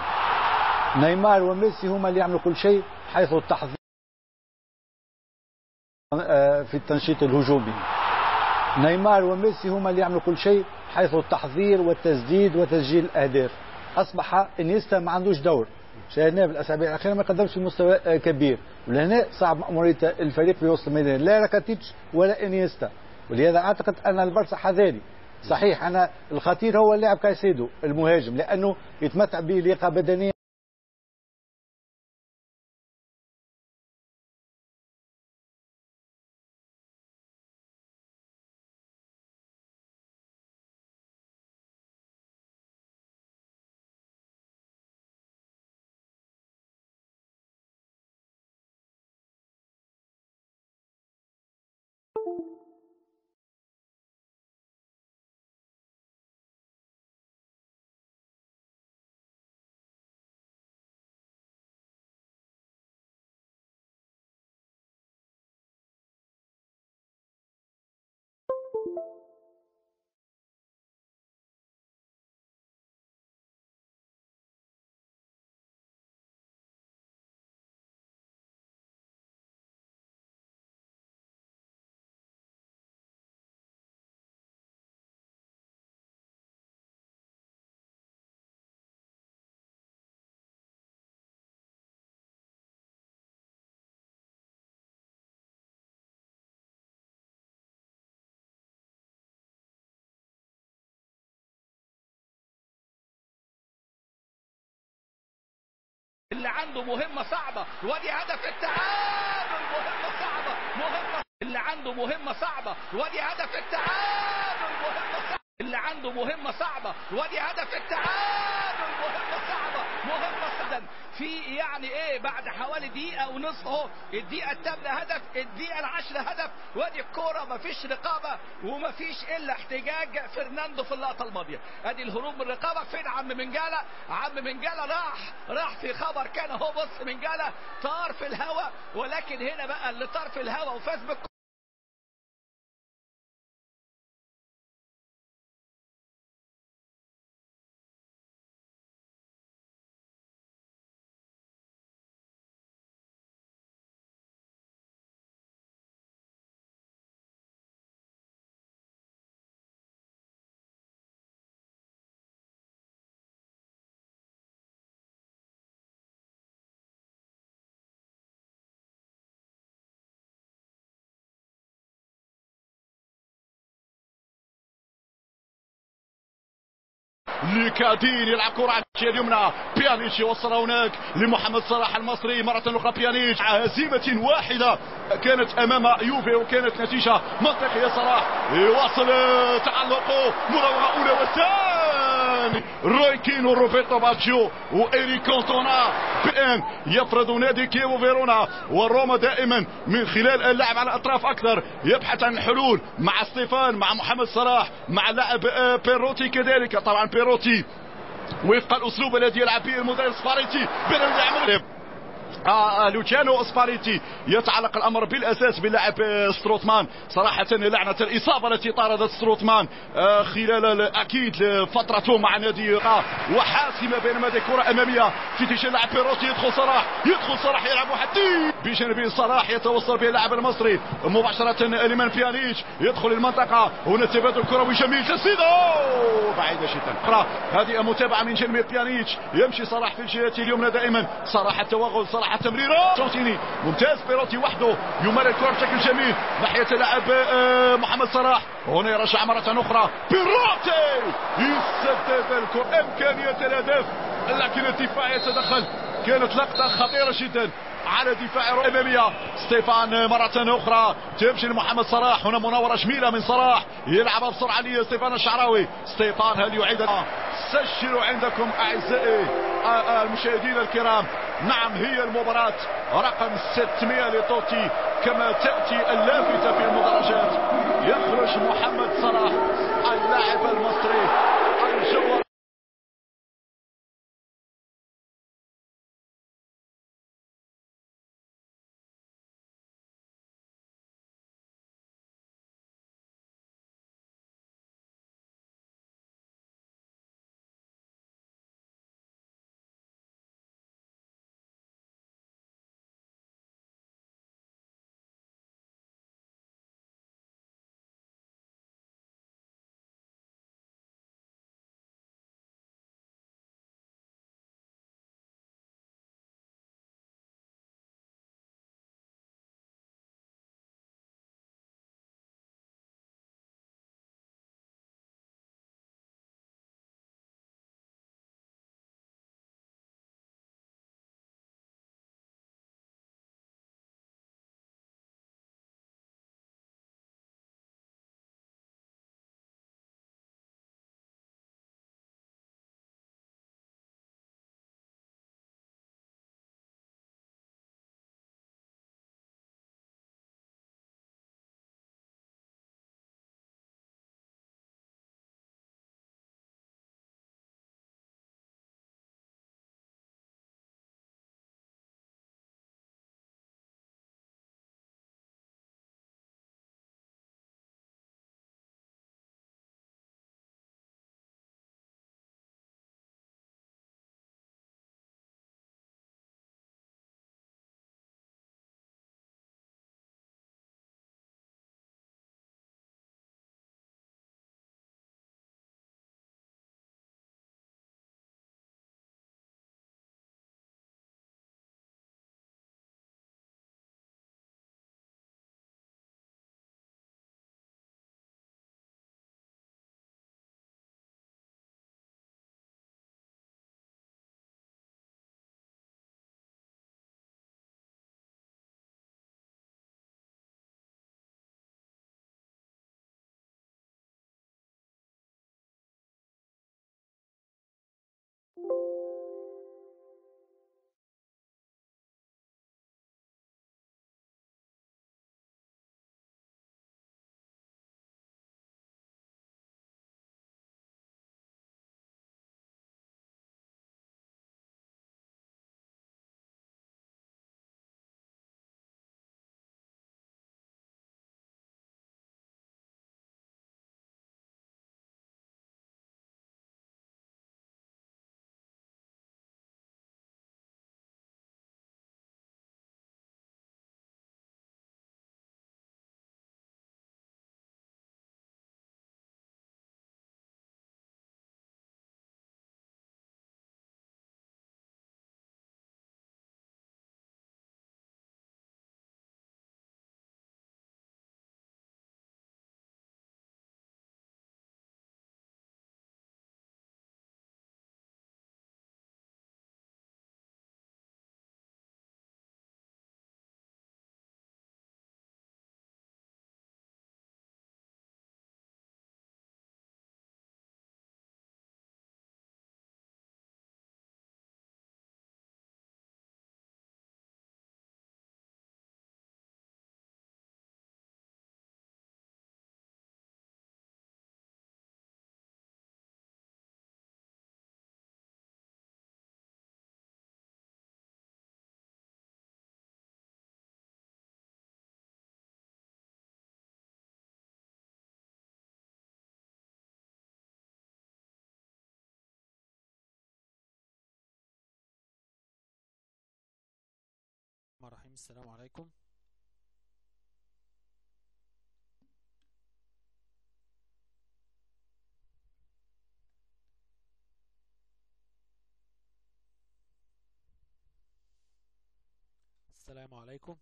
نيمار وميسي هما اللي يعملوا كل شيء، حيث التحضير في التنشيط الهجومي نيمار وميسي هما اللي يعملوا كل شيء، حيث التحضير والتسديد وتسجيل الاهداف. اصبح انيستا ما عندوش دور، شاهدناه في الاسابيع الاخيره ما قدمش مستوى كبير، ولهنا صعب مأمورية الفريق في وسط الميدان، لا راكاتيتش ولا انيستا. ولهذا اعتقد ان البرصا حذاري. صحيح أنا الخطير هو اللاعب كايسيدو المهاجم، لأنه يتمتع بلياقة بدنية.
اللي عنده مهمة صعبة، وادي هدف التعادل. مهمة صعبة، اللي عنده مهمة صعبة، وادي هدف التعادل. مهمة صعبة. اللي عنده مهمة صعبة، ودي هدف التعادل. مهمة صعبة، مهمة صعبة في يعني ايه بعد حوالي دقيقة ونصف اهو، الدقيقة الثامنة هدف، الدقيقة العاشرة هدف، ودي الكورة مفيش رقابة ومفيش الا احتجاج فرناندو في اللقطة الماضية. ادي الهروب من الرقابة. فين عم منجالة؟ عم منجالة راح في خبر كان اهو. بص منجالة طار في الهواء، ولكن هنا بقى اللي طار في الهواء وفاز بالكورة
لكادين يلعب كرة على الجهة اليمنى. بيانيتش يوصل هناك لمحمد صلاح المصري مرة أخرى. بيانيتش هزيمة واحدة كانت أمام يوفي وكانت نتيجة منطقية. صلاح يواصل تعلقه، مراوغة أولى والثاني. روي كين وروبرتو باجيو وإيريك كونتونا بالآن يفرض نادي كييفو فيرونا. وروما دائما من خلال اللعب على الأطراف أكثر يبحث عن الحلول مع ستيفان، مع محمد صلاح، مع اللاعب بيروتي كذلك. طبعا بيروتي وفق الأسلوب الذي يلعب به المدرب سباريتي لوتشانو سباريتي. يتعلق الامر بالاساس باللاعب ستروتمان. صراحه لعنه الاصابه التي طاردت ستروتمان خلال اكيد فترته مع نادي وحاسمه، بينما هذه كره اماميه في اتجاه اللاعب بيروتي. يدخل صلاح يلعب حتى بجانب صلاح يتوصل به اللاعب المصري مباشره لمن بيانيتش. يدخل المنطقه هنا تبادل كروي جميل، تسديده بعيده جدا. هذه متابعه من جانب بيانيتش. يمشي صلاح في الجهه اليمنى دائما. صلاح التوغل، صلاح التمريره صوتيني ممتاز. بيروتي وحده يمرر الكره بشكل جميل ناحيه اللاعب محمد صلاح. هنا يرجع مره اخرى بيروتي يسدد الكره. امكانيه الهدف لكن الدفاع يتدخل. كانت لقطه خطيره جدا على دفاع الأمامية. ستيفان مرة أخرى تمشي لمحمد صلاح. هنا مناورة جميلة من صلاح يلعب بسرعة لستيفان الشعراوي. ستيفان هل يعيد؟ سجلوا عندكم أعزائي المشاهدين الكرام. نعم هي المباراة رقم 600 لتوتي كما تأتي اللافتة في المدرجات. يخرج محمد صلاح اللاعب المصري الجوهر.
الرحمن الرحيم. السلام عليكم. السلام عليكم.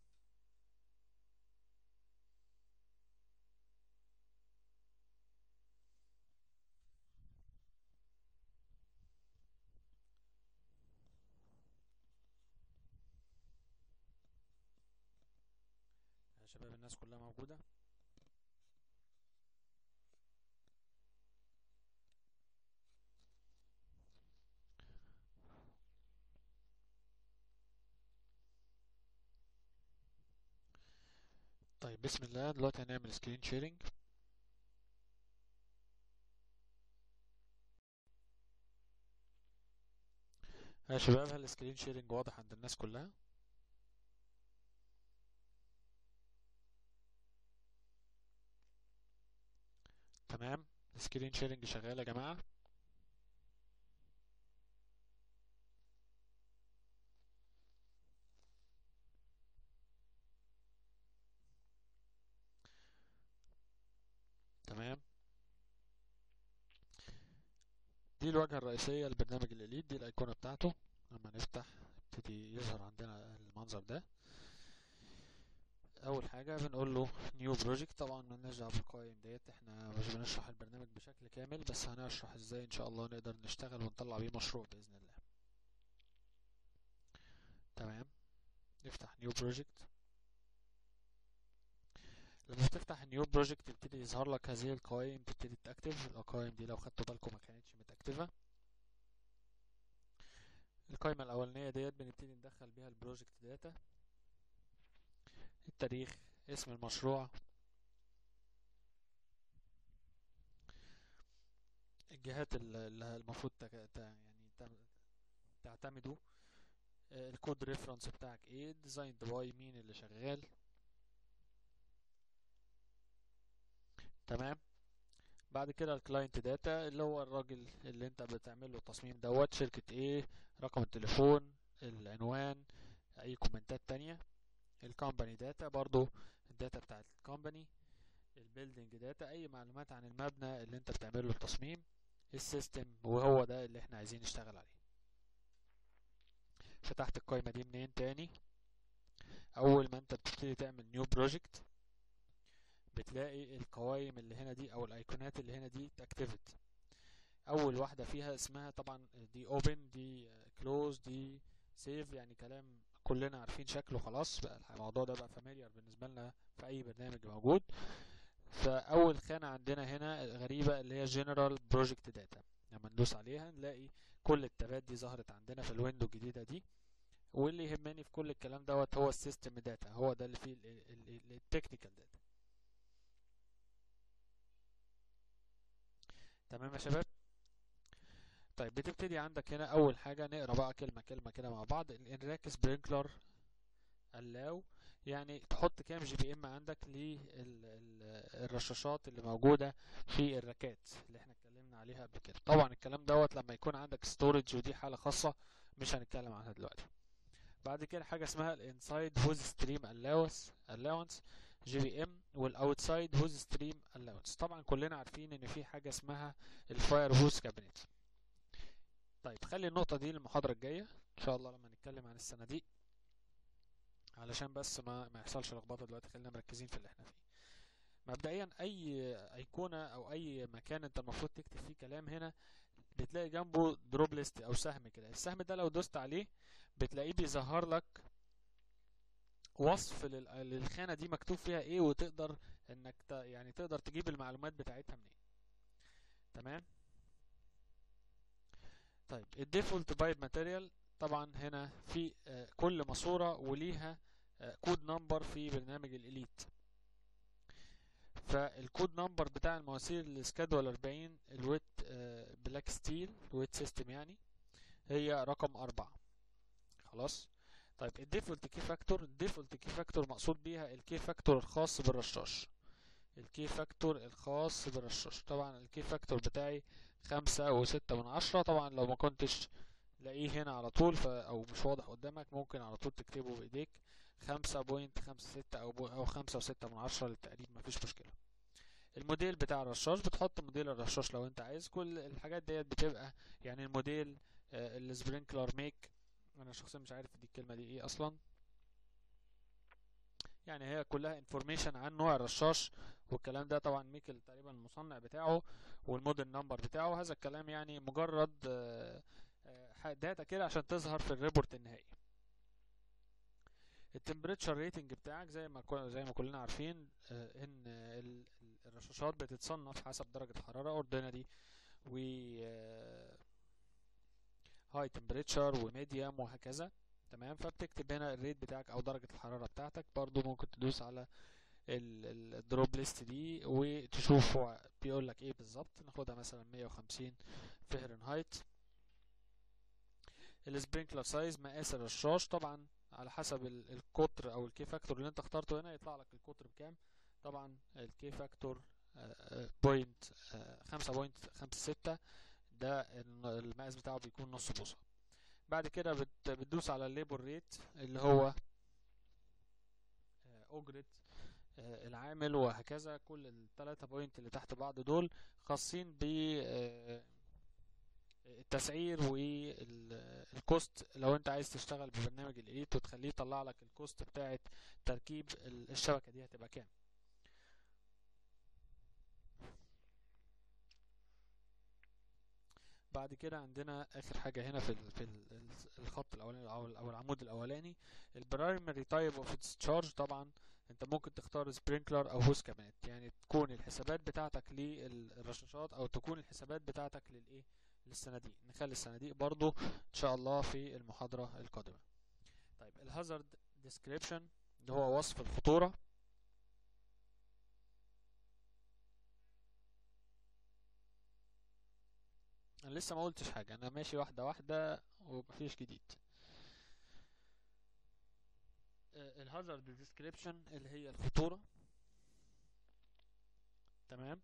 يا شباب الناس كلها موجودة؟ طيب بسم الله. دلوقتي هنعمل سكرين شيرنج. يا شباب هل السكرين شيرنج واضح عند الناس كلها؟ تمام. السكرين شيرنج شغال يا جماعة؟ تمام. دي الواجهة الرئيسية لبرنامج الإليت، دي الأيقونة بتاعته. لما نفتح يبتدي يظهر عندنا المنظر ده. أول حاجة بنقول له نيو بروجكت. طبعا ملناش دعوة بالقوائم ديت، احنا مش بنشرح البرنامج بشكل كامل، بس هنشرح ازاي ان شاء الله نقدر نشتغل ونطلع بيه مشروع بإذن الله. تمام. نفتح نيو بروجكت. لما تفتح نيو بروجكت يبتدي يظهر لك هذه القوائم، تبتدي تأكتف. القوائم دي لو خدتوا بالكم ما كانتش متأكتفة. القائمة الأولانية ديت بنبتدي ندخل بيها البروجكت داتا، التاريخ، اسم المشروع، الجهات اللي المفروض تعتمدوا، الكود ريفرنس بتاعك ايه، ديزاين باي مين اللي شغال. تمام. بعد كده الكلاينت داتا اللي هو الراجل اللي انت بتعمل له التصميم دوت، شركة ايه، رقم التليفون، العنوان، اي كومنتات تانية. الكومباني داتا برضو الداتا بتاعت الكومباني. البيلدينج داتا اي معلومات عن المبنى اللي انت بتعمل له التصميم. السيستم وهو ده اللي احنا عايزين نشتغل عليه. فتحت القائمة دي منين تاني؟ اول ما انت بتبتدي تعمل نيو بروجكت بتلاقي القوائم اللي هنا دي او الايقونات اللي هنا دي اتاكتيفت. اول واحدة فيها اسمها طبعا دي اوبن، دي كلوز، دي سيف، يعني كلام كلنا عارفين شكله خلاص بقى. الموضوع ده بقى فاميليار بالنسبة لنا في اي برنامج موجود. فاول خانة عندنا هنا غريبة اللي هي جنرال بروجكت داتا. لما ندوس عليها نلاقي كل التابات دي ظهرت عندنا في الويندو الجديدة دي. واللي يهمني في كل الكلام دوت هو السيستم داتا، هو ده اللي فيه التكنيكال داتا. تمام يا شباب. طيب بتبتدي عندك هنا اول حاجة نقرا بقى كلمة كلمة كده مع بعض. الانراك سبرينكلر allow، يعني تحط كام جي بي ام عندك للرشاشات اللي موجودة في الراكات اللي احنا اتكلمنا عليها قبل كده. طبعا الكلام دوت لما يكون عندك ستورج، ودي حالة خاصة مش هنتكلم عنها دلوقتي. بعد كده حاجة اسمها الانسايد هوز ستريم الاونس جي بي ام، والاوتسايد هوز ستريم الاونس. طبعا كلنا عارفين ان في حاجة اسمها الفاير هوز كابينت. طيب خلي النقطة دي للمحاضرة الجاية ان شاء الله لما نتكلم عن الصناديق، علشان بس ما يحصلش لخبطة دلوقتي. خلينا مركزين في اللي احنا فيه. مبدئيا اي ايقونة او اي مكان انت المفروض تكتب فيه كلام هنا بتلاقي جنبه دروب ليست او سهم كده. السهم ده لو دوست عليه بتلاقيه بيظهر لك وصف للخانة دي مكتوب فيها ايه، وتقدر انك يعني تقدر تجيب المعلومات بتاعتها منين. تمام. طيب الديفولت بايب ماتيريال، طبعا هنا في كل ماسورة وليها كود نمبر في برنامج الإليت. فالكود نمبر بتاع المواسير السكادول 40 الويت بلاك ستيل الويت سيستم يعني هي رقم 4. خلاص. طيب الديفولت كي فاكتور، الديفولت كي فاكتور مقصود بيها الكي فاكتور الخاص بالرشاش. الكي فاكتور الخاص بالرشاش. طبعا الكي فاكتور بتاعي 5.6. طبعا لو ما كنتش لاقيه هنا على طول او مش واضح قدامك ممكن على طول تكتبه بايديك 5.56 او 5.6 للتقريب، مفيش مشكلة. الموديل بتاع الرشاش، بتحط موديل الرشاش لو انت عايز. كل الحاجات ديت بتبقى يعني الموديل السبرينكلر ميك، انا شخصيا مش عارف دي الكلمة دي ايه اصلا، يعني هي كلها انفورميشن عن نوع الرشاش والكلام ده. طبعا ميكل تقريبا المصنع بتاعه والموديل نمبر بتاعه، هذا الكلام يعني مجرد داتا كده عشان تظهر في الريبورت النهائي. التمبريتشر ريتنج بتاعك زي ما كلنا عارفين ان الرشاشات بتتصنف حسب درجة الحرارة اوردينري و هاي تمبريتشر وميديوم وهكذا. تمام، فبتكتب هنا الريت بتاعك او درجة الحرارة بتاعتك. برضو ممكن تدوس على الدروب ليست دي وتشوف هو بيقول لك ايه بالظبط. ناخدها مثلا 150 فهرنهايت. السبرينكلر سايز، مقاس الرشاش طبعا على حسب القطر او الكي فاكتور اللي انت اخترته هنا يطلع لك القطر بكام. طبعا الكي فاكتور 5.56 ده المقاس بتاعه بيكون نص بوصة. بعد كده بتدوس على الليبل ريت اللي هو أجرة العامل وهكذا. كل الثلاثة بوينت اللي تحت بعض دول خاصين ب التسعير والكوست. لو انت عايز تشتغل ببرنامج الإليت وتخليه يطلع لك الكوست بتاعت تركيب الشبكة دي هتبقى كام. بعد كده عندنا اخر حاجه هنا في الخط الاولاني او العمود الاولاني، البرايمري تايب اوف ديسشارج. طبعا انت ممكن تختار سبرينكلر او هوس كابينت، يعني تكون الحسابات بتاعتك للرشاشات او تكون الحسابات بتاعتك للايه، للصناديق. نخلي الصناديق برضو ان شاء الله في المحاضره القادمه. طيب الهازارد ديسكريبشن اللي هو وصف الخطوره. انا لسه ما قلتش حاجه، انا ماشي واحده واحده ومفيش جديد. الهازارد ديسكريبشن اللي هي الخطوره. تمام،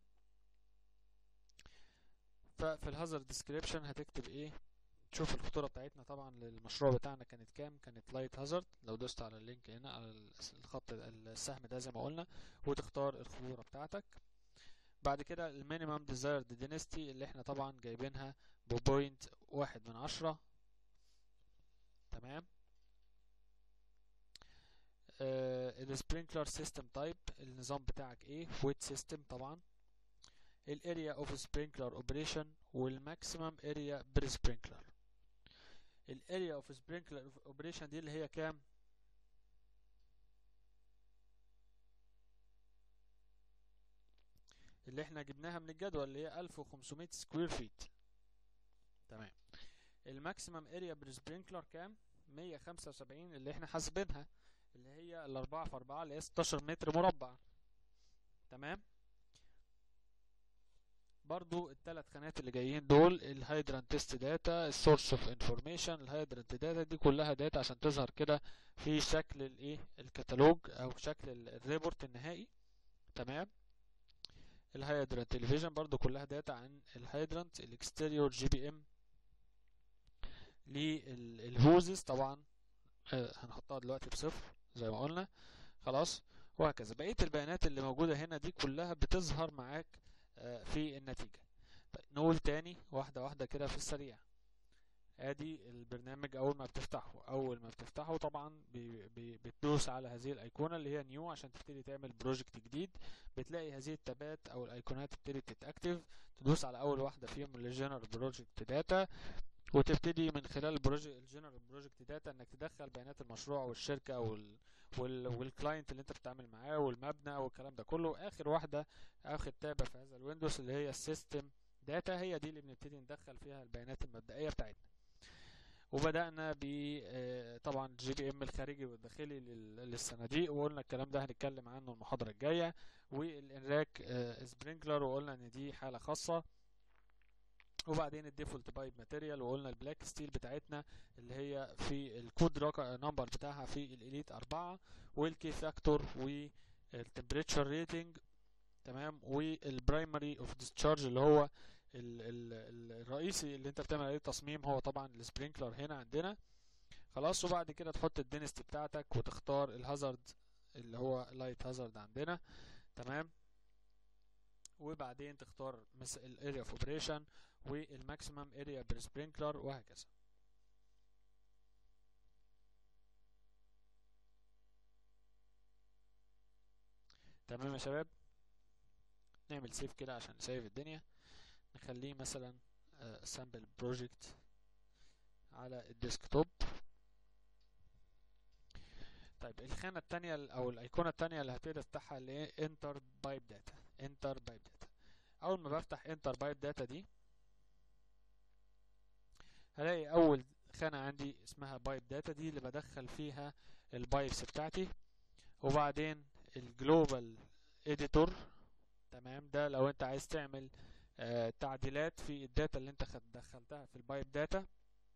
ففي الهازارد ديسكريبشن هتكتب ايه. تشوف الخطوره بتاعتنا طبعا للمشروع بتاعنا كانت كام، كانت لايت هازارد. لو دوست على اللينك هنا على الخط السهم ده زي ما قلنا وتختار الخطوره بتاعتك. بعد كده المينيمم ديزايرد دينستي اللي احنا طبعا جايبينها ب0.1. تمام. السبرينكلر سيستم تايب، النظام بتاعك ايه، ويت سيستم طبعا. الاريا اوف سبرينكلر اوبريشن والماكسيمم اريا بير سبرينكلر. الاريا اوف سبرينكلر اوبريشن دي اللي هي كام، اللي احنا جبناها من الجدول اللي هي 1500 سكوير فيت. تمام. الماكسيمم اريا بير سبرينكلر كام، 175 اللي احنا حاسبينها، اللي هي ال4 في 4 اللي هي 16 متر مربع. تمام. برضو الثلاث خانات اللي جايين دول الهيدرانت تيست داتا، السورس اوف انفورميشن. الهيدرانت داتا دي كلها داتا عشان تظهر كده في شكل الايه، الكتالوج او شكل الريبورت النهائي. تمام. الهيدرانت تلفزيون برضو كلها داتا عن الهيدرانت. الاكستيريور جي بي ام للهوزز طبعا هنحطها دلوقتي بصفر زي ما قلنا. خلاص، وهكذا بقية البيانات اللي موجودة هنا دي كلها بتظهر معاك في النتيجة. طيب نقول تاني واحدة واحدة كده في السريع. ادي البرنامج اول ما بتفتحه طبعا بتدوس على هذه الايقونة اللي هي نيو عشان تبتدي تعمل بروجكت جديد. بتلاقي هذه التابات او الايقونات تبتدي تتاكتف. تدوس على اول واحدة فيهم اللي جنرال بروجكت داتا، وتبتدي من خلال الجنرال بروجكت داتا انك تدخل بيانات المشروع والشركة والكلاينت اللي انت بتتعامل معاه والمبنى والكلام ده كله. اخر واحدة، اخر تابة في هذا الويندوز اللي هي السيستم داتا، هي دي اللي بنبتدي ندخل فيها البيانات المبدئية بتاعتنا. وبدأنا ب طبعا الجي بي ام الخارجي والداخلي للصناديق، وقلنا الكلام ده هنتكلم عنه المحاضرة الجاية. والانراك سبرينكلر وقلنا ان دي حالة خاصة. وبعدين الديفولت بايب ماتيريال، وقلنا البلاك ستيل بتاعتنا اللي هي في الكود نمبر بتاعها في الاليت 4، والكي فاكتور والتمبريتشر ريتنج. تمام. والبرايمري اوف ديسشارج اللي هو الرئيسي اللي انت بتعمل عليه التصميم هو طبعا السبرينكلر هنا عندنا. خلاص. وبعد كده تحط الدينستي بتاعتك وتختار الهازارد اللي هو لايت هازارد عندنا. تمام. وبعدين تختار الاريا اوف اوبريشن والماكسيمم اريا بير سبرينكلر وهكذا. تمام يا شباب. نعمل سيف كده عشان نسيف الدنيا. نخليه مثلا سامبل بروجكت على الديسكتوب. طيب الخانة التانية او الايقونة التانية اللي هتقدر تفتحها اللي هي انتر بايب داتا. انتر بايب داتا. اول ما بفتح انتر بايب داتا دي هلاقي اول خانة عندي اسمها بايب داتا، دي اللي بدخل فيها البايبس بتاعتي. وبعدين الجلوبال اديتور. تمام. ده لو انت عايز تعمل تعديلات في الداتا اللي انت دخلتها في البايب داتا.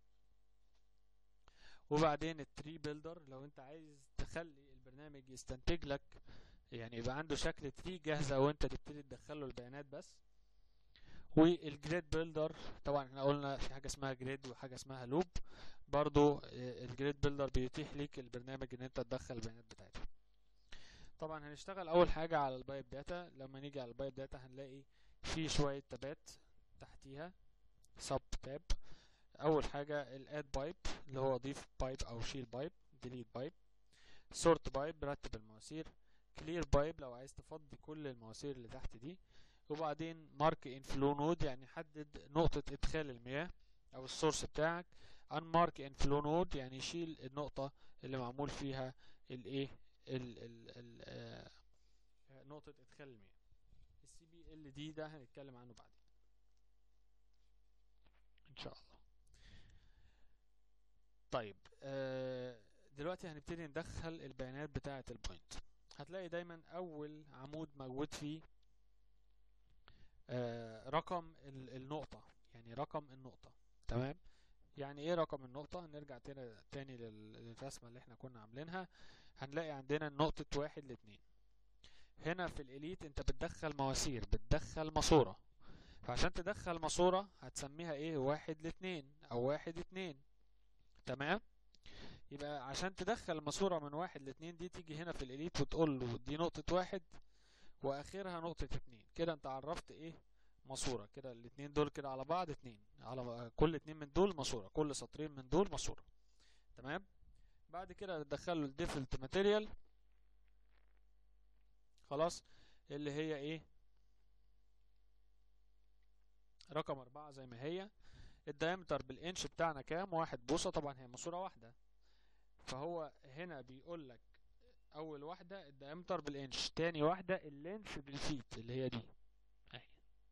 وبعدين التري بيلدر لو انت عايز تخلي البرنامج يستنتج لك، يعني يبقى عنده شكل تري جاهزة وانت تبتدي تدخله البيانات بس. والجريد بيلدر طبعا احنا قلنا في حاجة اسمها جريد وحاجة اسمها لوب. برضو الجريد بيلدر بيتيح ليك البرنامج ان انت تدخل البيانات بتاعته. طبعا هنشتغل اول حاجة على البايب داتا. لما نيجي على البايب داتا هنلاقي في شوية تابات تحتيها، سب تاب. اول حاجة الاد بايب اللي هو ضيف بايب او شيل بايب، ديليت بايب. سورت بايب رتب المواسير. كلير بايب لو عايز تفضي كل المواسير اللي تحت دي. وبعدين مارك ان فلو نود يعني حدد نقطة ادخال المياه او السورس بتاعك. ان مارك ان فلو نود يعني يشيل النقطة اللي معمول فيها الايه نقطة ادخال المياه. السي بي ال دي ده هنتكلم عنه بعدين ان شاء الله. طيب دلوقتي هنبتدي ندخل البيانات بتاعة البوينت. هتلاقي دايما اول عمود موجود فيه رقم النقطة، يعني رقم النقطة. تمام. يعني ايه رقم النقطة؟ نرجع تاني للرسمة اللي احنا كنا عاملينها. هنلاقي عندنا نقطة 1 ل2. هنا في الإليت انت بتدخل مواسير، بتدخل ماسورة. فعشان تدخل ماسورة هتسميها ايه؟ 1 ل2 او 1 2. تمام. يبقى عشان تدخل الماسورة من 1 ل2 دي تيجي هنا في الإليت وتقول له دي نقطة 1 واخرها نقطة 2. كده انت عرفت ايه؟ ماسورة. كده الاتنين دول كده على بعض 2، على كل 2 من دول ماسورة، كل سطرين من دول ماسورة. تمام. بعد كده تدخله الديفولت ماتيريال. خلاص. اللي هي ايه؟ رقم 4 زي ما هي. الدايمتر بالانش بتاعنا كام؟ 1 بوصة. طبعا هي ماسورة واحدة، فهو هنا بيقول لك اول واحدة الدايمتر بالانش، تاني واحدة اللينث بالفيت اللي هي دي اهي.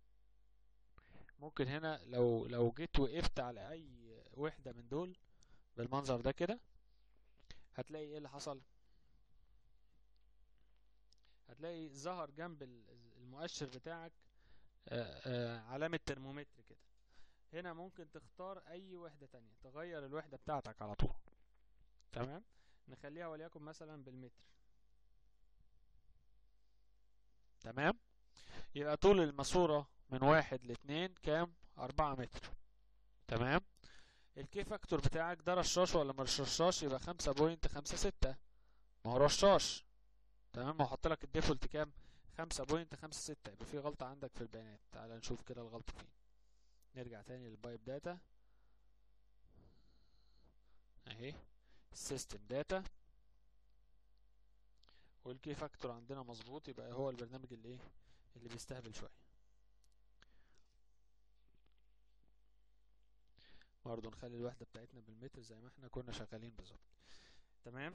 ممكن هنا لو جيت وقفت على اي وحدة من دول بالمنظر ده كده هتلاقي ايه اللي حصل؟ هتلاقي ظهر جنب المؤشر بتاعك علامة ترمومتر كده. هنا ممكن تختار اي وحدة تانية، تغير الوحدة بتاعتك على طول. تمام. نخليها وليكن مثلا بالمتر. تمام. يبقى طول الماسورة من 1 ل2 كام؟ 4 متر. تمام. الكي فاكتور بتاعك ده رشاش ولا مش رشاش؟ يبقى 5.56. ما هو رشاش. تمام. وهحط لك الديفولت كام؟ 5.56. يبقى في غلطة عندك في البيانات. تعال نشوف كده الغلطة فين. نرجع تاني للبايب داتا اهي، السيستم داتا، والكي فاكتور عندنا مظبوط. يبقى هو البرنامج اللي ايه؟ اللي بيستهبل شوية. برضه نخلي الوحدة بتاعتنا بالمتر زي ما احنا كنا شغالين بالظبط. تمام.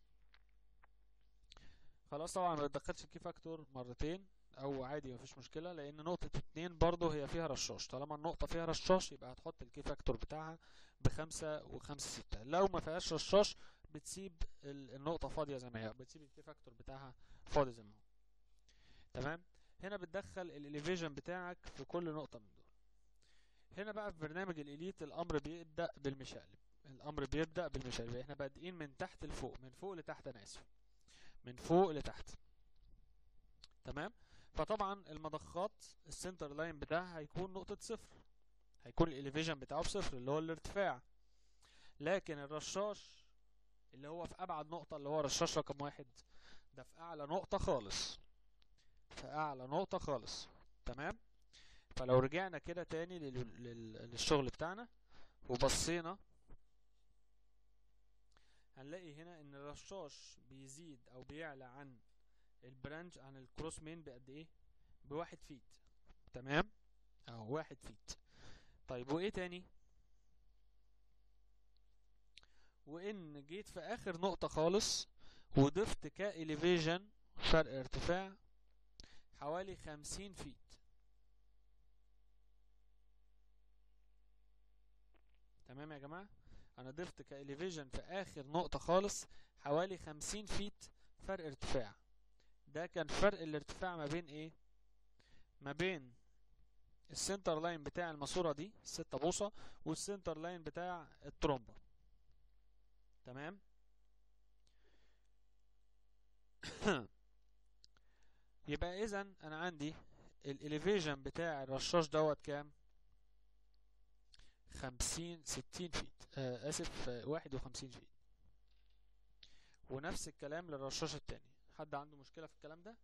خلاص. طبعا ما بتدخلش الكي فاكتور مرتين او عادي مفيش مشكلة، لان نقطة 2 برضه هي فيها رشاش. طالما النقطة فيها رشاش يبقى هتحط الكي فاكتور بتاعها ب5.56. لو ما فيهاش رشاش بتسيب النقطة فاضية زي ما هي، بتسيب الكي فاكتور بتاعها فاضي زي ما هو. تمام. هنا بتدخل الاليفيجن بتاعك في كل نقطة من دول. هنا بقى في برنامج الإليت الأمر بيبدأ بالمشقلب. الأمر بيبدأ بالمشقلب. احنا بادئين من تحت لفوق، من فوق لتحت، أنا آسف، من فوق لتحت. تمام. فطبعا المضخات السنتر لاين بتاعها هيكون نقطة 0، هيكون الإليفيجن بتاعه ب0 اللي هو الارتفاع. لكن الرشاش اللي هو في ابعد نقطة، اللي هو رشاش رقم 1 ده في اعلى نقطة خالص، في اعلى نقطة خالص. تمام. فلو رجعنا كده تاني للشغل بتاعنا وبصينا، هنلاقي هنا ان الرشاش بيزيد او بيعلى عن البرانش، عن الكروس مين بقد ايه؟ ب1 فيت. تمام، او 1 فيت. طيب وايه تاني؟ وان جيت في اخر نقطة خالص وضفت كإليفيجن فرق ارتفاع حوالي 50 فيت. تمام يا جماعة، انا ضفت كإليفيجن في اخر نقطة خالص حوالي 50 فيت فرق ارتفاع. ده كان فرق الارتفاع ما بين ايه؟ ما بين السنتر لاين بتاع الماسورة دي 6 بوصة والسنتر لاين بتاع الترومبة. تمام. يبقى اذا انا عندي الاليفيجن بتاع الرشاش دوت كام؟ 60 فيت، اسف 51 فيت. ونفس الكلام للرشاش التاني. حد عنده مشكلة في الكلام ده؟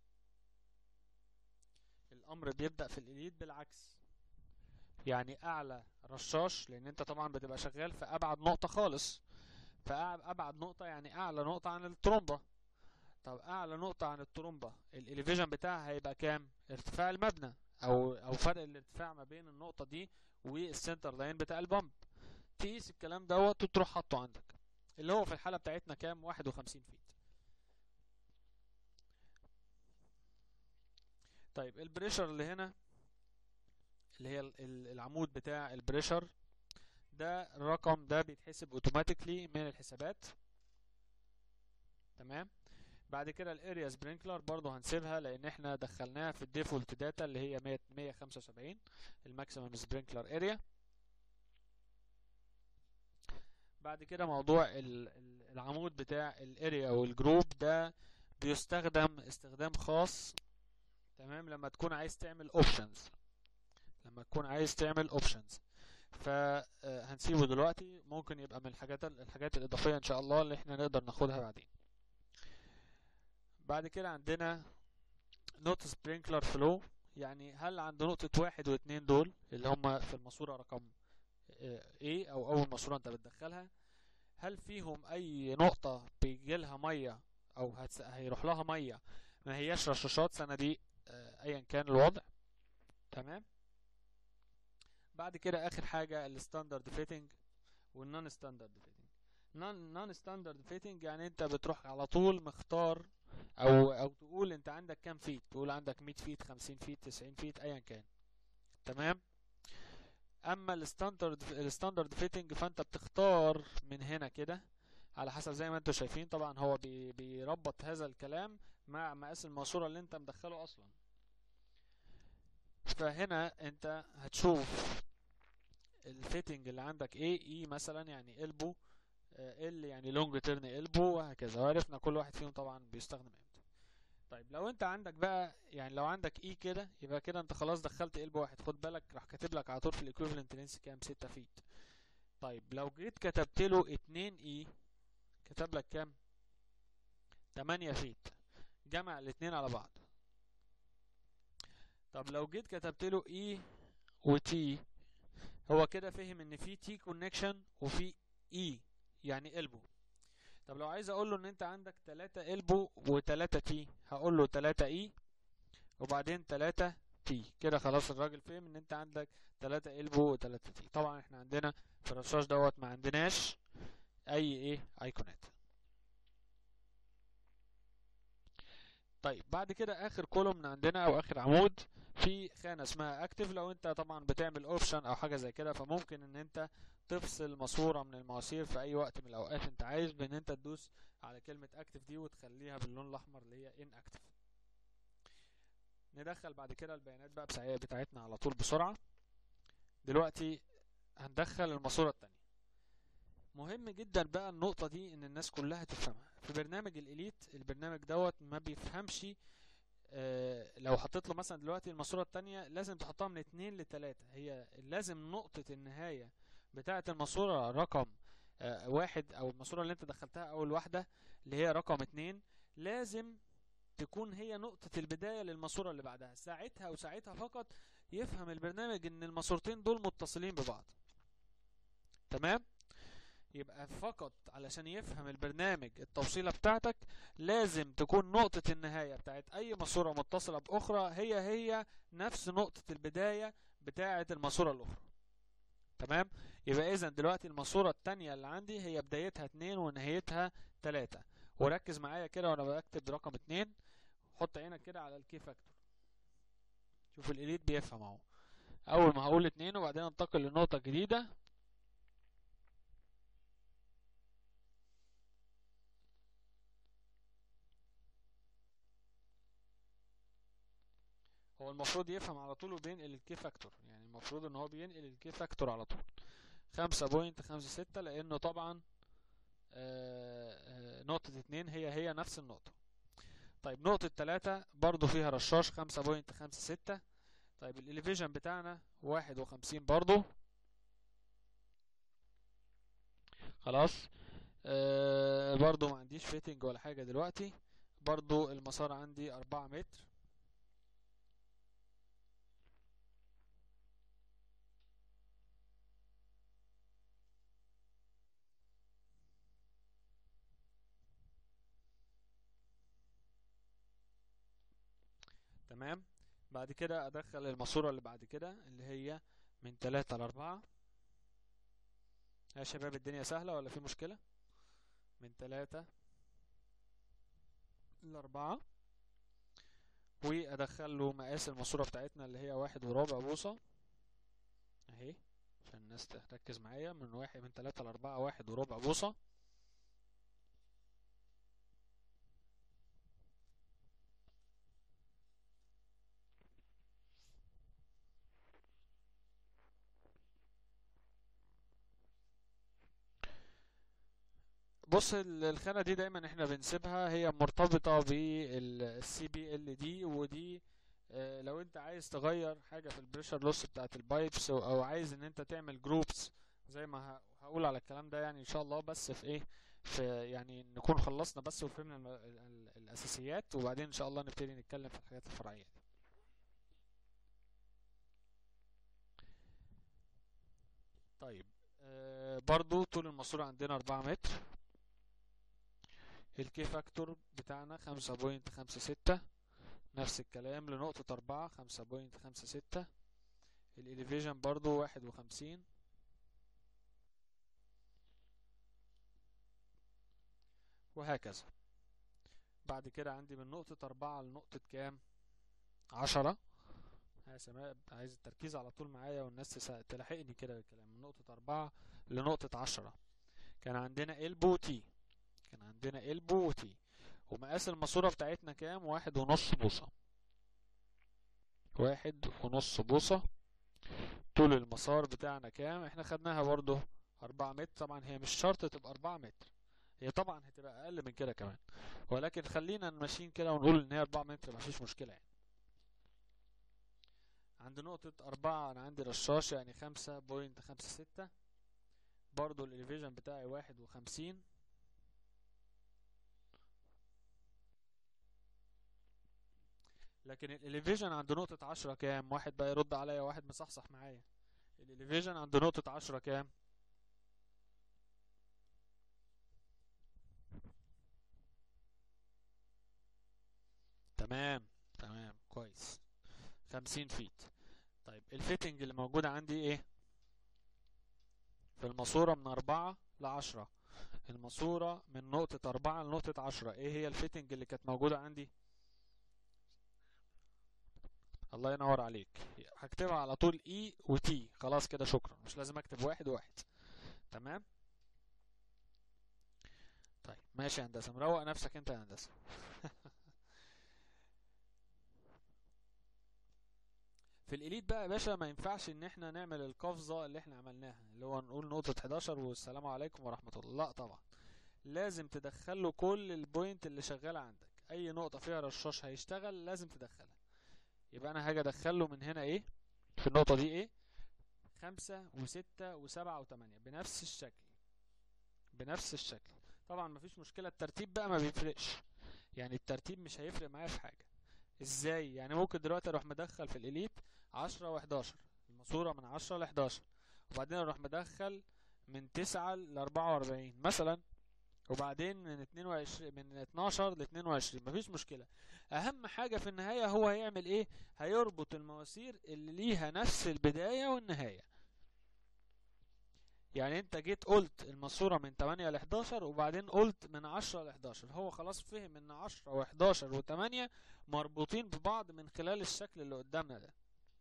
الامر بيبدأ في الاليت بالعكس، يعني اعلى رشاش، لان انت طبعا بتبقى شغال في ابعد نقطة خالص، فابعد نقطة يعني اعلى نقطة عن الترومبة. طب اعلى نقطة عن الترومبة الاليفيجن بتاعها هيبقى كام؟ ارتفاع المبنى او فرق الارتفاع ما بين النقطة دي والسنتر لاين بتاع البامب. تقيس الكلام دوت وتروح حاطه عندك، اللي هو في الحالة بتاعتنا كام؟ 51 فيت. طيب البريشر اللي هنا، اللي هي العمود بتاع البريشر ده، الرقم ده بيتحسب اوتوماتيكلي من الحسابات. تمام. بعد كده الاريا سبرينكلر برضو هنسيبها لان احنا دخلناها في الديفولت داتا اللي هي 175 الماكسيمم سبرينكلر اريا. بعد كده موضوع العمود بتاع الاريا والجروب ده بيستخدم استخدام خاص. تمام. لما تكون عايز تعمل اوبشنز، فهنسيبه دلوقتي، ممكن يبقى من الحاجات الاضافية ان شاء الله اللي احنا نقدر ناخدها بعدين. بعد كده عندنا نوت سبرينكلر فلو، يعني هل عند نقطة 1 و2 دول اللي هم في الماسورة رقم A او اول ماسورة انت بتدخلها، هل فيهم اي نقطة بيجي لها مية او هيروح لها مية ما هياش رشاشات صناديق ايا كان الوضع؟ تمام. بعد كده اخر حاجة الستاندرد فيتنج والنون ستاندرد فيتنج. نون ستاندرد فيتنج يعني انت بتروح على طول مختار او تقول انت عندك كام فيت، تقول عندك 100 فيت 50 فيت 90 فيت ايا كان. تمام. اما الستاندرد فيتنج فانت بتختار من هنا كده على حسب زي ما انتم شايفين. طبعا هو بيربط هذا الكلام مع مقاس الماسورة اللي انت مدخله اصلا. فهنا انت هتشوف الفيتنج اللي عندك ايه مثلا يعني البو، ال يعني لونج تيرن البو، وهكذا. وعرفنا كل واحد فيهم طبعا بيستخدم امتى. طيب لو انت عندك بقى يعني لو عندك اي كده، يبقى كده انت خلاص دخلت البو واحد. خد بالك راح كاتب لك على طول في الايكويفالنت لينس كام؟ 6 فيت. طيب لو جيت كتبت له 2 اي كتب لك كام؟ 8 فيت. جمع الاثنين على بعض. طب لو جيت كتبت له اي وتي، هو كده فهم ان في تي كونكشن وفي اي يعني البو. طب لو عايز اقول له ان انت عندك 3 البو و3 تي، هقول له 3 اي وبعدين 3 تي. كده خلاص الراجل فهم ان انت عندك 3 البو و3 تي. طبعا احنا عندنا في الرشاش دوت ما عندناش اي ايقونات. طيب بعد كده اخر كولوم عندنا او اخر عمود في خانة اسمها اكتف. لو انت طبعا بتعمل اوبشن او حاجة زي كده، فممكن ان انت تفصل ماسورة من المواسير في اي وقت من الاوقات انت عايز، بان انت تدوس على كلمة اكتف دي وتخليها باللون الاحمر اللي هي ان اكتف. ندخل بعد كده البيانات بقى بتاعتنا على طول بسرعة. دلوقتي هندخل الماسورة التانية. مهم جدا بقى النقطة دي ان الناس كلها تفهمها. في برنامج الاليت البرنامج دوت ما بيفهمش. لو حطيت له مثلا دلوقتي الماسورة التانية لازم تحطها من 2 ل 3. هي لازم نقطة النهاية بتاعة الماسورة رقم واحد، او الماسورة اللي انت دخلتها اول واحدة اللي هي رقم 2 لازم تكون هي نقطة البداية للماسورة اللي بعدها. ساعتها وساعتها فقط يفهم البرنامج ان الماسورتين دول متصلين ببعض. تمام؟ يبقى فقط علشان يفهم البرنامج التوصيلة بتاعتك لازم تكون نقطة النهاية بتاعت اي ماسورة متصلة باخرى هي نفس نقطة البداية بتاعت الماسورة الاخرى. تمام؟ يبقى اذا دلوقتي الماسورة التانية اللي عندي هي بدايتها 2 ونهايتها 3. وركز معايا كده وانا بكتب رقم 2. حط عينك كده على الكي فاكتور. شوف الإليت بيفهم اهو. اول ما هقول 2 وبعدين انتقل لنقطة جديدة، هو المفروض يفهم على طول وبينقل الكي فاكتور. يعني المفروض ان هو بينقل الكي فاكتور على طول 5.56 لانه طبعا نقطة 2 هي نفس النقطة. طيب نقطة 3 برضو فيها رشاش 5.56. طيب الاليفيشن بتاعنا 51 برضو. خلاص. برضو ما عنديش فيتنج ولا حاجة دلوقتي. برضو المسار عندي 4 متر. تمام. بعد كده ادخل الماسورة اللي بعد كده اللي هي من 3 ل4. يا شباب الدنيا سهلة ولا في مشكلة؟ من 3 ل4 وادخل له مقاس الماسورة بتاعتنا اللي هي 1.25 بوصة اهي عشان الناس تركز معايا. من 3 ل4 1.25 بوصة. بص الخانة دي دايما احنا بنسيبها هي مرتبطة بالسي بي ال دي، ودي لو انت عايز تغير حاجة في البريشر لوس بتاعت البايبس او عايز ان انت تعمل جروبس زي ما هقول على الكلام ده يعني ان شاء الله. بس في ايه، في يعني نكون خلصنا بس وفهمنا الاساسيات وبعدين ان شاء الله نبتدي نتكلم في الحاجات الفرعية. طيب برضو طول الماسورة عندنا 4 متر. الكي فاكتور بتاعنا 5.56 نفس الكلام لنقطة 4 5.56. الإليفيجن برضو 51. وهكذا. بعد كده عندي من نقطة 4 لنقطة كام؟ 10. يا سماء عايز التركيز على طول معايا والناس تلاحقني كده بالكلام. من نقطة 4 لنقطة 10 كان عندنا إلبو تي. ومقاس الماسورة بتاعتنا كام؟ 1.5 بوصة. 1.5 بوصة. طول المسار بتاعنا كام؟ احنا خدناها برضو 4 متر. طبعا هي مش شرط تبقى 4 متر، هي طبعا هتبقى اقل من كده كمان، ولكن خلينا ماشيين كده ونقول ان هي 4 متر مفيش مشكلة يعني. عند نقطة 4 انا عندي رشاش يعني 5.56. برضو الاليفيجن بتاعي 51. لكن الاليفيجن عند نقطة 10 كام؟ واحد بقى يرد عليا، واحد مصحصح معايا. الاليفيجن عند نقطة 10 كام؟ تمام كويس. 50 فيت. طيب الفيتنج اللي موجودة عندي ايه في الماسورة من 4 ل10؟ الماسورة من نقطة 4 لنقطة 10 ايه هي الفيتنج اللي كانت موجودة عندي؟ الله ينور عليك. هكتبها على طول اي وتي. خلاص كده شكرا، مش لازم اكتب واحد. تمام. طيب ماشي يا هندسة، مروق نفسك انت يا هندسة. في الإليت بقى يا باشا ما ينفعش ان احنا نعمل القفزة اللي احنا عملناها اللي هو نقول نقطة 11 والسلام عليكم ورحمة الله. لا طبعا، لازم تدخله كل البوينت اللي شغالة عندك. اي نقطة فيها رشاش هيشتغل لازم تدخلها. يبقى انا هاجي ادخله من هنا ايه في النقطة دي ايه 5 و6 و7 و8 بنفس الشكل. بنفس الشكل. طبعا مفيش مشكلة، الترتيب بقى ما بيفرقش، يعني الترتيب مش هيفرق معايا في حاجة. ازاي؟ يعني ممكن دلوقتي اروح مدخل في الاليت 10 و11، الماسورة من 10 ل11، وبعدين اروح مدخل من 9 ل44 مثلا، وبعدين من 22 من 12 ل22، مفيش مشكلة. اهم حاجة في النهاية هو هيعمل ايه؟ هيربط المواسير اللي ليها نفس البداية والنهاية. يعني انت جيت قلت الماسورة من 8 ل11 وبعدين قلت من 10 ل11، هو خلاص فهم ان 10 و11 و8 مربوطين ببعض من خلال الشكل اللي قدامنا ده.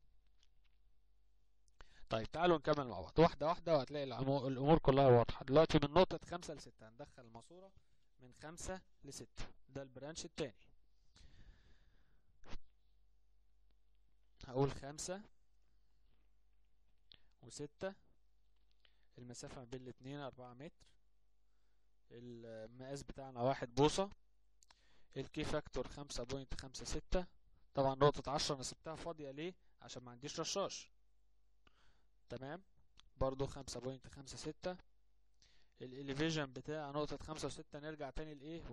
طيب تعالوا نكمل مع بعض واحدة واحدة، وهتلاقي الأمور كلها واضحة. دلوقتي من نقطة 5 ل6 هندخل الماسورة من 5 ل6، ده البرانش التاني. هقول 5 و6، المسافة ما بين الاتنين 4 متر، المقاس بتاعنا 1 بوصة، الكي فاكتور 5.56. طبعا نقطة 10 انا سبتها فاضية ليه؟ عشان ما عنديش رشاش. تمام، برضو 5.56. الاليفيجن بتاع نقطة 5 و6 نرجع تاني لايه؟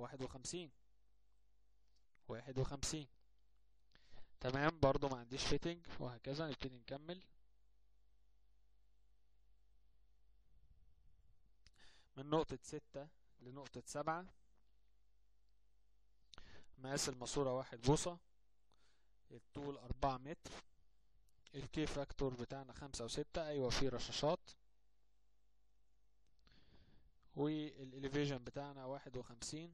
51. تمام، برضو ما عنديش فيتنج، وهكذا نبتدي نكمل. من نقطة 6 لنقطة 7، مقاس الماسورة 1 بوصة، الطول 4 متر، الكي فاكتور بتاعنا 5 و6، ايوه في رشاشات، والاليفيجن بتاعنا 51،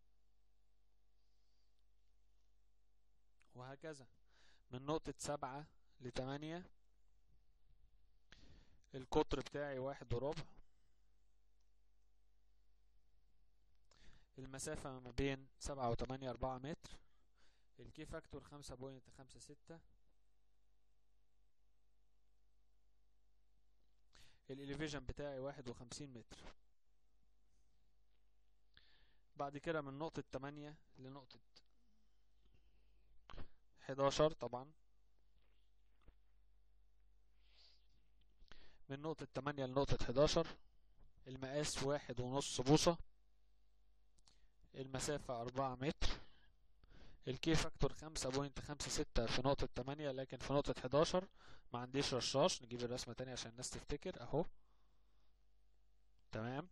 وهكذا. من نقطة 7 ل8، القطر بتاعي 1.25، المسافة ما بين 7 و8 4 متر، الكي فاكتور 5.56، الاليفيجن بتاعي 51 متر. بعد كده من نقطة 8 لنقطة 11، طبعا من نقطة 8 لنقطة 11 المقاس 1.5 بوصة، المسافة 4 متر، الكي فاكتور 5.56 في نقطة 8، لكن في نقطة 11 ما عنديش رشاش. نجيب الرسمة تاني عشان الناس تفتكر اهو. تمام.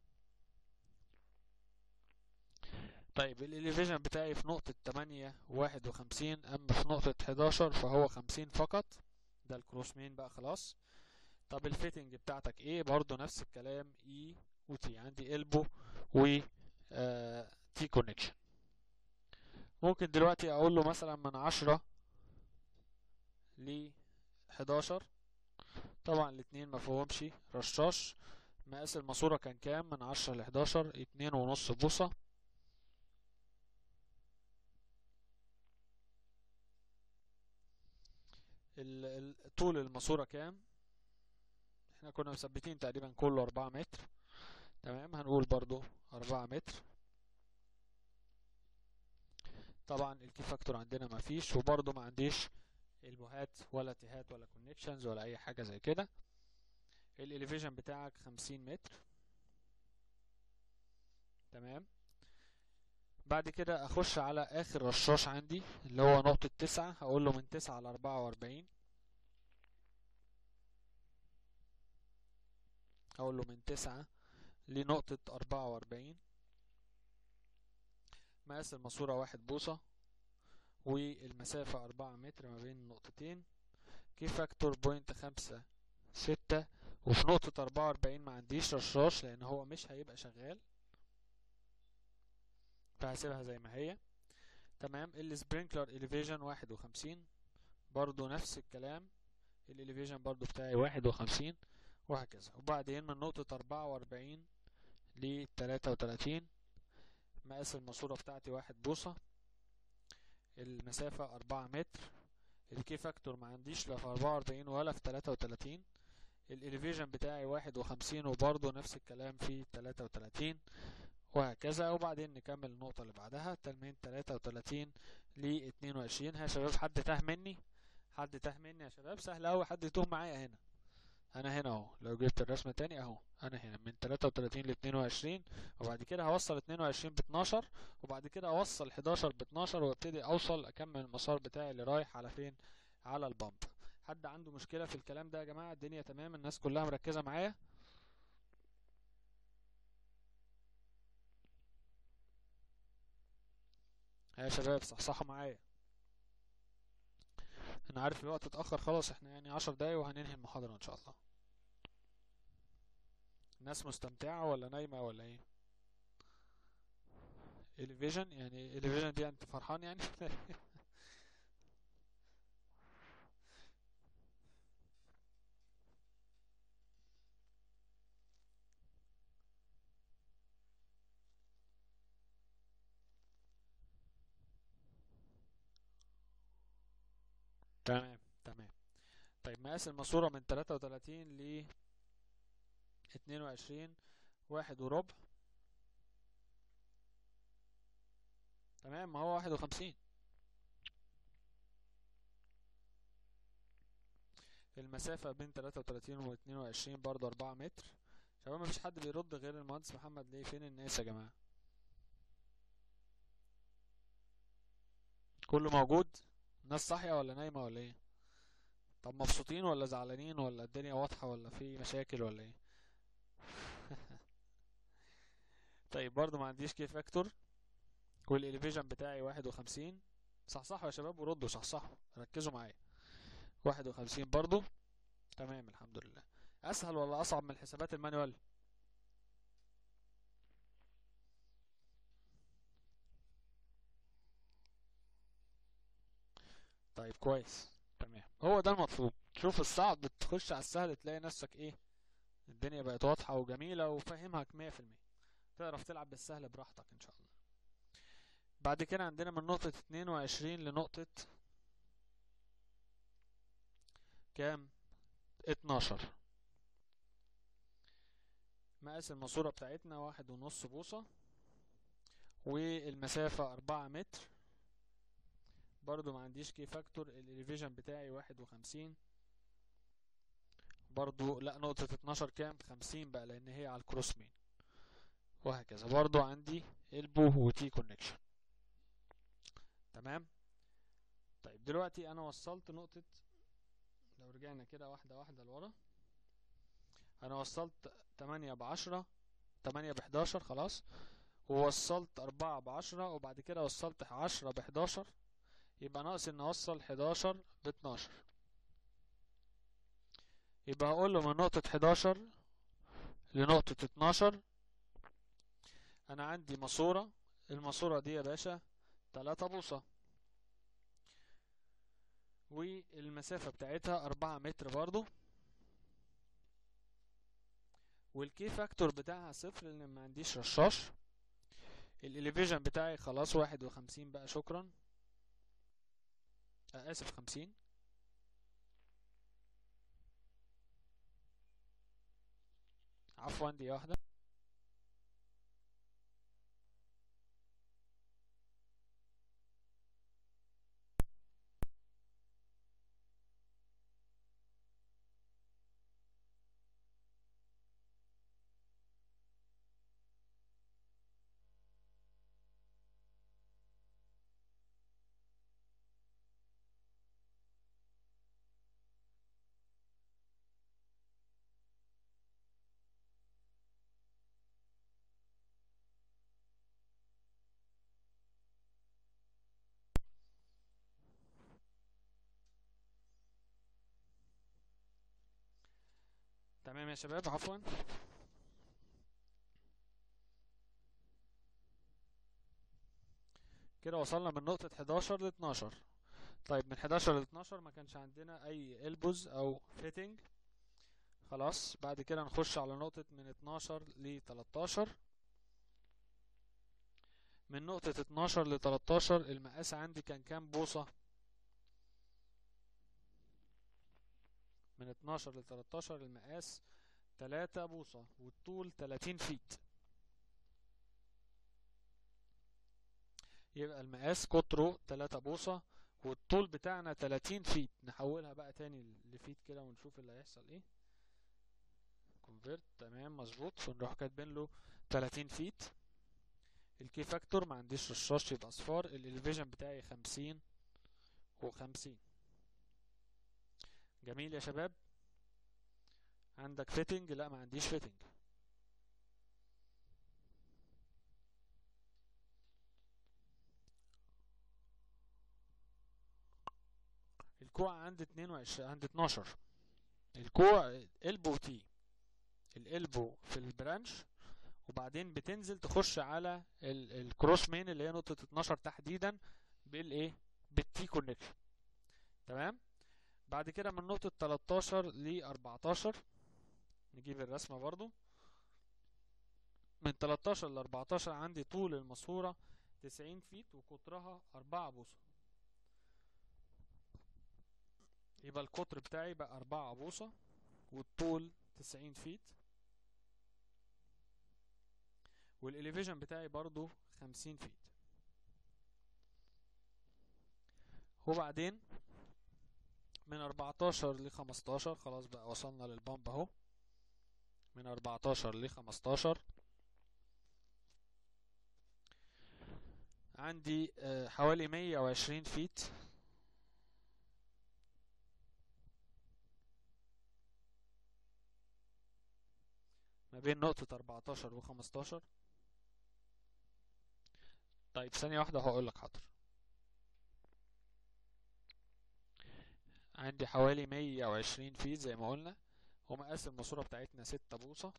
طيب الاليفيجن بتاعي في نقطة 8 51، اما في نقطة 11 فهو 50 فقط، ده الكروس مين بقى خلاص. طب الفيتنج بتاعتك ايه؟ برضو نفس الكلام، اي وتي، عندي البو و تي كونكشن. ممكن دلوقتي اقول له مثلا من 10 ل 11، طبعا الاتنين مفهومش رشاش. مقاس الماسورة كان كام؟ من 10 ل 11 2.5 بوصة. طول الماسورة كام؟ احنا كنا مثبتين تقريبا كله 4 متر. تمام، هنقول برضو 4 متر. طبعا الكي فاكتور عندنا ما فيش، وبرضو ما عنديش البوهات ولا تيهات ولا كونكشنز ولا اي حاجة زي كده. الاليفيجن بتاعك 50 متر. تمام. بعد كده اخش على اخر رشاش عندي اللي هو نقطة 9، هقول له من 9 ل 44، هقول له من 9 لنقطة 44. مقاس الماسورة 1 بوصة، والمسافة 4 متر ما بين النقطتين، كي فاكتور 0.56. وفي نقطة 44 ما عنديش رشاش لان هو مش هيبقى شغال، فهسيبها زي ما هي. تمام. السبرينكلر اليفيجن 51، برضو نفس الكلام، الاليفيجن برضو بتاعي 51، وهكذا. وبعدين من نقطة 44 ل 33، مقاس الماسورة بتاعتي 1 بوصة، المسافة 4 متر، الكي فاكتور ما عنديش لا في 44 ولا في 33، الاليفيجن بتاعي 51 وبرضو نفس الكلام في 33، وهكذا. وبعدين نكمل النقطة اللي بعدها، من 33 ل 22. ها يا شباب، حد تاه مني؟ حد تاه مني يا شباب؟ سهل اوي حد يتوه معايا هنا. انا هنا اهو، لو جبت الرسمة تاني اهو، انا هنا من 33 ل 22، وبعد كده هوصل 22 ب 12، وبعد كده اوصل 11 ب 12، وابتدي اوصل اكمل المسار بتاعي اللي رايح على فين؟ على البامب. حد عنده مشكلة في الكلام ده يا جماعة؟ الدنيا تمام؟ الناس كلها مركزة معايا؟ يا شباب صحصحوا معايا، انا عارف الوقت اتأخر خلاص، احنا يعني 10 دقايق وهننهي المحاضرة ان شاء الله. الناس مستمتعة ولا نايمة ولا ايه؟ الفيجن يعني الفيجن دي انت فرحان يعني؟ تمام تمام. طيب مقاس الماسورة من 33 ل 22، 1.25. تمام، ما هو 51. المسافة بين 33 و 22 برضه 4 متر. شباب مفيش حد بيرد غير المهندس محمد، ليه؟ فين الناس يا جماعة؟ كله موجود؟ الناس صاحية ولا نايمة ولا ايه؟ طب مبسوطين ولا زعلانين ولا الدنيا واضحة ولا في مشاكل ولا ايه؟ طيب برضه ما عنديش كي فاكتور، والإليفيجن بتاعي 51. صحصحوا يا شباب وردوا، صحصحوا ركزوا معايا. 51 برضه. تمام الحمد لله. أسهل ولا أصعب من الحسابات المانيوال؟ طيب كويس تمام، هو ده المطلوب. شوف الصعب تخش على السهل تلاقي نفسك ايه، الدنيا بقت واضحة وجميلة وفاهمها 100%، تعرف تلعب بالسهل براحتك ان شاء الله. بعد كده عندنا من نقطة 22 لنقطة كام؟ 12. مقاس الماسورة بتاعتنا 1.5 بوصة، والمسافة 4 متر. برضو ما عنديش كي فاكتور، الاليفيجن بتاعي 51. برضو لا، نقطة 12 كام؟ 50 بقى، لان هي على الكروس مين. وهكذا برضو عندي البو وتي كونكشن. تمام. طيب دلوقتي انا وصلت نقطة، لو رجعنا كده واحدة واحدة لورا، انا وصلت 8 ب10، 8 ب11 خلاص، ووصلت 4 ب10، وبعد كده وصلت 10 ب11، يبقى ناقص ان اوصل 11 ب12. يبقى هقول له من نقطة 11 لنقطة 12 انا عندي ماسورة، الماسورة دي يا باشا 3 بوصة، والمسافة بتاعتها 4 متر برضو، والكي فاكتور بتاعها 0 لان ما عنديش رشاش. الاليفيجن بتاعي خلاص 51 بقى، شكرا. اسف 50. عفوا دي واحدة. تمام يا شباب، عفوا. كده وصلنا من نقطة 11 ل 12. طيب من 11 ل 12 ما كانش عندنا اي البوز او فيتنج، خلاص. بعد كده نخش على نقطة من 12 ل 13. من نقطة 12 ل 13 المقاس عندي كان كام بوصة؟ من 12 ل 13 المقاس 3 بوصة، والطول 30 فيت. يبقى المقاس قطره 3 بوصة، والطول بتاعنا 30 فيت. نحولها بقى تاني لفيت كده ونشوف اللي هيحصل ايه. كونفيرت تمام مظبوط، ونروح كاتبين له 30 فيت. الكي فاكتور ما عنديش رشاش يبقى اصفار. الاليفيجن بتاعي 50 و50. جميل يا شباب. عندك فيتنج؟ لا ما عنديش فيتنج. الكوع عندي 22 عندي 12. الكوع البو تي، الالبو في البرانش، وبعدين بتنزل تخش على الكروس مين اللي هي نقطة 12 تحديدا بالايه بالتي كونكشن. تمام. بعد كده من نقطة 13 ل 14 نجيب الرسمة برضو. من 13 ل 14 عندي طول الماسورة 90 فيت وقطرها 4 بوصة. يبقى القطر بتاعي بقى 4 بوصة والطول 90 فيت، والإليفيجن بتاعي برضو 50 فيت. وبعدين من 14 ل 15 خلاص بقى وصلنا للبامب اهو. من 14 ل 15 عندي حوالي 120 فيت ما بين نقطة 14 و 15. طيب ثانية واحدة هقول لك حاضر. عندي حوالي 120 فيت زي ما قلنا، ومقاس الماسورة بتاعتنا 6 بوصة.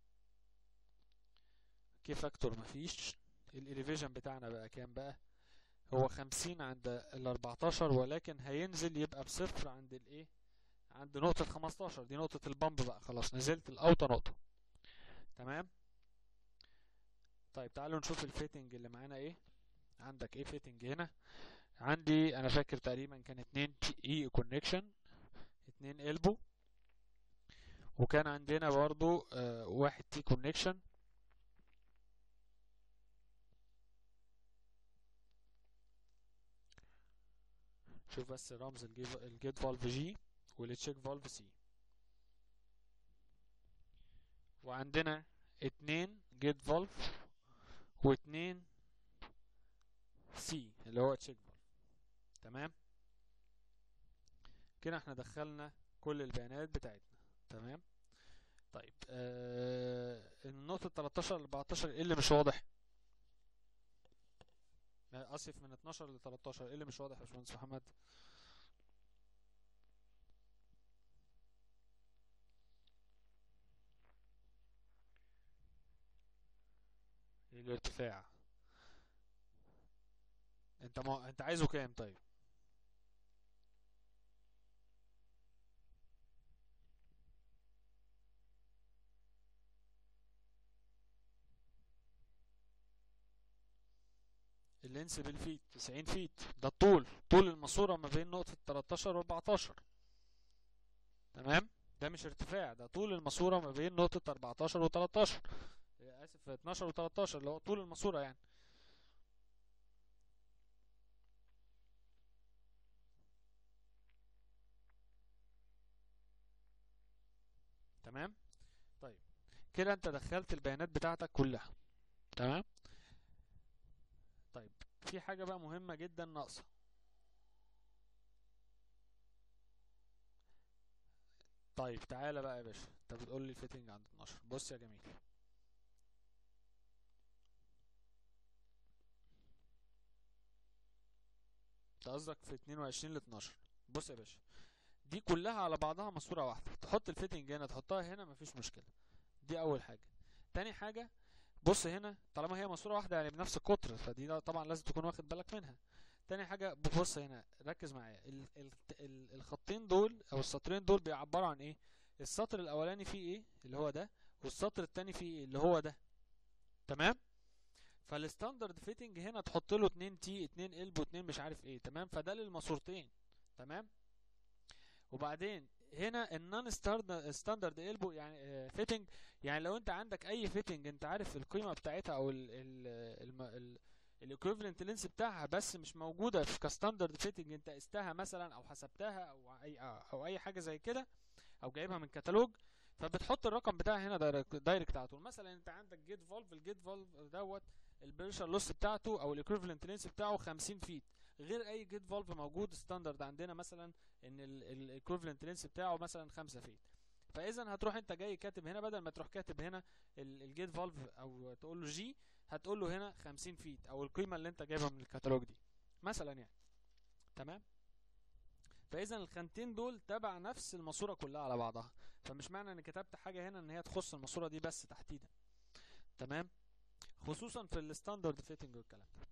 كي فاكتور مفيش. الاليفيجن بتاعنا بقى كام بقى؟ هو 50 عند ال 14، ولكن هينزل يبقى بصفر عند الايه؟ عند نقطة 15. دي نقطة البامب بقى، خلاص نزلت الأوطى نقطة. تمام. طيب تعالوا نشوف الفيتنج اللي معانا ايه. عندك ايه فيتنج هنا؟ عندي انا فاكر تقريبا كان 2 اي كونكشن، 2 البو، وكان عندنا برضو 1 تي كونكشن. شوف بس رمز الجيت فالف جي والتشيك فالف سي. وعندنا 2 جيت فالف و2 سي اللي هو تشيك فالف. تمام كده احنا دخلنا كل البيانات بتاعتنا. تمام. طيب النقطة 13 ل 14 ايه اللي مش واضح؟ اسف من 12 ل 13 ايه اللي مش واضح يا باشمهندس محمد؟ الارتفاع. انت عايزه كام طيب؟ اللينس بالفيت 90 فيت، ده الطول، طول الماسورة ما بين نقطة 13 و 14. تمام. ده مش ارتفاع، ده طول الماسورة ما بين نقطة 14 و 13، اسف 12 و 13 اللي هو طول الماسورة يعني. تمام. طيب كده انت دخلت البيانات بتاعتك كلها. تمام. طيب في حاجة بقى مهمة جدا ناقصة. طيب تعالى بقى يا باشا، انت بتقول لي الفيتنج عند 12. بص يا جميل، انت قصدك في 22 ل 12. بص يا باشا، دي كلها على بعضها ماسورة واحدة، تحط الفيتنج هنا تحطها هنا مفيش مشكلة. دي أول حاجة. تاني حاجة، بص هنا طالما هي ماسورة واحدة يعني بنفس القطر، فدي طبعا لازم تكون واخد بالك منها. تاني حاجة بص هنا ركز معايا، الخطين دول أو السطرين دول بيعبروا عن إيه؟ السطر الأولاني فيه إيه اللي هو ده، والسطر التاني فيه إيه اللي هو ده. تمام؟ فالستاندرد فيتنج هنا تحط له 2 تي 2 البو 2 مش عارف ايه. تمام. فده للماسورتين. تمام. وبعدين هنا النون ستاندرد البو يعني فيتنج، يعني لو انت عندك اي فيتنج انت عارف القيمه بتاعتها او الايكويفالنت لينس بتاعها بس مش موجوده في كستاندرد فيتنج، انت قستها مثلا او حسبتها او اي حاجه زي كده او جايبها من كتالوج، فبتحط الرقم بتاعها هنا دايركت على طول. مثلا انت عندك جيت فالف، الجيت فالف دوت البريشر لوس بتاعته او الايكويفالنت لينس بتاعه 50 فيت، غير اي جيت فالف موجود ستاندرد عندنا مثلا ان الايكويفالنت لينس بتاعه مثلا 5 فيت. فاذا هتروح انت جاي كاتب هنا، بدل ما تروح كاتب هنا الجيت فالف او تقول له جي، هتقول له هنا 50 فيت او القيمه اللي انت جايبها من الكتالوج دي مثلا يعني. تمام. فاذا الخانتين دول تبع نفس الماسوره كلها على بعضها، فمش معنى ان كتبت حاجه هنا ان هي تخص الماسوره دي بس تحديدا. تمام، خصوصا في الستاندرد فيتنج والكلام ده.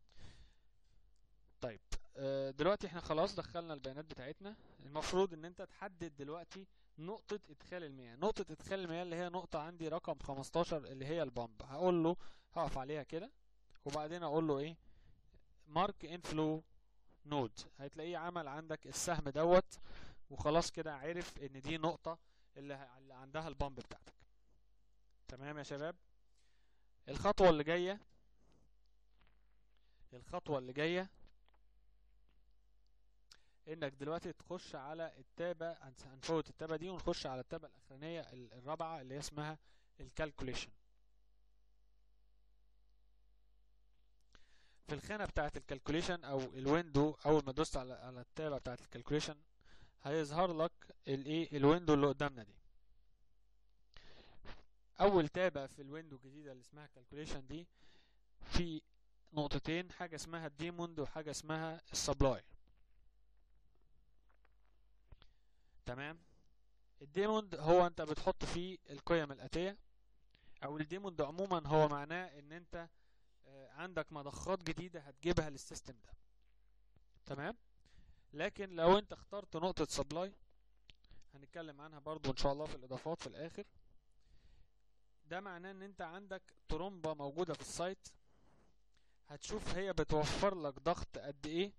طيب دلوقتي احنا خلاص دخلنا البيانات بتاعتنا. المفروض ان انت تحدد دلوقتي نقطة ادخال المياه. نقطة ادخال المياه اللي هي نقطة عندي رقم 15 اللي هي البامب. هقول له هقف عليها كده وبعدين اقول له ايه، مارك انفلو نود. هتلاقيه عمل عندك السهم دوت، وخلاص كده عرف ان دي نقطة اللي عندها البامب بتاعتك. تمام يا شباب. الخطوة اللي جاية انك دلوقتي تخش على التابة، هنفوت التابة دي ونخش على التابة الاخرانية الرابعة اللي اسمها الكالكوليشن. في الخانة بتاعت الكالكوليشن او الويندو، اول ما دوست على التابة بتاعت الكالكوليشن هيظهر لك الايه، الويندو اللي قدامنا دي. اول تابة في الويندو الجديدة اللي اسمها كالكوليشن دي في نقطتين، حاجة اسمها الديموند وحاجة اسمها السبلاي. تمام. الديموند هو انت بتحط فيه القيم الاتية، او الديموند عموما هو معناه ان انت عندك مضخات جديدة هتجيبها للسيستم ده. تمام. لكن لو انت اخترت نقطة سبلاي، هنتكلم عنها برضو ان شاء الله في الاضافات في الاخر، ده معناه ان انت عندك ترومبة موجودة في السايت، هتشوف هي بتوفر لك ضغط قد ايه.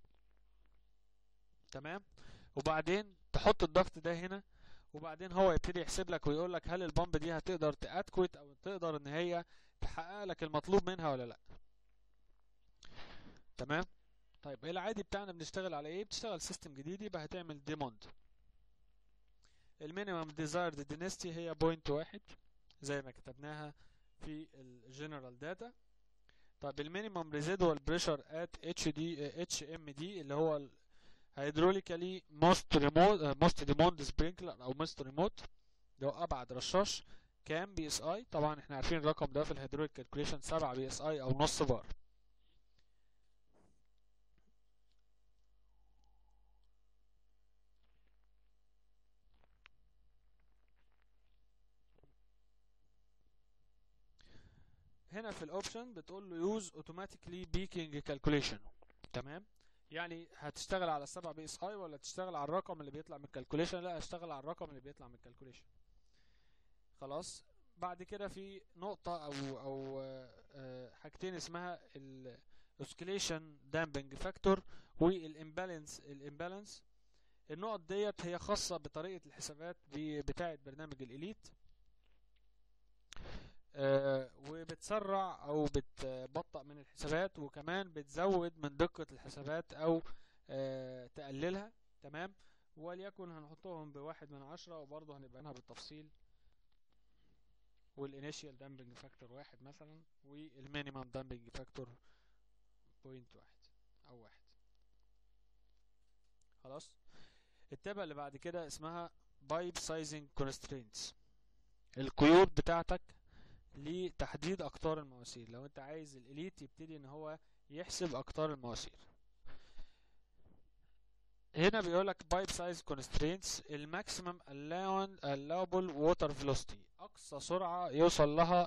تمام. وبعدين تحط الضغط ده هنا، وبعدين هو يبتدي يحسب لك ويقول لك هل البامب دي هتقدر تأدكويت او تقدر ان هي تحقق لك المطلوب منها ولا لا. تمام. طيب العادي بتاعنا بنشتغل على ايه؟ بتشتغل سيستم جديد، يبقى هتعمل ديموند. المينيمم ديزايرد دينستي هي 0.1 زي ما كتبناها في الجنرال داتا. طيب المينيمم ريزيدوال بريشر ات اتش ام دي اللي هو هيدروليكالي موست ريموت سبرينكلر او موست ريموت، اللي هو ابعد رشاش، كام بي اس اي. طبعا احنا عارفين الرقم ده في الهيدروليك كالكوليشن 7 بي اس اي او نص بار. هنا في الاوبشن بتقول له يوز اوتوماتيكلي بيكينج كالكوليشن. تمام. يعني هتشتغل على 7 بي اس اي ولا تشتغل على الرقم اللي بيطلع من الكالكوليشن؟ لا، هشتغل على الرقم اللي بيطلع من الكالكوليشن. خلاص. بعد كده في نقطة او حاجتين اسمها الاوسكيليشن دامبنج فاكتور والامبالانس. النقط ديت هي خاصة بطريقة الحسابات بتاعة برنامج الإليت، وبتسرع او بتبطئ من الحسابات، وكمان بتزود من دقة الحسابات او تقللها. تمام. وليكن هنحطهم ب1/10 وبرضه هنبقى عنها بالتفصيل. والانيشيال دامبنج فاكتور 1 مثلا، والمينيمم دامبنج فاكتور 0.1 او 1. خلاص. التابع اللي بعد كده اسمها بايب سايزنج كونسترينتس، القيود بتاعتك لتحديد اقطار المواسير. لو انت عايز الاليت يبتدي ان هو يحسب اقطار المواسير، هنا بيقولك بايب سايز كونسترينتس الماكسيمم allowable water velocity، اقصى سرعة يوصل لها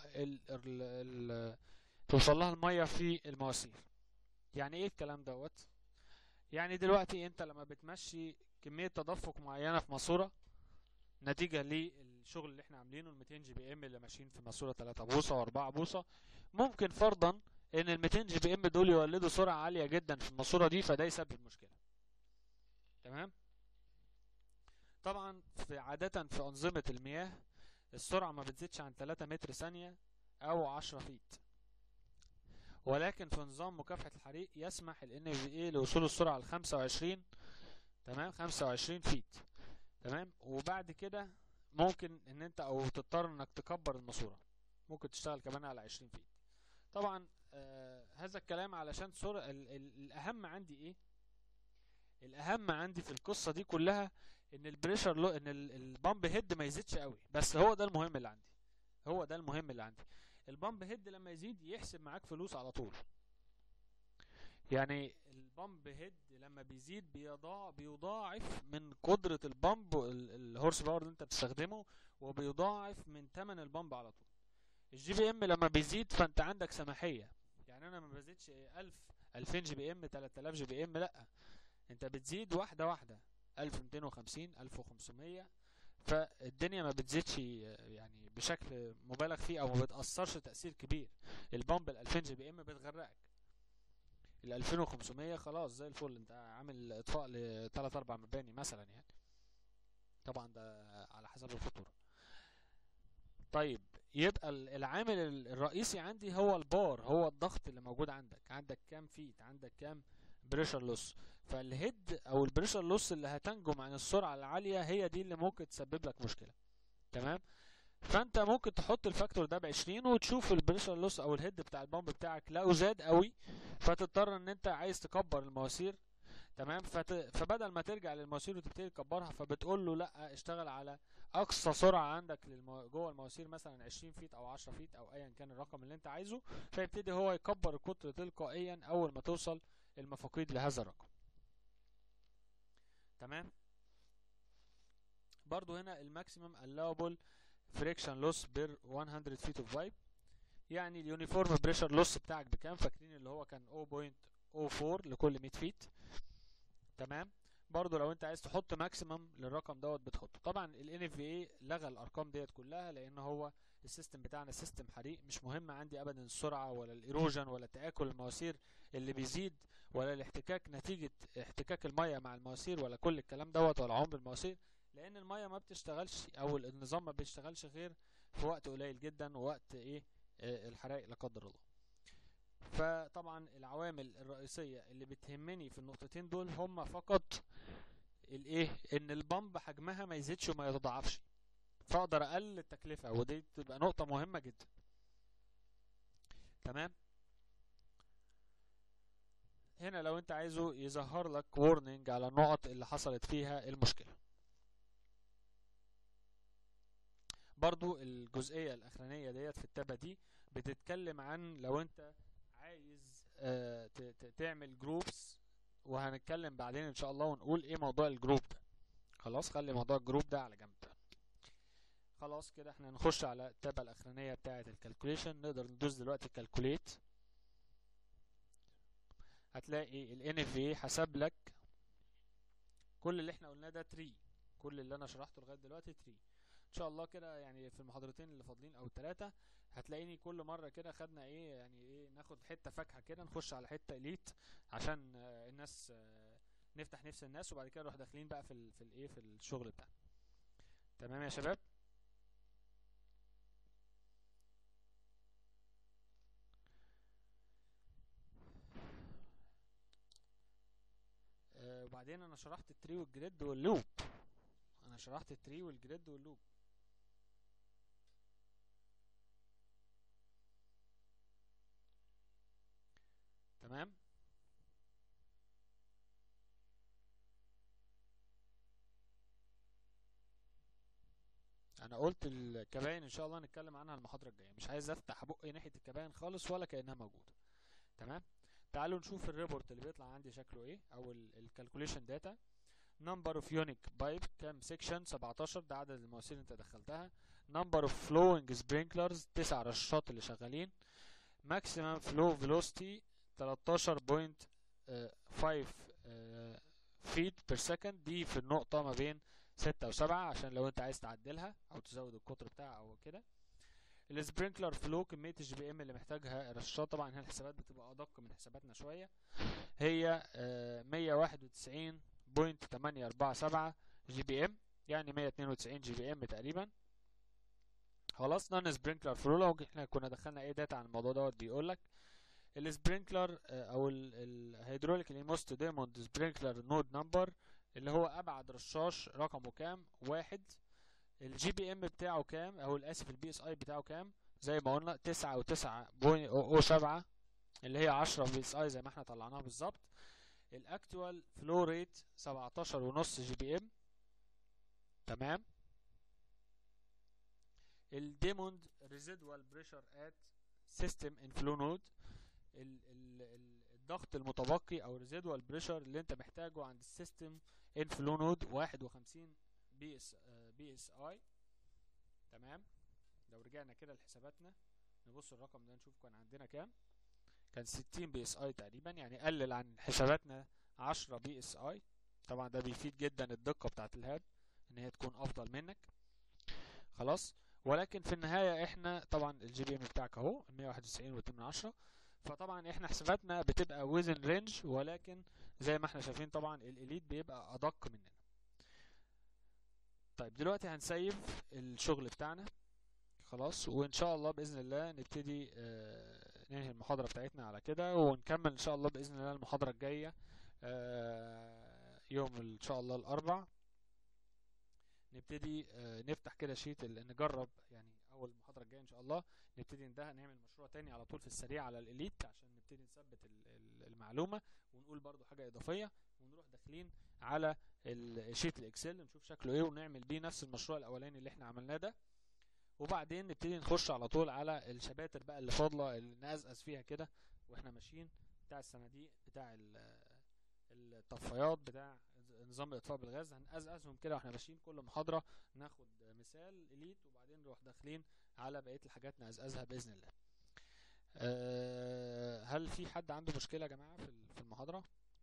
توصل لها المية في المواسير. يعني ايه الكلام دوت؟ يعني دلوقتي انت لما بتمشي كمية تدفق معينة في ماسورة نتيجة للشغل اللي احنا عاملينه، ال 200 جي بي ام اللي ماشيين في ماسورة 3 بوصة و4 بوصة، ممكن فرضا ان ال 200 جي بي ام دول يولدوا سرعة عالية جدا في الماسورة دي، فده يسبب مشكلة. تمام. طبعا عادة في أنظمة المياه السرعة ما بتزيدش عن 3 متر ثانية او 10 فيت، ولكن في نظام مكافحة الحريق يسمح ال NVA لوصول السرعة ل 25. تمام، 25 فيت. تمام. وبعد كده ممكن ان انت او تضطر انك تكبر الماسورة، ممكن تشتغل كمان على 20 فيت. طبعا هذا الكلام علشان الاهم عندي ايه؟ الاهم عندي في القصة دي كلها ان البريشر ان البامب هيد ما يزيدش قوي، بس هو ده المهم اللي عندي، هو ده المهم اللي عندي. البامب هيد لما يزيد يحسب معاك فلوس على طول. يعني البامب هيد لما بيزيد بيضاعف من قدرة البامب الهورس باور اللي انت بتستخدمه، وبيضاعف من ثمن البامب على طول. الجي بي ام لما بيزيد فانت عندك سماحية، يعني انا ما بزيدش 1000 2000 جي بي ام 3000 جي بي ام، لا انت بتزيد واحدة واحدة 1250 1500، فالدنيا ما بتزيدش يعني بشكل مبالغ فيه او ما بتأثرش تأثير كبير. البامب ال 2000 جي بي ام بتغرقك، ال 2500 خلاص زي الفل، انت عامل اطفاء ل 3 4 مباني مثلا يعني، طبعا ده على حسب الخطورة. طيب يبقى العامل الرئيسي عندي هو البار، هو الضغط اللي موجود عندك كام فيت، عندك كام بريشر لوس. فالهيد او البريشر لوس اللي هتنجم عن السرعة العالية هي دي اللي ممكن تسبب لك مشكلة. تمام، فانت ممكن تحط الفاكتور ده ب20 وتشوف البريشر لوس او الهيد بتاع البامب بتاعك لو زاد قوي فتضطر ان انت عايز تكبر المواسير. تمام، فبدل ما ترجع للمواسير وتبتدي تكبرها فبتقول له لا اشتغل على اقصى سرعه عندك جوه المواسير، مثلا 20 فيت او 10 فيت او ايا كان الرقم اللي انت عايزه، فيبتدي هو يكبر القطر تلقائيا اول ما توصل المفاقيد لهذا الرقم. تمام، برضو هنا الماكسيمم allowable friction loss بير 100 feet of pipe، يعني اليونيفورم بريشر لوس بتاعك بكام؟ فاكرين اللي هو كان 0.04 لكل 100 فيت. تمام، برضو لو انت عايز تحط ماكسيمم للرقم دوت بتحطه. طبعا ال NFPA لغى الارقام ديت كلها لان هو السيستم بتاعنا سيستم حريق، مش مهم عندي ابدا السرعه ولا الايروجن ولا تآكل المواسير اللي بيزيد ولا الاحتكاك نتيجه احتكاك الميه مع المواسير ولا كل الكلام دوت ولا عمر المواسير، لان الميه ما بتشتغلش او النظام ما بيشتغلش غير في وقت قليل جدا، ووقت ايه الحرائق لا قدر الله. فطبعا العوامل الرئيسية اللي بتهمني في النقطتين دول هم فقط الايه، ان البامب حجمها ما يزيدش وما يتضاعفش، فاقدر اقلل التكلفة، ودي تبقى نقطة مهمة جدا. تمام، هنا لو انت عايزه يظهر لك warning على النقط اللي حصلت فيها المشكلة. برضو الجزئية الاخرانية ديت في التابة دي بتتكلم عن لو انت عايز تعمل جروبس، وهنتكلم بعدين ان شاء الله ونقول ايه موضوع الجروب ده. خلاص خلي موضوع الجروب ده على جنب. خلاص كده احنا نخش على التابة الاخرانية بتاعة الكالكوليشن. نقدر ندوس دلوقتي كالكوليت، هتلاقي ال NFPA حسب لك كل اللي احنا قلناه ده تري، كل اللي انا شرحته لغاية دلوقتي تري. ان شاء الله كده يعني في المحاضرتين اللي فاضلين او الثلاثة هتلاقيني كل مرة كده خدنا ايه يعني ايه، ناخد حتة فاكهة كده نخش على حتة اليت عشان الناس نفتح نفس الناس، وبعد كده نروح داخلين بقى في الايه في الشغل بتاعنا. تمام يا شباب، وبعدين انا شرحت التري والجريد واللوب، انا شرحت التري والجريد واللوب. تمام، انا قلت الكباين ان شاء الله نتكلم عنها المحاضرة الجاية، مش عايز افتح بقي ناحية الكباين خالص ولا كأنها موجودة. تمام، تعالوا نشوف الريبورت اللي بيطلع عندي شكله ايه، او الكالكوليشن داتا. نمبر اوف يونيك بايب كام سيكشن 17، ده عدد المواسير اللي انت دخلتها. نمبر اوف فلوينج سبرينكلرز 9 رشاشات اللي شغالين. ماكسيمم فلو فيلوسيتي 13.5 فيت بير سكند، دي في النقطة ما بين 6 و7 عشان لو انت عايز تعدلها او تزود القطر بتاعها او كده. السبرينكلر فلو كمية الجي بي ام اللي محتاجها الرشاشات، طبعا هنا الحسابات بتبقى ادق من حساباتنا شوية، هي 191.847 جي بي ام، يعني 192 جي بي ام تقريبا. خلاص، نون سبرينكلر فلو لو احنا كنا دخلنا ايه داتا عن الموضوع دوت بيقول لك السبرينكلر او الهيدروليك موست ديموند سبرينكلر نود نمبر اللي هو ابعد رشاش رقمه كام 1، الجي بي ام بتاعه كام، او الاسف البي اس اي بتاعه كام؟ زي ما قلنا 9.9.07 اللي هي 10 بي اس اي زي ما احنا طلعناها بالظبط. الاكتوال فلو ريت 17.5 جي بي ام. تمام. الديموند ريزيدوال بريشر ات سيستم ان فلو نود، الضغط المتبقي او ريزيدوال بريشر اللي انت محتاجه عند السيستم ان فلو نود 51 بي اس اي. تمام. لو رجعنا كده لحساباتنا نبص الرقم ده نشوف كان عندنا كام. كان 60 بي اس اي تقريبا، يعني قلل عن حساباتنا 10 بي اس اي. طبعا ده بيفيد جدا الدقة بتاعت الهاب ان هي تكون افضل منك. خلاص. ولكن في النهاية احنا طبعا الجي بي ام بتاعك اهو 191.8، فطبعا احنا حساباتنا بتبقى ويزن رينج، ولكن زي ما احنا شايفين طبعا الاليت بيبقى ادق مننا. طيب دلوقتي هنسيف الشغل بتاعنا خلاص، وان شاء الله باذن الله نبتدي ننهي المحاضرة بتاعتنا على كده، ونكمل ان شاء الله باذن الله المحاضرة الجاية يوم ان شاء الله الاربع. نبتدي نفتح كده شيت نجرب، يعني اول المحاضرة الجاية ان شاء الله نبتدي نعمل مشروع تاني على طول في السريع على الاليت، عشان نبتدي نثبت المعلومة، ونقول برضو حاجة اضافية، ونروح داخلين على الشيت الاكسل نشوف شكله ايه، ونعمل بيه نفس المشروع الاولاني اللي احنا عملناه ده. وبعدين نبتدي نخش على طول على الشباتر بقى اللي فاضله، اللي نقزقز فيها كده واحنا ماشيين، بتاع الصناديق، بتاع الطفايات، بتاع نظام الاطفاء بالغاز، هنقزقزهم كده واحنا ماشيين. كل محاضره ناخد مثال اليت، وبعدين نروح داخلين على بقيه الحاجات نقزقزها باذن الله. هل في حد عنده مشكله يا جماعه في المحاضره؟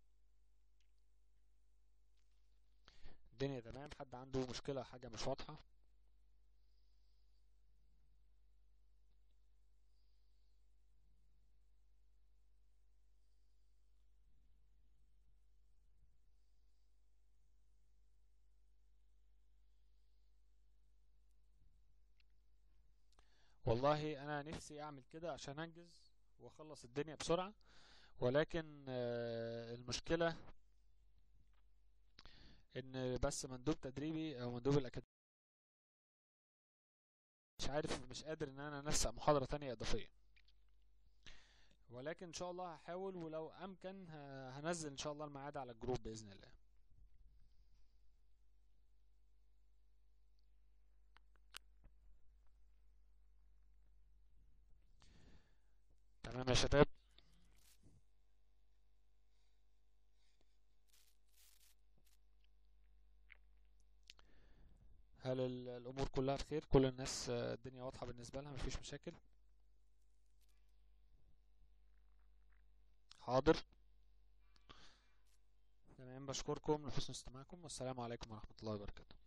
الدنيا تمام؟ حد عنده مشكله، حاجه مش واضحه؟ والله انا نفسي اعمل كده عشان انجز واخلص الدنيا بسرعة، ولكن المشكلة ان بس مندوب تدريبي او مندوب الاكاديمية مش عارف، مش قادر ان انا انسق محاضرة تانية اضافية، ولكن ان شاء الله هحاول، ولو امكن هنزل ان شاء الله الميعاد على الجروب باذن الله. تمام يا شباب. هل الامور كلها بخير؟ كل الناس الدنيا واضحة بالنسبة لها، مفيش مشاكل؟ حاضر. تمام، بشكركم لحسن استماعكم، والسلام عليكم ورحمة الله وبركاته.